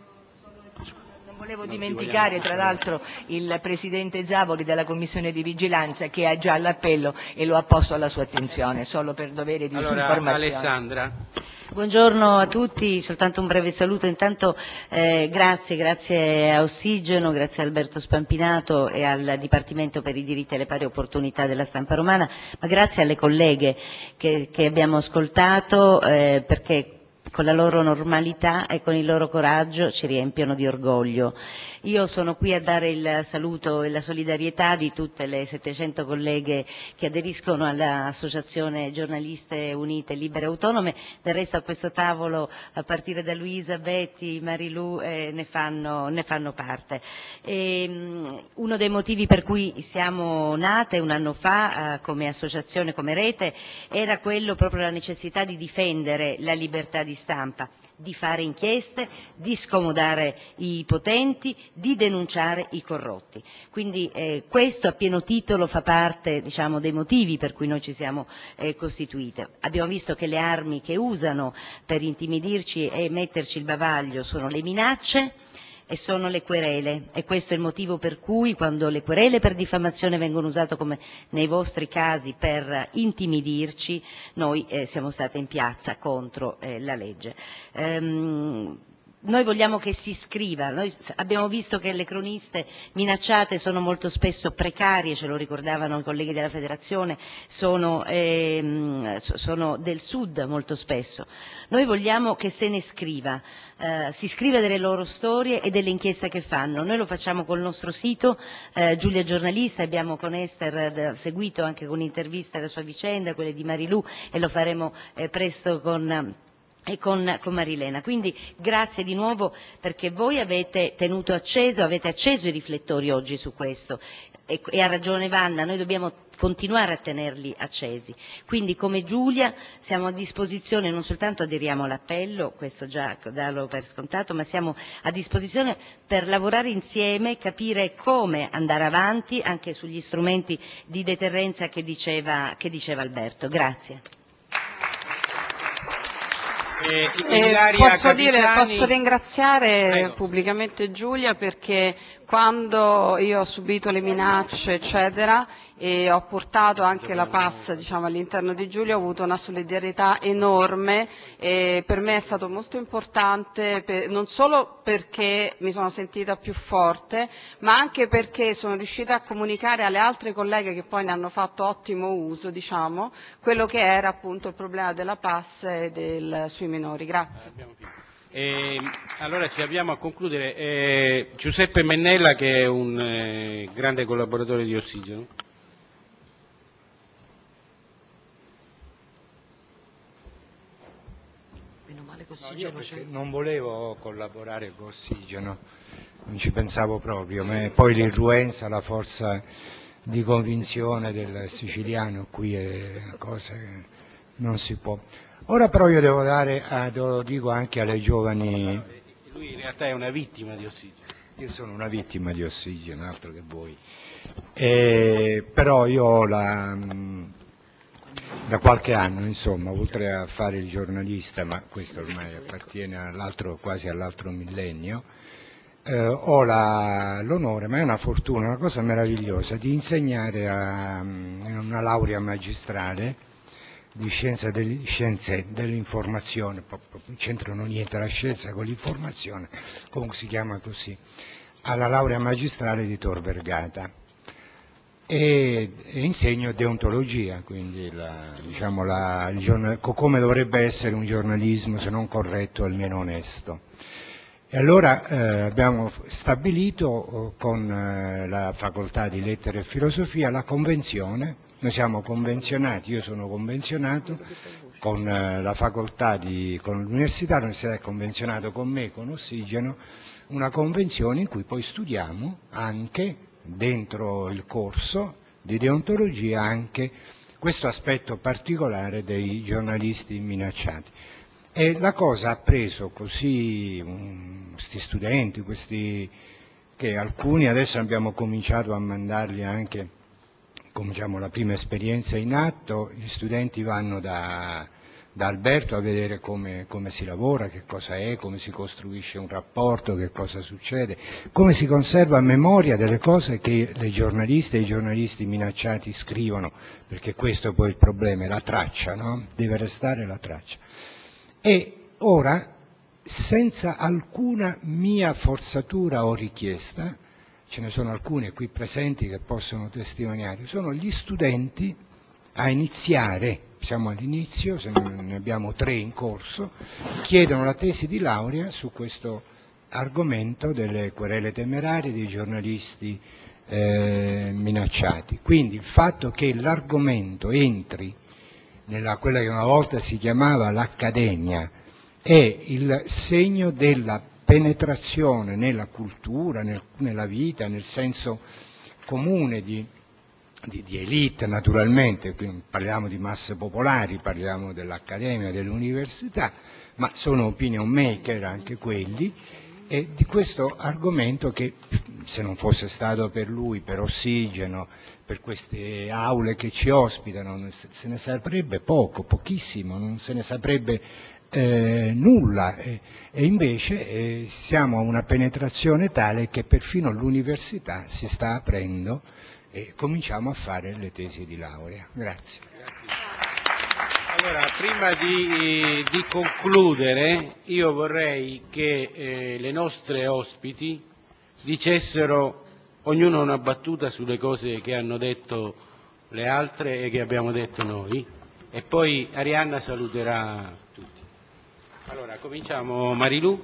Non volevo dimenticare tra l'altro il Presidente Zavoli della Commissione di Vigilanza, che ha già l'appello e lo ha posto alla sua attenzione, solo per dovere di allora informazione. Alessandra. Buongiorno a tutti, soltanto un breve saluto. Intanto eh, grazie, grazie a Ossigeno, grazie a Alberto Spampinato e al Dipartimento per i diritti e le pari opportunità della Stampa Romana, ma grazie alle colleghe che, che abbiamo ascoltato, eh, perché con la loro normalità e con il loro coraggio ci riempiono di orgoglio. Io sono qui a dare il saluto e la solidarietà di tutte le settecento colleghe che aderiscono all'Associazione Giornaliste Unite Libere e Autonome. Del resto a questo tavolo, a partire da Luisa, Betty, Marilu, eh, ne, fanno, ne fanno parte. E, um, uno dei motivi per cui siamo nate un anno fa eh, come associazione, come rete, era quello proprio la necessità di difendere la libertà di stampa, di fare inchieste, di scomodare i potenti, di denunciare i corrotti. Quindi eh, questo a pieno titolo fa parte, diciamo, dei motivi per cui noi ci siamo eh, costituite. Abbiamo visto che le armi che usano per intimidirci e metterci il bavaglio sono le minacce e sono le querele, e questo è il motivo per cui quando le querele per diffamazione vengono usate come nei vostri casi per intimidirci, noi eh, siamo state in piazza contro eh, la legge. Ehm, noi vogliamo che si iscriva. Noi abbiamo visto che le croniste minacciate sono molto spesso precarie, ce lo ricordavano i colleghi della federazione, sono, ehm, sono del sud molto spesso. Noi vogliamo che se ne iscriva, eh, si iscriva delle loro storie e delle inchieste che fanno. Noi lo facciamo col nostro sito, eh, Giulia Giornalista, abbiamo con Esther eh, seguito anche con intervista la sua vicenda, quelle di Marilù, e lo faremo eh, presto con... e con, con Marilena. Quindi grazie di nuovo, perché voi avete tenuto acceso, avete acceso i riflettori oggi su questo, e, e ha ragione Vanna, noi dobbiamo continuare a tenerli accesi. Quindi come Giulia siamo a disposizione, non soltanto aderiamo all'appello, questo già darlo per scontato, ma siamo a disposizione per lavorare insieme, capire come andare avanti anche sugli strumenti di deterrenza che diceva, che diceva Alberto. Grazie. Eh, eh, posso, dire, posso ringraziare Prego. pubblicamente Giulia, perché quando io ho subito le minacce eccetera e ho portato anche la P A S, diciamo, all'interno di Giulia, ho avuto una solidarietà enorme, e per me è stato molto importante, per, non solo perché mi sono sentita più forte, ma anche perché sono riuscita a comunicare alle altre colleghe che poi ne hanno fatto ottimo uso, diciamo, quello che era appunto il problema della P A S e del, sui minori. Grazie. Eh, allora ci abbiamo a concludere. Eh, Giuseppe Mennella, che è un eh, grande collaboratore di Ossigeno. No, io non volevo collaborare con Ossigeno, non ci pensavo proprio, ma poi l'irruenza, la forza di convinzione del siciliano qui è una cosa che non si può. Ora però io devo dare, ah, lo dico anche alle giovani... Lui in realtà è una vittima di Ossigeno. Io sono una vittima di Ossigeno, altro che voi. E, però io ho la... da qualche anno, insomma, oltre a fare il giornalista, ma questo ormai appartiene all'altro, quasi all'altro millennio, eh, ho la, l'onore, ma è una fortuna, una cosa meravigliosa, di insegnare a, in una laurea magistrale di scienza delle, scienze dell'informazione, non c'entrano niente la scienza con l'informazione, comunque si chiama così, alla laurea magistrale di Tor Vergata. E, e insegno deontologia, quindi la, diciamo la, il giornal, come dovrebbe essere un giornalismo, se non corretto, almeno onesto. E allora eh, abbiamo stabilito con eh, la facoltà di lettere e filosofia la convenzione, noi siamo convenzionati, io sono convenzionato con eh, la facoltà, di, con l'università, l'università è convenzionato con me, con Ossigeno, una convenzione in cui poi studiamo anche dentro il corso di deontologia anche questo aspetto particolare dei giornalisti minacciati. E la cosa ha preso così um, questi studenti, questi, che alcuni adesso abbiamo cominciato a mandarli anche, come diciamo, la prima esperienza in atto, gli studenti vanno da... da Alberto a vedere come, come si lavora, che cosa è, come si costruisce un rapporto, che cosa succede, come si conserva a memoria delle cose che le giornaliste e i giornalisti minacciati scrivono, perché questo è poi il problema, è la traccia, no? Deve restare la traccia. E ora, senza alcuna mia forzatura o richiesta, ce ne sono alcune qui presenti che possono testimoniare, sono gli studenti a iniziare, siamo all'inizio, se ne abbiamo tre in corso, chiedono la tesi di laurea su questo argomento delle querele temerarie dei giornalisti eh, minacciati. Quindi il fatto che l'argomento entri nella quella che una volta si chiamava l'accademia è il segno della penetrazione nella cultura, nel, nella vita, nel senso comune di Di, di elite naturalmente, quindi parliamo di masse popolari, parliamo dell'accademia, dell'università, ma sono opinion maker anche quelli, e di questo argomento che se non fosse stato per lui, per Ossigeno, per queste aule che ci ospitano, se ne saprebbe poco, pochissimo, non se ne saprebbe eh, nulla, e, e invece eh, siamo a una penetrazione tale che perfino l'università si sta aprendo e cominciamo a fare le tesi di laurea. Grazie. Allora, prima di, di concludere, io vorrei che eh, le nostre ospiti dicessero ognuno una battuta sulle cose che hanno detto le altre e che abbiamo detto noi, e poi Arianna saluterà tutti. Allora, cominciamo. Marilù.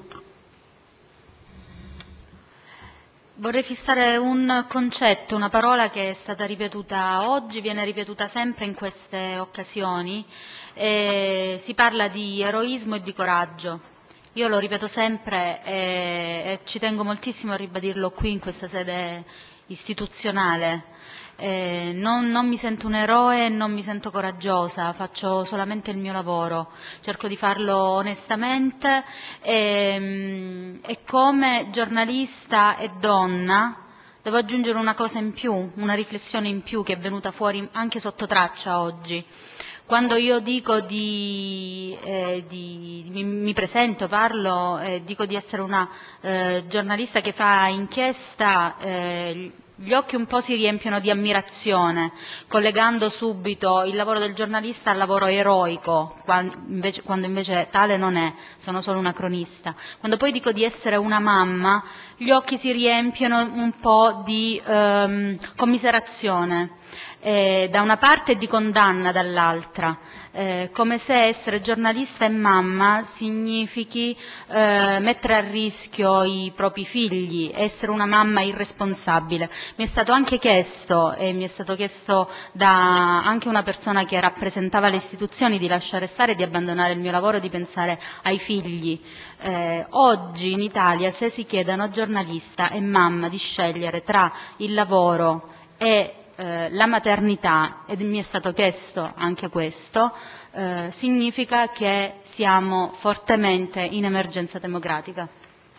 Vorrei fissare un concetto, una parola che è stata ripetuta oggi, viene ripetuta sempre in queste occasioni. Eh, si parla di eroismo e di coraggio. Io lo ripeto sempre e, e ci tengo moltissimo a ribadirlo qui in questa sede istituzionale. Eh, non, non mi sento un eroe, non mi sento coraggiosa, faccio solamente il mio lavoro, cerco di farlo onestamente e, e come giornalista e donna devo aggiungere una cosa in più, una riflessione in più che è venuta fuori anche sotto traccia oggi. Quando io dico di, eh, di mi, mi presento, parlo, eh, dico di essere una eh, giornalista che fa inchiesta, eh, gli occhi un po' si riempiono di ammirazione, collegando subito il lavoro del giornalista al lavoro eroico, quando invece, quando invece tale non è, sono solo una cronista. Quando poi dico di essere una mamma, gli occhi si riempiono un po' di ehm, commiserazione. Eh, da una parte e di condanna dall'altra, eh, come se essere giornalista e mamma significhi eh, mettere a rischio i propri figli, essere una mamma irresponsabile. Mi è stato anche chiesto, e mi è stato chiesto da anche una persona che rappresentava le istituzioni, di lasciare stare, di abbandonare il mio lavoro, di pensare ai figli. Eh, oggi in Italia, se si chiede a una giornalista e mamma di scegliere tra il lavoro e Eh, la maternità, ed mi è stato chiesto anche questo, eh, significa che siamo fortemente in emergenza democratica.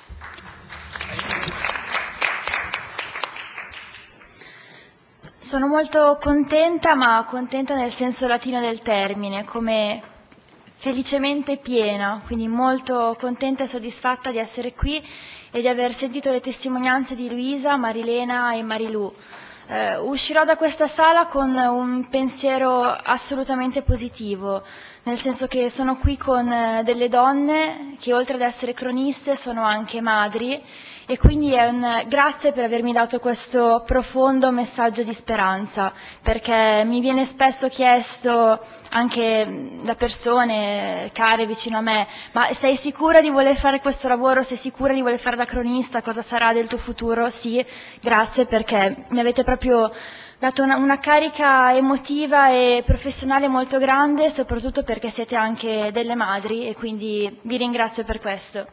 Sono molto contenta, ma contenta nel senso latino del termine, come felicemente piena, quindi molto contenta e soddisfatta di essere qui e di aver sentito le testimonianze di Luisa, Marilena e Marilù. Uh, uscirò da questa sala con un pensiero assolutamente positivo, nel senso che sono qui con uh, delle donne che oltre ad essere croniste sono anche madri, e quindi è un grazie per avermi dato questo profondo messaggio di speranza, perché mi viene spesso chiesto anche da persone care vicino a me: ma sei sicura di voler fare questo lavoro? Sei sicura di voler fare la cronista? Cosa sarà del tuo futuro? Sì, grazie, perché mi avete proprio dato una, una carica emotiva e professionale molto grande, soprattutto perché siete anche delle madri, e quindi vi ringrazio per questo.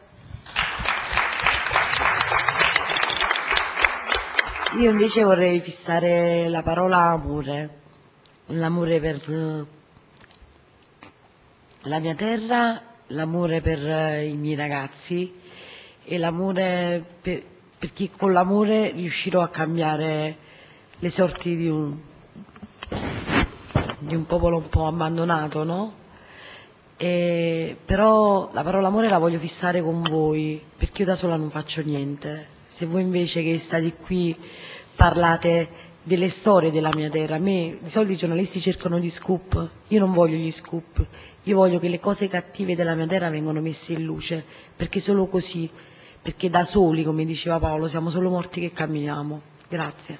Io invece vorrei fissare la parola amore, l'amore per la mia terra, l'amore per i miei ragazzi e l'amore per, perché con l'amore riuscirò a cambiare le sorti di un, di un popolo un po' abbandonato, no? E, però la parola amore la voglio fissare con voi, perché io da sola non faccio niente. Se voi invece che state qui parlate delle storie della mia terra, a me di solito i giornalisti cercano gli scoop, io non voglio gli scoop, io voglio che le cose cattive della mia terra vengano messe in luce, perché solo così, perché da soli, come diceva Paolo, siamo solo morti che camminiamo. Grazie.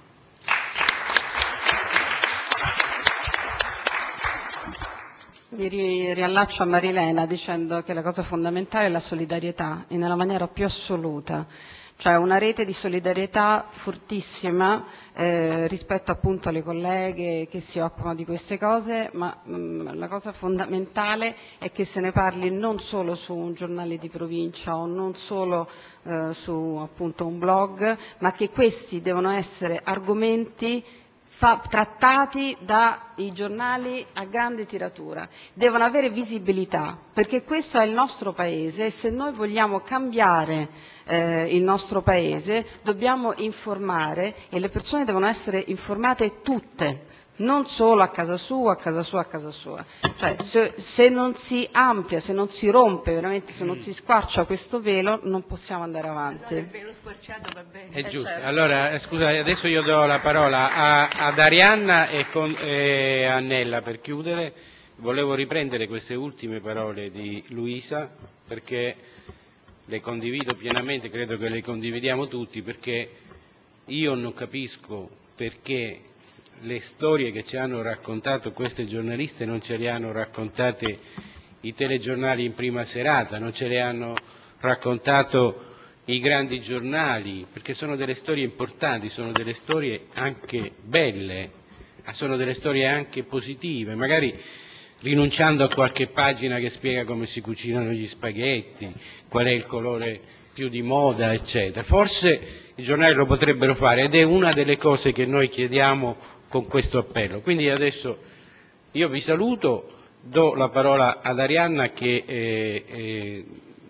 Mi riallaccio a Marilena dicendo che la cosa fondamentale è la solidarietà, e nella maniera più assoluta. Cioè una rete di solidarietà fortissima eh, rispetto appunto alle colleghe che si occupano di queste cose, ma mh, la cosa fondamentale è che se ne parli non solo su un giornale di provincia o non solo eh, su appunto un blog, ma che questi devono essere argomenti Fa, trattati dai giornali a grande tiratura, devono avere visibilità, perché questo è il nostro paese, e se noi vogliamo cambiare eh, il nostro paese dobbiamo informare, e le persone devono essere informate tutte, non solo a casa sua, a casa sua, a casa sua. Cioè, se, se non si amplia, se non si rompe veramente, se non si squarcia questo velo, non possiamo andare avanti. Il velo squarciato va bene. È giusto. Eh, certo. Allora, scusa, adesso io do la parola a, ad Arianna e, con, e a Nella per chiudere, volevo riprendere queste ultime parole di Luisa perché le condivido pienamente, credo che le condividiamo tutti, perché io non capisco perché le storie che ci hanno raccontato queste giornaliste non ce le hanno raccontate i telegiornali in prima serata, non ce le hanno raccontato i grandi giornali, perché sono delle storie importanti, sono delle storie anche belle, sono delle storie anche positive, magari rinunciando a qualche pagina che spiega come si cucinano gli spaghetti, qual è il colore più di moda, eccetera. Forse i giornali lo potrebbero fare ed è una delle cose che noi chiediamo con questo appello. Quindi adesso io vi saluto, do la parola ad Arianna che eh, eh,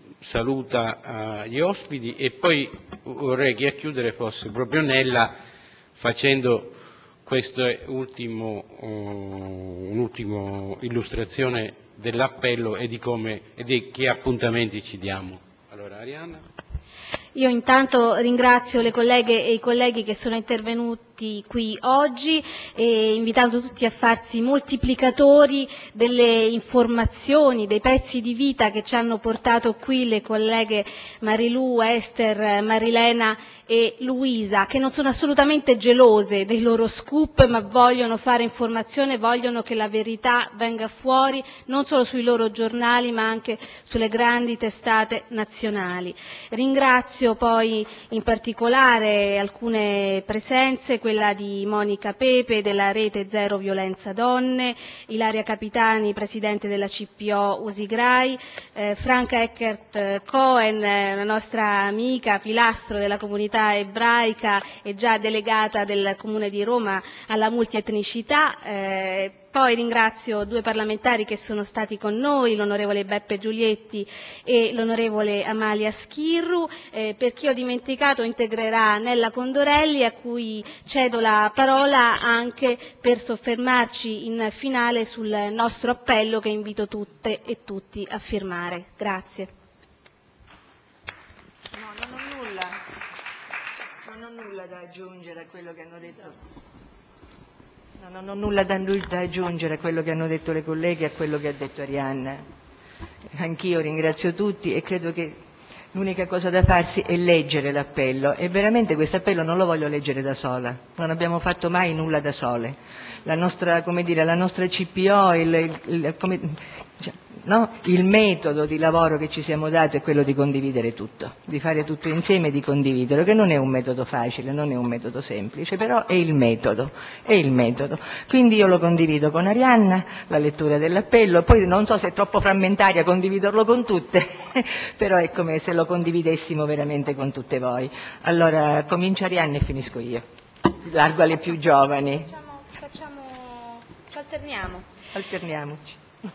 saluta uh, gli ospiti e poi vorrei che a chiudere fosse proprio Nella facendo questa ultima uh, un'ultima illustrazione dell'appello e di come e di che appuntamenti ci diamo. Allora, Arianna. Io intanto ringrazio le colleghe e i colleghi che sono intervenuti qui oggi e invitando tutti a farsi moltiplicatori delle informazioni, dei pezzi di vita che ci hanno portato qui le colleghe Marilu, Esther, Marilena e Luisa, che non sono assolutamente gelose dei loro scoop, ma vogliono fare informazione, vogliono che la verità venga fuori non solo sui loro giornali ma anche sulle grandi testate nazionali. Ringrazio poi in particolare alcune presenze, quella di Monica Pepe della Rete Zero Violenza Donne, Ilaria Capitani, presidente della C P O Usigrai, eh, Franca Eckert Cohen, la nostra amica, pilastro della comunità ebraica e già delegata del Comune di Roma alla multietnicità. Eh, poi ringrazio due parlamentari che sono stati con noi, l'onorevole Beppe Giulietti e l'onorevole Amalia Schirru. Eh, per chi ho dimenticato integrerà Nella Condorelli, a cui cedo la parola anche per soffermarci in finale sul nostro appello che invito tutte e tutti a firmare. Grazie. No, non ho nulla. Non ho nulla da aggiungere a quello che hanno detto. No, non ho nulla da, da aggiungere a quello che hanno detto le colleghe e a quello che ha detto Arianna. Anch'io ringrazio tutti e credo che l'unica cosa da farsi è leggere l'appello e veramente questo appello non lo voglio leggere da sola, non abbiamo fatto mai nulla da sole. La nostra, come dire, la nostra C P O, il, il, il, come, cioè, no? il metodo di lavoro che ci siamo dati è quello di condividere tutto, di fare tutto insieme e di condividere, che non è un metodo facile, non è un metodo semplice, però è il metodo, è il metodo. Quindi io lo condivido con Arianna, la lettura dell'appello, poi non so se è troppo frammentaria condividerlo con tutte, però è come se lo condividessimo veramente con tutte voi. Allora comincia Arianna e finisco io, largo alle più giovani. Facciamo, ci alterniamo. Alterniamoci.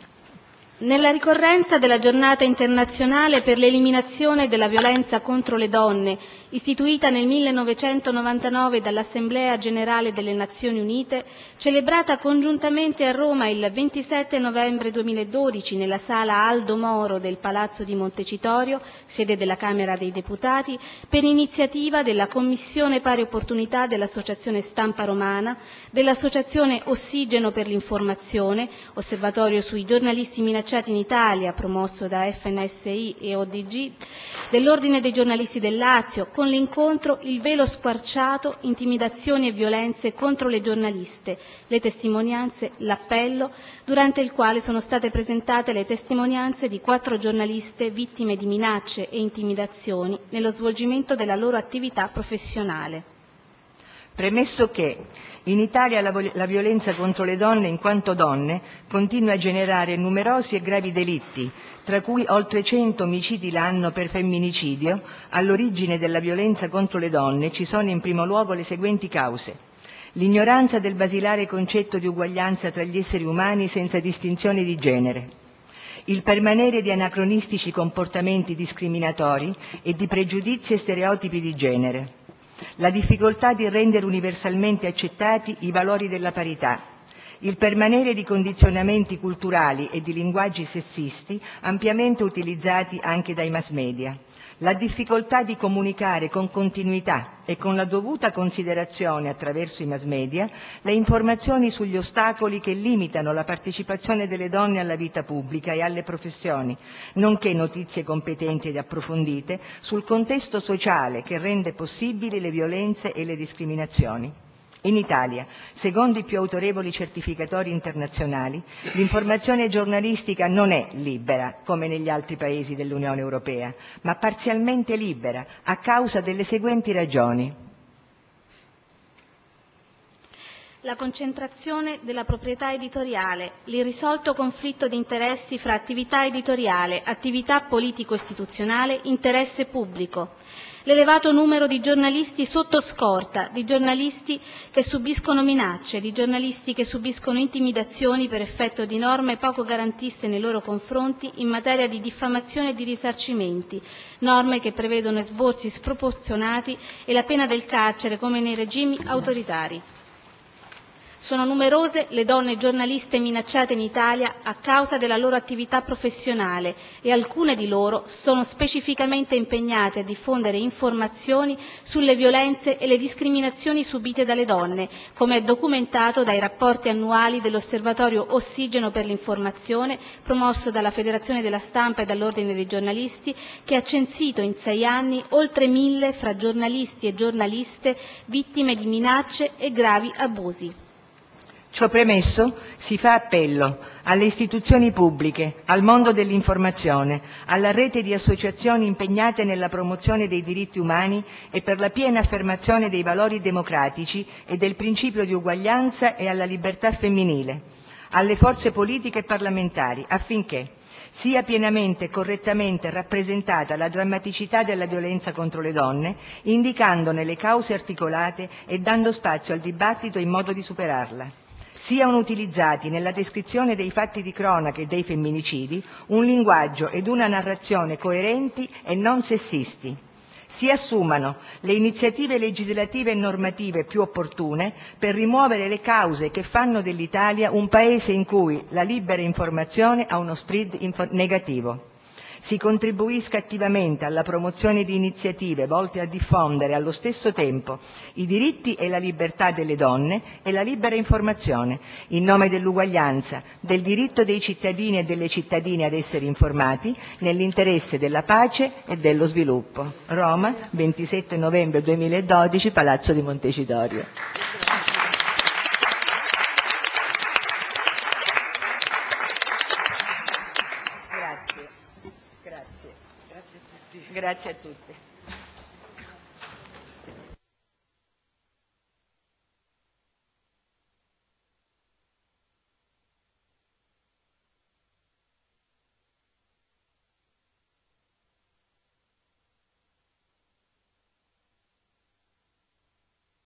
Nella ricorrenza della giornata internazionale per l'eliminazione della violenza contro le donne, istituita nel millenovecentonovantanove dall'Assemblea Generale delle Nazioni Unite, celebrata congiuntamente a Roma il ventisette novembre duemiladodici nella sala Aldo Moro del Palazzo di Montecitorio, sede della Camera dei Deputati, per iniziativa della Commissione Pari Opportunità dell'Associazione Stampa Romana, dell'Associazione Ossigeno per l'Informazione, osservatorio sui giornalisti minacciati in Italia, promosso da F N S I e O D G, dell'Ordine dei giornalisti del Lazio, con l'incontro Il velo squarciato, intimidazioni e violenze contro le giornaliste, le testimonianze, l'appello, durante il quale sono state presentate le testimonianze di quattro giornaliste vittime di minacce e intimidazioni nello svolgimento della loro attività professionale. Premesso che in Italia la, la violenza contro le donne in quanto donne continua a generare numerosi e gravi delitti, tra cui oltre cento omicidi l'anno per femminicidio, all'origine della violenza contro le donne ci sono in primo luogo le seguenti cause. L'ignoranza del basilare concetto di uguaglianza tra gli esseri umani senza distinzione di genere, il permanere di anacronistici comportamenti discriminatori e di pregiudizi e stereotipi di genere, la difficoltà di rendere universalmente accettati i valori della parità, il permanere di condizionamenti culturali e di linguaggi sessisti ampiamente utilizzati anche dai mass media, la difficoltà di comunicare con continuità e con la dovuta considerazione attraverso i mass media le informazioni sugli ostacoli che limitano la partecipazione delle donne alla vita pubblica e alle professioni, nonché notizie competenti ed approfondite sul contesto sociale che rende possibili le violenze e le discriminazioni. In Italia, secondo i più autorevoli certificatori internazionali, l'informazione giornalistica non è libera, come negli altri paesi dell'Unione Europea, ma parzialmente libera, a causa delle seguenti ragioni. La concentrazione della proprietà editoriale, l'irrisolto conflitto di interessi fra attività editoriale, attività politico-istituzionale, interesse pubblico, l'elevato numero di giornalisti sotto scorta, di giornalisti che subiscono minacce, di giornalisti che subiscono intimidazioni per effetto di norme poco garantiste nei loro confronti in materia di diffamazione e di risarcimenti, norme che prevedono esborsi sproporzionati e la pena del carcere come nei regimi autoritari. Sono numerose le donne giornaliste minacciate in Italia a causa della loro attività professionale e alcune di loro sono specificamente impegnate a diffondere informazioni sulle violenze e le discriminazioni subite dalle donne, come è documentato dai rapporti annuali dell'Osservatorio Ossigeno per l'informazione, promosso dalla Federazione della Stampa e dall'Ordine dei giornalisti, che ha censito in sei anni oltre mille fra giornalisti e giornaliste vittime di minacce e gravi abusi. Ciò premesso, si fa appello alle istituzioni pubbliche, al mondo dell'informazione, alla rete di associazioni impegnate nella promozione dei diritti umani e per la piena affermazione dei valori democratici e del principio di uguaglianza e alla libertà femminile, alle forze politiche e parlamentari, affinché sia pienamente e correttamente rappresentata la drammaticità della violenza contro le donne, indicandone le cause articolate e dando spazio al dibattito in modo di superarla. Siano utilizzati nella descrizione dei fatti di cronaca e dei femminicidi un linguaggio ed una narrazione coerenti e non sessisti. Si assumano le iniziative legislative e normative più opportune per rimuovere le cause che fanno dell'Italia un paese in cui la libera informazione ha uno spread negativo. Si contribuisca attivamente alla promozione di iniziative volte a diffondere allo stesso tempo i diritti e la libertà delle donne e la libera informazione, in nome dell'uguaglianza, del diritto dei cittadini e delle cittadine ad essere informati, nell'interesse della pace e dello sviluppo. Roma, ventisette novembre duemiladodici, Palazzo di Montecitorio. Grazie a tutti.